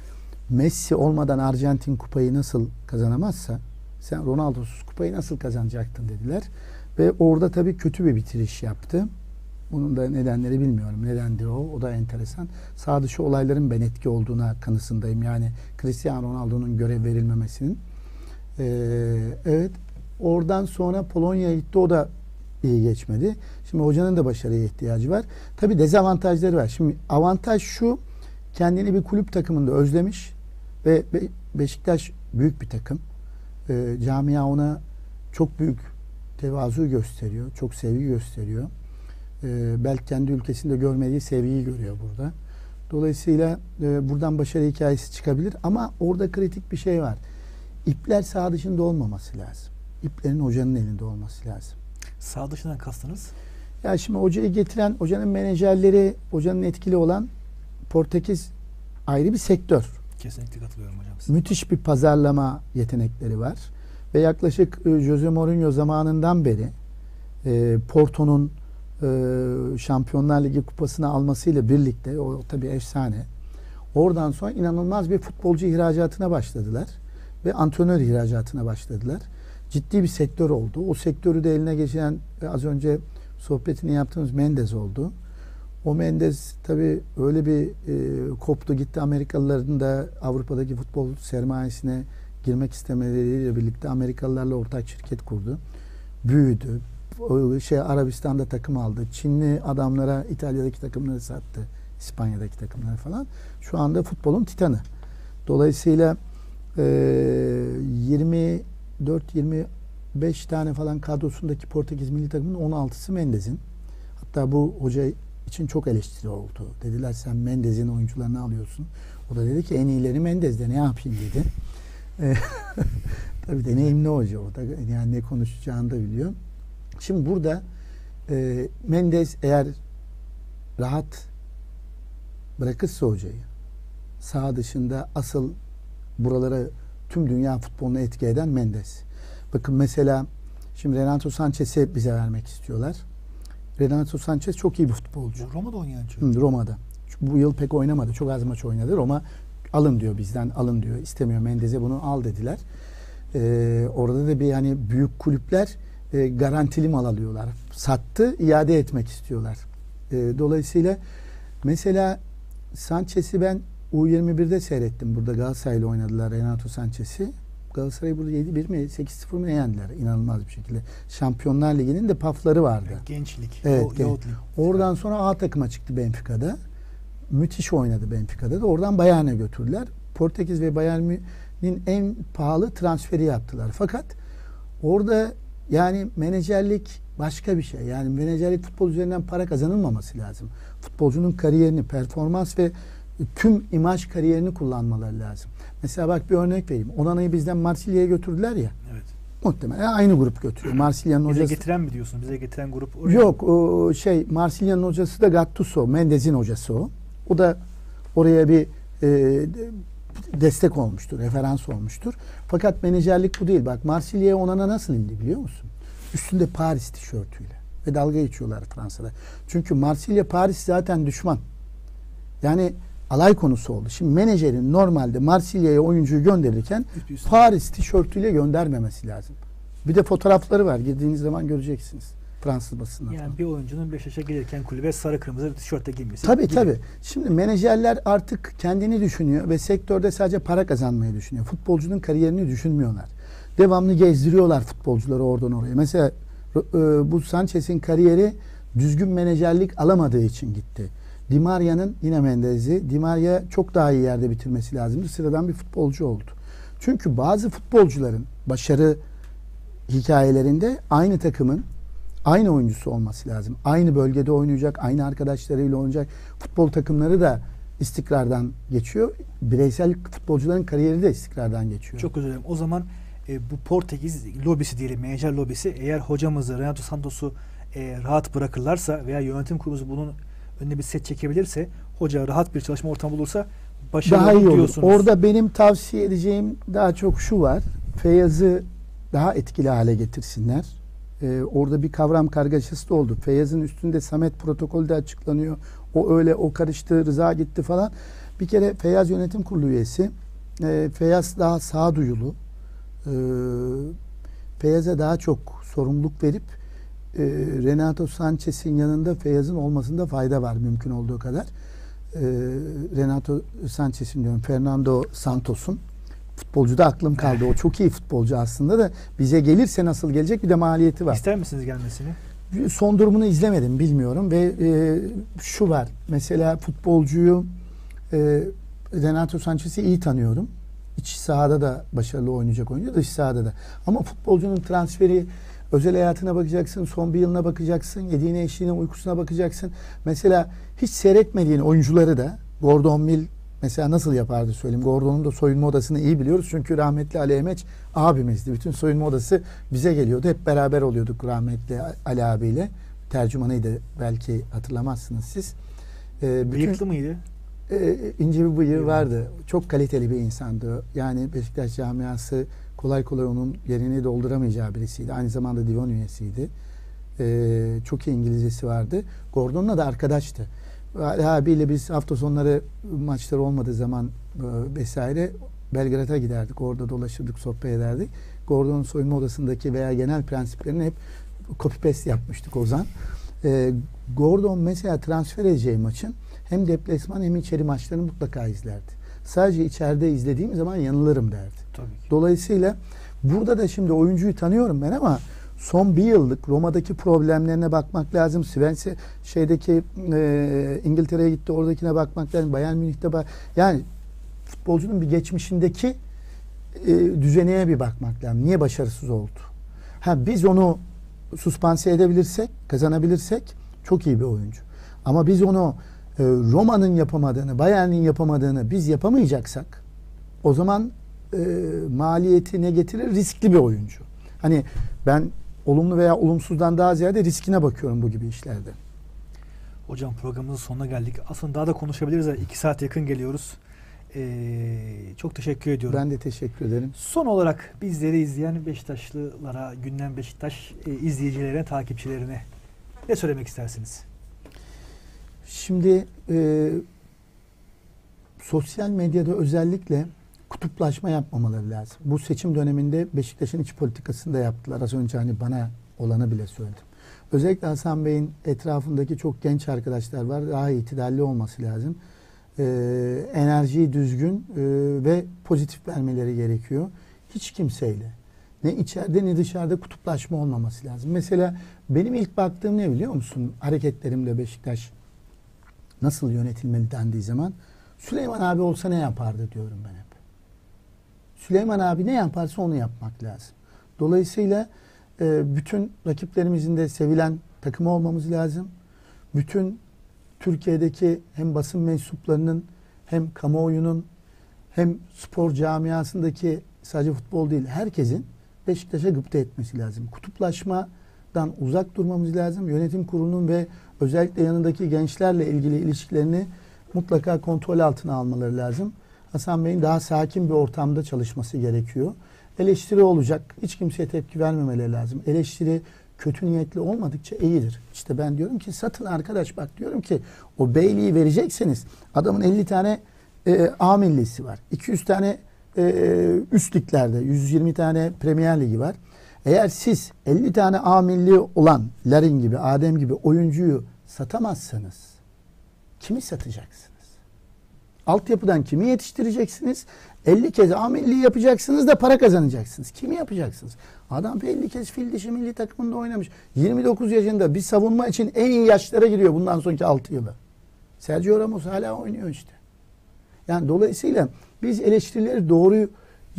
Messi olmadan Arjantin kupayı nasıl kazanamazsa sen Ronaldo'suz kupayı nasıl kazanacaktın dediler. Ve orada tabii kötü bir bitiriş yaptı. Bunun da nedenleri bilmiyorum. Nedendir o? O da enteresan. Sağ dışı olayların ben etki olduğuna kanısındayım. Yani Cristiano Ronaldo'nun görev verilmemesinin. Ee, evet. Oradan sonra Polonya'ya gitti. O da iyi geçmedi. Şimdi hocanın da başarıya ihtiyacı var. Tabii dezavantajları var. Şimdi avantaj şu. Kendini bir kulüp takımında özlemiş ve Beşiktaş büyük bir takım. Ee, camia ona çok büyük tevazu gösteriyor. Çok sevgi gösteriyor. Ee, belki kendi ülkesinde görmediği sevgiyi görüyor burada. Dolayısıyla e, buradan başarı hikayesi çıkabilir. Ama orada kritik bir şey var. İpler sağ dışında olmaması lazım. İplerin hocanın elinde olması lazım. Sağ dışından kastınız? Ya şimdi hocayı getiren, hocanın menajerleri, hocanın etkili olan Portekiz ayrı bir sektör. Kesinlikle katılıyorum hocam. Müthiş bir pazarlama yetenekleri var. Ve yaklaşık e, Jose Mourinho zamanından beri e, Porto'nun e, Şampiyonlar Ligi kupasını almasıyla birlikte, o tabii efsane. Oradan sonra inanılmaz bir futbolcu ihracatına başladılar. Ve antrenör ihracatına başladılar. Ciddi bir sektör oldu. O sektörü de eline geçiren az önce sohbetini yaptığımız Mendes oldu. O Mendes tabii öyle bir e, koptu gitti, Amerikalıların da Avrupa'daki futbol sermayesine girmek istemeleriyle birlikte Amerikalılarla ortak şirket kurdu. Büyüdü. O şey Arabistan'da takım aldı. Çinli adamlara İtalya'daki takımları sattı. İspanya'daki takımları falan. Şu anda futbolun titanı. Dolayısıyla e, yirmi dört yirmi beş tane falan kadrosundaki Portekiz milli takımının on altısı Mendes'in. Hatta bu hoca için çok eleştiri oldu. Dediler sen Mendes'in oyuncularını alıyorsun. O da dedi ki en iyileri Mendes'de, ne yapayım dedi. Tabii deneyimli hoca o da. Yani ne konuşacağını da biliyor. Şimdi burada e, Mendes eğer rahat bırakırsa hocayı, sağ dışında asıl buralara tüm dünya futboluna etki eden Mendes. Bakın mesela şimdi Renato Sanchez'i bize vermek istiyorlar. Renato Sanchez çok iyi bir futbolcu. Roma'da oynayan çocuk. Hı, Roma'da. Bu yıl pek oynamadı. Çok az maç oynadı. Roma alın diyor bizden, alın diyor. İstemiyor Mendes'e, bunu al dediler. Ee, orada da bir yani büyük kulüpler e, garantili mal alıyorlar. Sattı, iade etmek istiyorlar. E, dolayısıyla mesela Sanchez'i ben U yirmi bir'de seyrettim. Burada Galatasaray'la oynadılar Renato Sanchez'i. Galatasaray burada yedi bir mi sekiz sıfır mı ne yendiler inanılmaz bir şekilde. Şampiyonlar Ligi'nin de pafları vardı. Yani gençlik. Evet, o, genç. Oradan sonra A takıma çıktı Benfica'da. Müthiş oynadı Benfica'da da. Oradan Bayern'e götürdüler. Portekiz ve Bayern'in en pahalı transferi yaptılar. Fakat orada yani menajerlik başka bir şey. Yani menajerlik futbol üzerinden para kazanılmaması lazım. Futbolcunun kariyerini, performans ve tüm imaj kariyerini kullanmaları lazım. Mesela bak bir örnek vereyim. Onana'yı bizden Marsilya'ya götürdüler ya. Evet. Muhtemelen aynı grup götürüyor. Marsilya'nın Bize hocası. getiren mi diyorsun? Bize getiren grup oraya. Yok, o şey Marsilya'nın hocası da Gattuso, Mendes'in hocası o. O da oraya bir e, destek olmuştur, referans olmuştur. Fakat menajerlik bu değil. Bak Marsilya'ya Onana nasıl indi biliyor musun? Üstünde Paris tişörtüyle. Ve dalga geçiyorlar Fransa'da. Çünkü Marsilya, Paris zaten düşman. Yani alay konusu oldu. Şimdi menajerin normalde Marsilya'ya oyuncuyu gönderirken Üst Paris tişörtüyle göndermemesi lazım. Bir de fotoğrafları var. Girdiğiniz zaman göreceksiniz. Fransız basında. Yani falan. Bir oyuncunun Beşiktaş'a gelirken kulübe sarı kırmızı bir tişörtle girmesi. Tabii gibi. tabii. Şimdi menajerler artık kendini düşünüyor ve sektörde sadece para kazanmayı düşünüyor. Futbolcunun kariyerini düşünmüyorlar. Devamlı gezdiriyorlar futbolcuları oradan oraya. Mesela bu Sanchez'in kariyeri düzgün menajerlik alamadığı için gitti. Di Maria'nın yine Mendes'i, Di Maria çok daha iyi yerde bitirmesi lazımdı. Sıradan bir futbolcu oldu. Çünkü bazı futbolcuların başarı hikayelerinde aynı takımın aynı oyuncusu olması lazım. Aynı bölgede oynayacak, aynı arkadaşlarıyla oynayacak. Futbol takımları da istikrardan geçiyor. Bireysel futbolcuların kariyeri de istikrardan geçiyor. Çok özür dilerim. O zaman e, bu Portekiz lobisi diyelim, menajer lobisi eğer hocamızı Renato Santos'u e, rahat bırakırlarsa veya yönetim kurulu bunun önüne bir set çekebilirse, hoca rahat bir çalışma ortamı bulursa başarılı daha iyi olur. diyorsunuz. Orada benim tavsiye edeceğim daha çok şu var. Feyyaz'ı daha etkili hale getirsinler. Ee, orada bir kavram kargaşası da oldu. Feyyaz'ın üstünde Samet protokolü de açıklanıyor. O öyle, o karıştı, Rıza gitti falan. Bir kere Feyyaz yönetim kurulu üyesi. e, Feyyaz daha sağduyulu. E, Feyyaz'a daha çok sorumluluk verip e, Renato Sanchez'in yanında Feyyaz'ın olmasında fayda var mümkün olduğu kadar. E, Renato Sanchez'in diyorum, Fernando Santos'un futbolcu da aklım kaldı. O çok iyi futbolcu aslında da bize gelirse nasıl gelecek, bir de maliyeti var. İster misiniz gelmesini? Son durumunu izlemedim, bilmiyorum ve e, şu var. Mesela futbolcuyu e, Renato Sanchez'i iyi tanıyorum. İç sahada da başarılı oynayacak oyuncu, dış sahada da. Ama futbolcunun transferi, özel hayatına bakacaksın, son bir yılına bakacaksın, yediğine, içtiğine, uykusuna bakacaksın. Mesela hiç seyretmediğin oyuncuları da, Gordon Mill mesela nasıl yapardı söyleyeyim. Gordon'un da soyunma odasını iyi biliyoruz. Çünkü rahmetli Ali Emeç abimizdi. Bütün soyunma odası bize geliyordu. Hep beraber oluyorduk rahmetli Ali abiyle. Tercümanıydı, belki hatırlamazsınız siz. Ee, bütün, Bıyıklı mıydı? E, ince bir bıyığı vardı. Çok kaliteli bir insandı. Yani Beşiktaş camiası kolay kolay onun yerini dolduramayacağı birisiydi. Aynı zamanda divan üyesiydi. E, çok iyi İngilizcesi vardı. Gordon'la da arkadaştı. Ali abiyle biz hafta sonları maçlar olmadığı zaman e, vesaire Belgrad'a giderdik. Orada dolaşırdık, sohbet ederdik. Gordon'un soyunma odasındaki veya genel prensiplerini hep copy paste yapmıştık Ozan. E, Gordon mesela transfer edeceği maçın hem deplasman hem içeri maçlarını mutlaka izlerdi. Sadece içeride izlediğim zaman yanılırım derdi. Tabii ki. Dolayısıyla burada da şimdi oyuncuyu tanıyorum ben ama son bir yıllık Roma'daki problemlerine bakmak lazım. Svense şeydeki e, İngiltere'ye gitti, oradakine bakmak lazım. Bayern Münih'te bak. Yani futbolcunun bir geçmişindeki e, düzeneye bir bakmak lazım. Niye başarısız oldu? Ha, biz onu suspanse edebilirsek, kazanabilirsek çok iyi bir oyuncu. Ama biz onu e, Roma'nın yapamadığını, Bayern'in yapamadığını biz yapamayacaksak o zaman e, maliyeti ne getirir? Riskli bir oyuncu. Hani ben olumlu veya olumsuzdan daha ziyade riskine bakıyorum bu gibi işlerde. Hocam programımızın sonuna geldik. Aslında daha da konuşabiliriz. İki saat yakın geliyoruz. Ee, çok teşekkür ediyorum. Ben de teşekkür ederim. Son olarak bizleri izleyen Beşiktaşlılara, Gündem Beşiktaş e, izleyicilerine, takipçilerine ne söylemek istersiniz? Şimdi e, sosyal medyada özellikle kutuplaşma yapmamaları lazım. Bu seçim döneminde Beşiktaş'ın iç politikasında yaptılar. Az önce hani bana olanı bile söyledim. Özellikle Hasan Bey'in etrafındaki çok genç arkadaşlar var. Daha itidalli olması lazım. Ee, enerjiyi düzgün e, ve pozitif vermeleri gerekiyor. Hiç kimseyle ne içeride ne dışarıda kutuplaşma olmaması lazım. Mesela benim ilk baktığım ne biliyor musun? Hareketlerimle Beşiktaş nasıl yönetilmeli dendiği zaman Süleyman abi olsa ne yapardı diyorum ben hep. Süleyman abi ne yaparsa onu yapmak lazım. Dolayısıyla e, bütün rakiplerimizin de sevilen takımı olmamız lazım. Bütün Türkiye'deki hem basın mensuplarının hem kamuoyunun hem spor camiasındaki, sadece futbol değil, herkesin Beşiktaş'a gıpta etmesi lazım. Kutuplaşmadan uzak durmamız lazım. Yönetim kurulunun ve özellikle yanındaki gençlerle ilgili ilişkilerini mutlaka kontrol altına almaları lazım. Hasan Bey'in daha sakin bir ortamda çalışması gerekiyor. Eleştiri olacak. Hiç kimseye tepki vermemeleri lazım. Eleştiri kötü niyetli olmadıkça iyidir. İşte ben diyorum ki satın arkadaş, bak diyorum ki o beyliği verecekseniz adamın elli tane e, A millisi var. iki yüz tane e, üst liglerde, yüz yirmi tane Premier Ligi var. Eğer siz elli tane A milli olan Larin gibi, Adem gibi oyuncuyu satamazsanız kimi satacaksınız? Altyapıdan kimi yetiştireceksiniz? elli kez A milli yapacaksınız da para kazanacaksınız. Kimi yapacaksınız? Adam elli kez fil dişi milli takımında oynamış. yirmi dokuz yaşında bir savunma için en iyi yaşlara giriyor bundan sonraki altı yılı. Sergio Ramos hala oynuyor işte. Yani dolayısıyla biz eleştirileri doğruya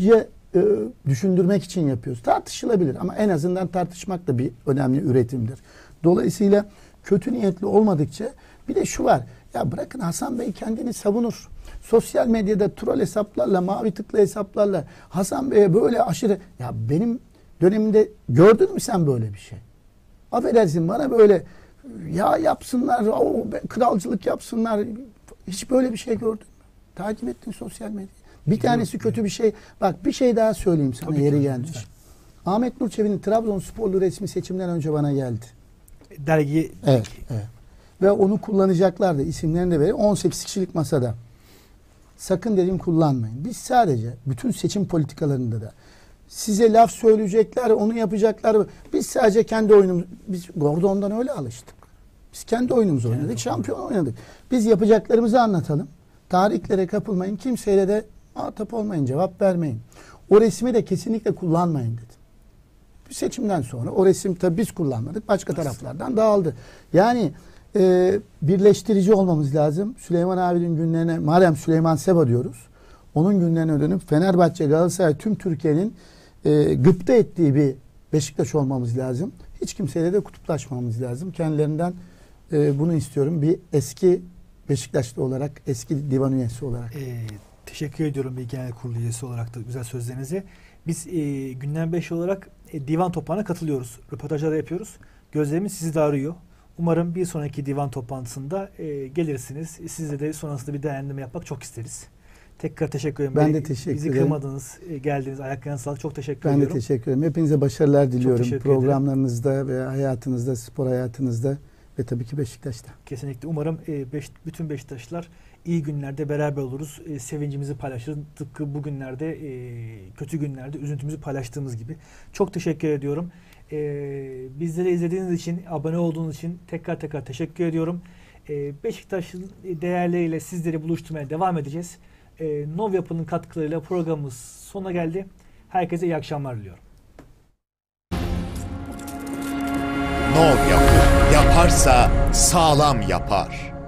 e, düşündürmek için yapıyoruz. Tartışılabilir ama en azından tartışmak da bir önemli üretimdir. Dolayısıyla kötü niyetli olmadıkça, bir de şu var. Ya bırakın, Hasan Bey kendini savunur. Sosyal medyada troll hesaplarla, mavi tıklı hesaplarla Hasan Bey'e böyle aşırı... Ya benim dönemimde gördün mü sen böyle bir şey? Affedersin, bana böyle ya yapsınlar, o kralcılık yapsınlar. Hiç böyle bir şey gördün mü? Takip ettin sosyal medyayı. Bir tanesi kötü bir şey. Bak bir şey daha söyleyeyim sana, Tabii yeri ki. gelmiş. Ahmet Nur Çebi'nin Trabzonsporlu resmi seçimden önce bana geldi. Dergi... Evet, evet. Ve onu kullanacaklardı. İsimlerini de verir. on sekiz kişilik masada. sakın dedim kullanmayın. Biz sadece bütün seçim politikalarında da size laf söyleyecekler, onu yapacaklar. Biz sadece kendi oyunumuz, biz Gordon'dan öyle alıştık. Biz kendi oyunumuzu oynadık, evet, şampiyon oynadık. Biz yapacaklarımızı anlatalım. Tarihlere kapılmayın, kimseyle de muhatap olmayın, cevap vermeyin. O resmi de kesinlikle kullanmayın dedim. Bir seçimden sonra o resim tabii biz kullanmadık, başka taraflardan dağıldı. Yani e, birleştirici olmamız lazım. Süleyman abinin günlerine, Muharrem Süleyman Seba diyoruz. Onun günlerine dönüp Fenerbahçe, Galatasaray, tüm Türkiye'nin e, gıpta ettiği bir Beşiktaş olmamız lazım. Hiç kimseyle de kutuplaşmamız lazım. Kendilerinden e, bunu istiyorum. Bir eski Beşiktaşlı olarak, eski divan üyesi olarak. Ee, teşekkür ediyorum bir genel kurulu üyesi olarak da güzel sözlerinize. Biz e, gündem beş olarak e, divan toplantısına katılıyoruz. Röportajlar yapıyoruz. Gözlerimiz sizi de arıyor. Umarım bir sonraki divan toplantısında e, gelirsiniz. Sizle de sonrasında bir değerlendirme yapmak çok isteriz. Tekrar teşekkür ederim. Ben de teşekkür Bizi ederim. kırmadınız, e, geldiniz. Ayaklarına sağlık. Çok teşekkür ben ediyorum. Ben de teşekkür ederim. Hepinize başarılar diliyorum. Programlarınızda ve hayatınızda, spor hayatınızda ve tabii ki Beşiktaş'ta. Kesinlikle. Umarım e, beş, bütün Beşiktaşlılar iyi günlerde beraber oluruz. E, sevincimizi paylaşırız. Tıpkı bugünlerde, e, kötü günlerde üzüntümüzü paylaştığımız gibi. Çok teşekkür ediyorum. E, bizleri izlediğiniz için, abone olduğunuz için tekrar tekrar teşekkür ediyorum. E, Beşiktaş'ın değerleriyle sizleri buluşturmaya devam edeceğiz. E, Nov Yapı'nın katkılarıyla programımız sona geldi. Herkese iyi akşamlar diliyorum. Nov Yapı yaparsa sağlam yapar.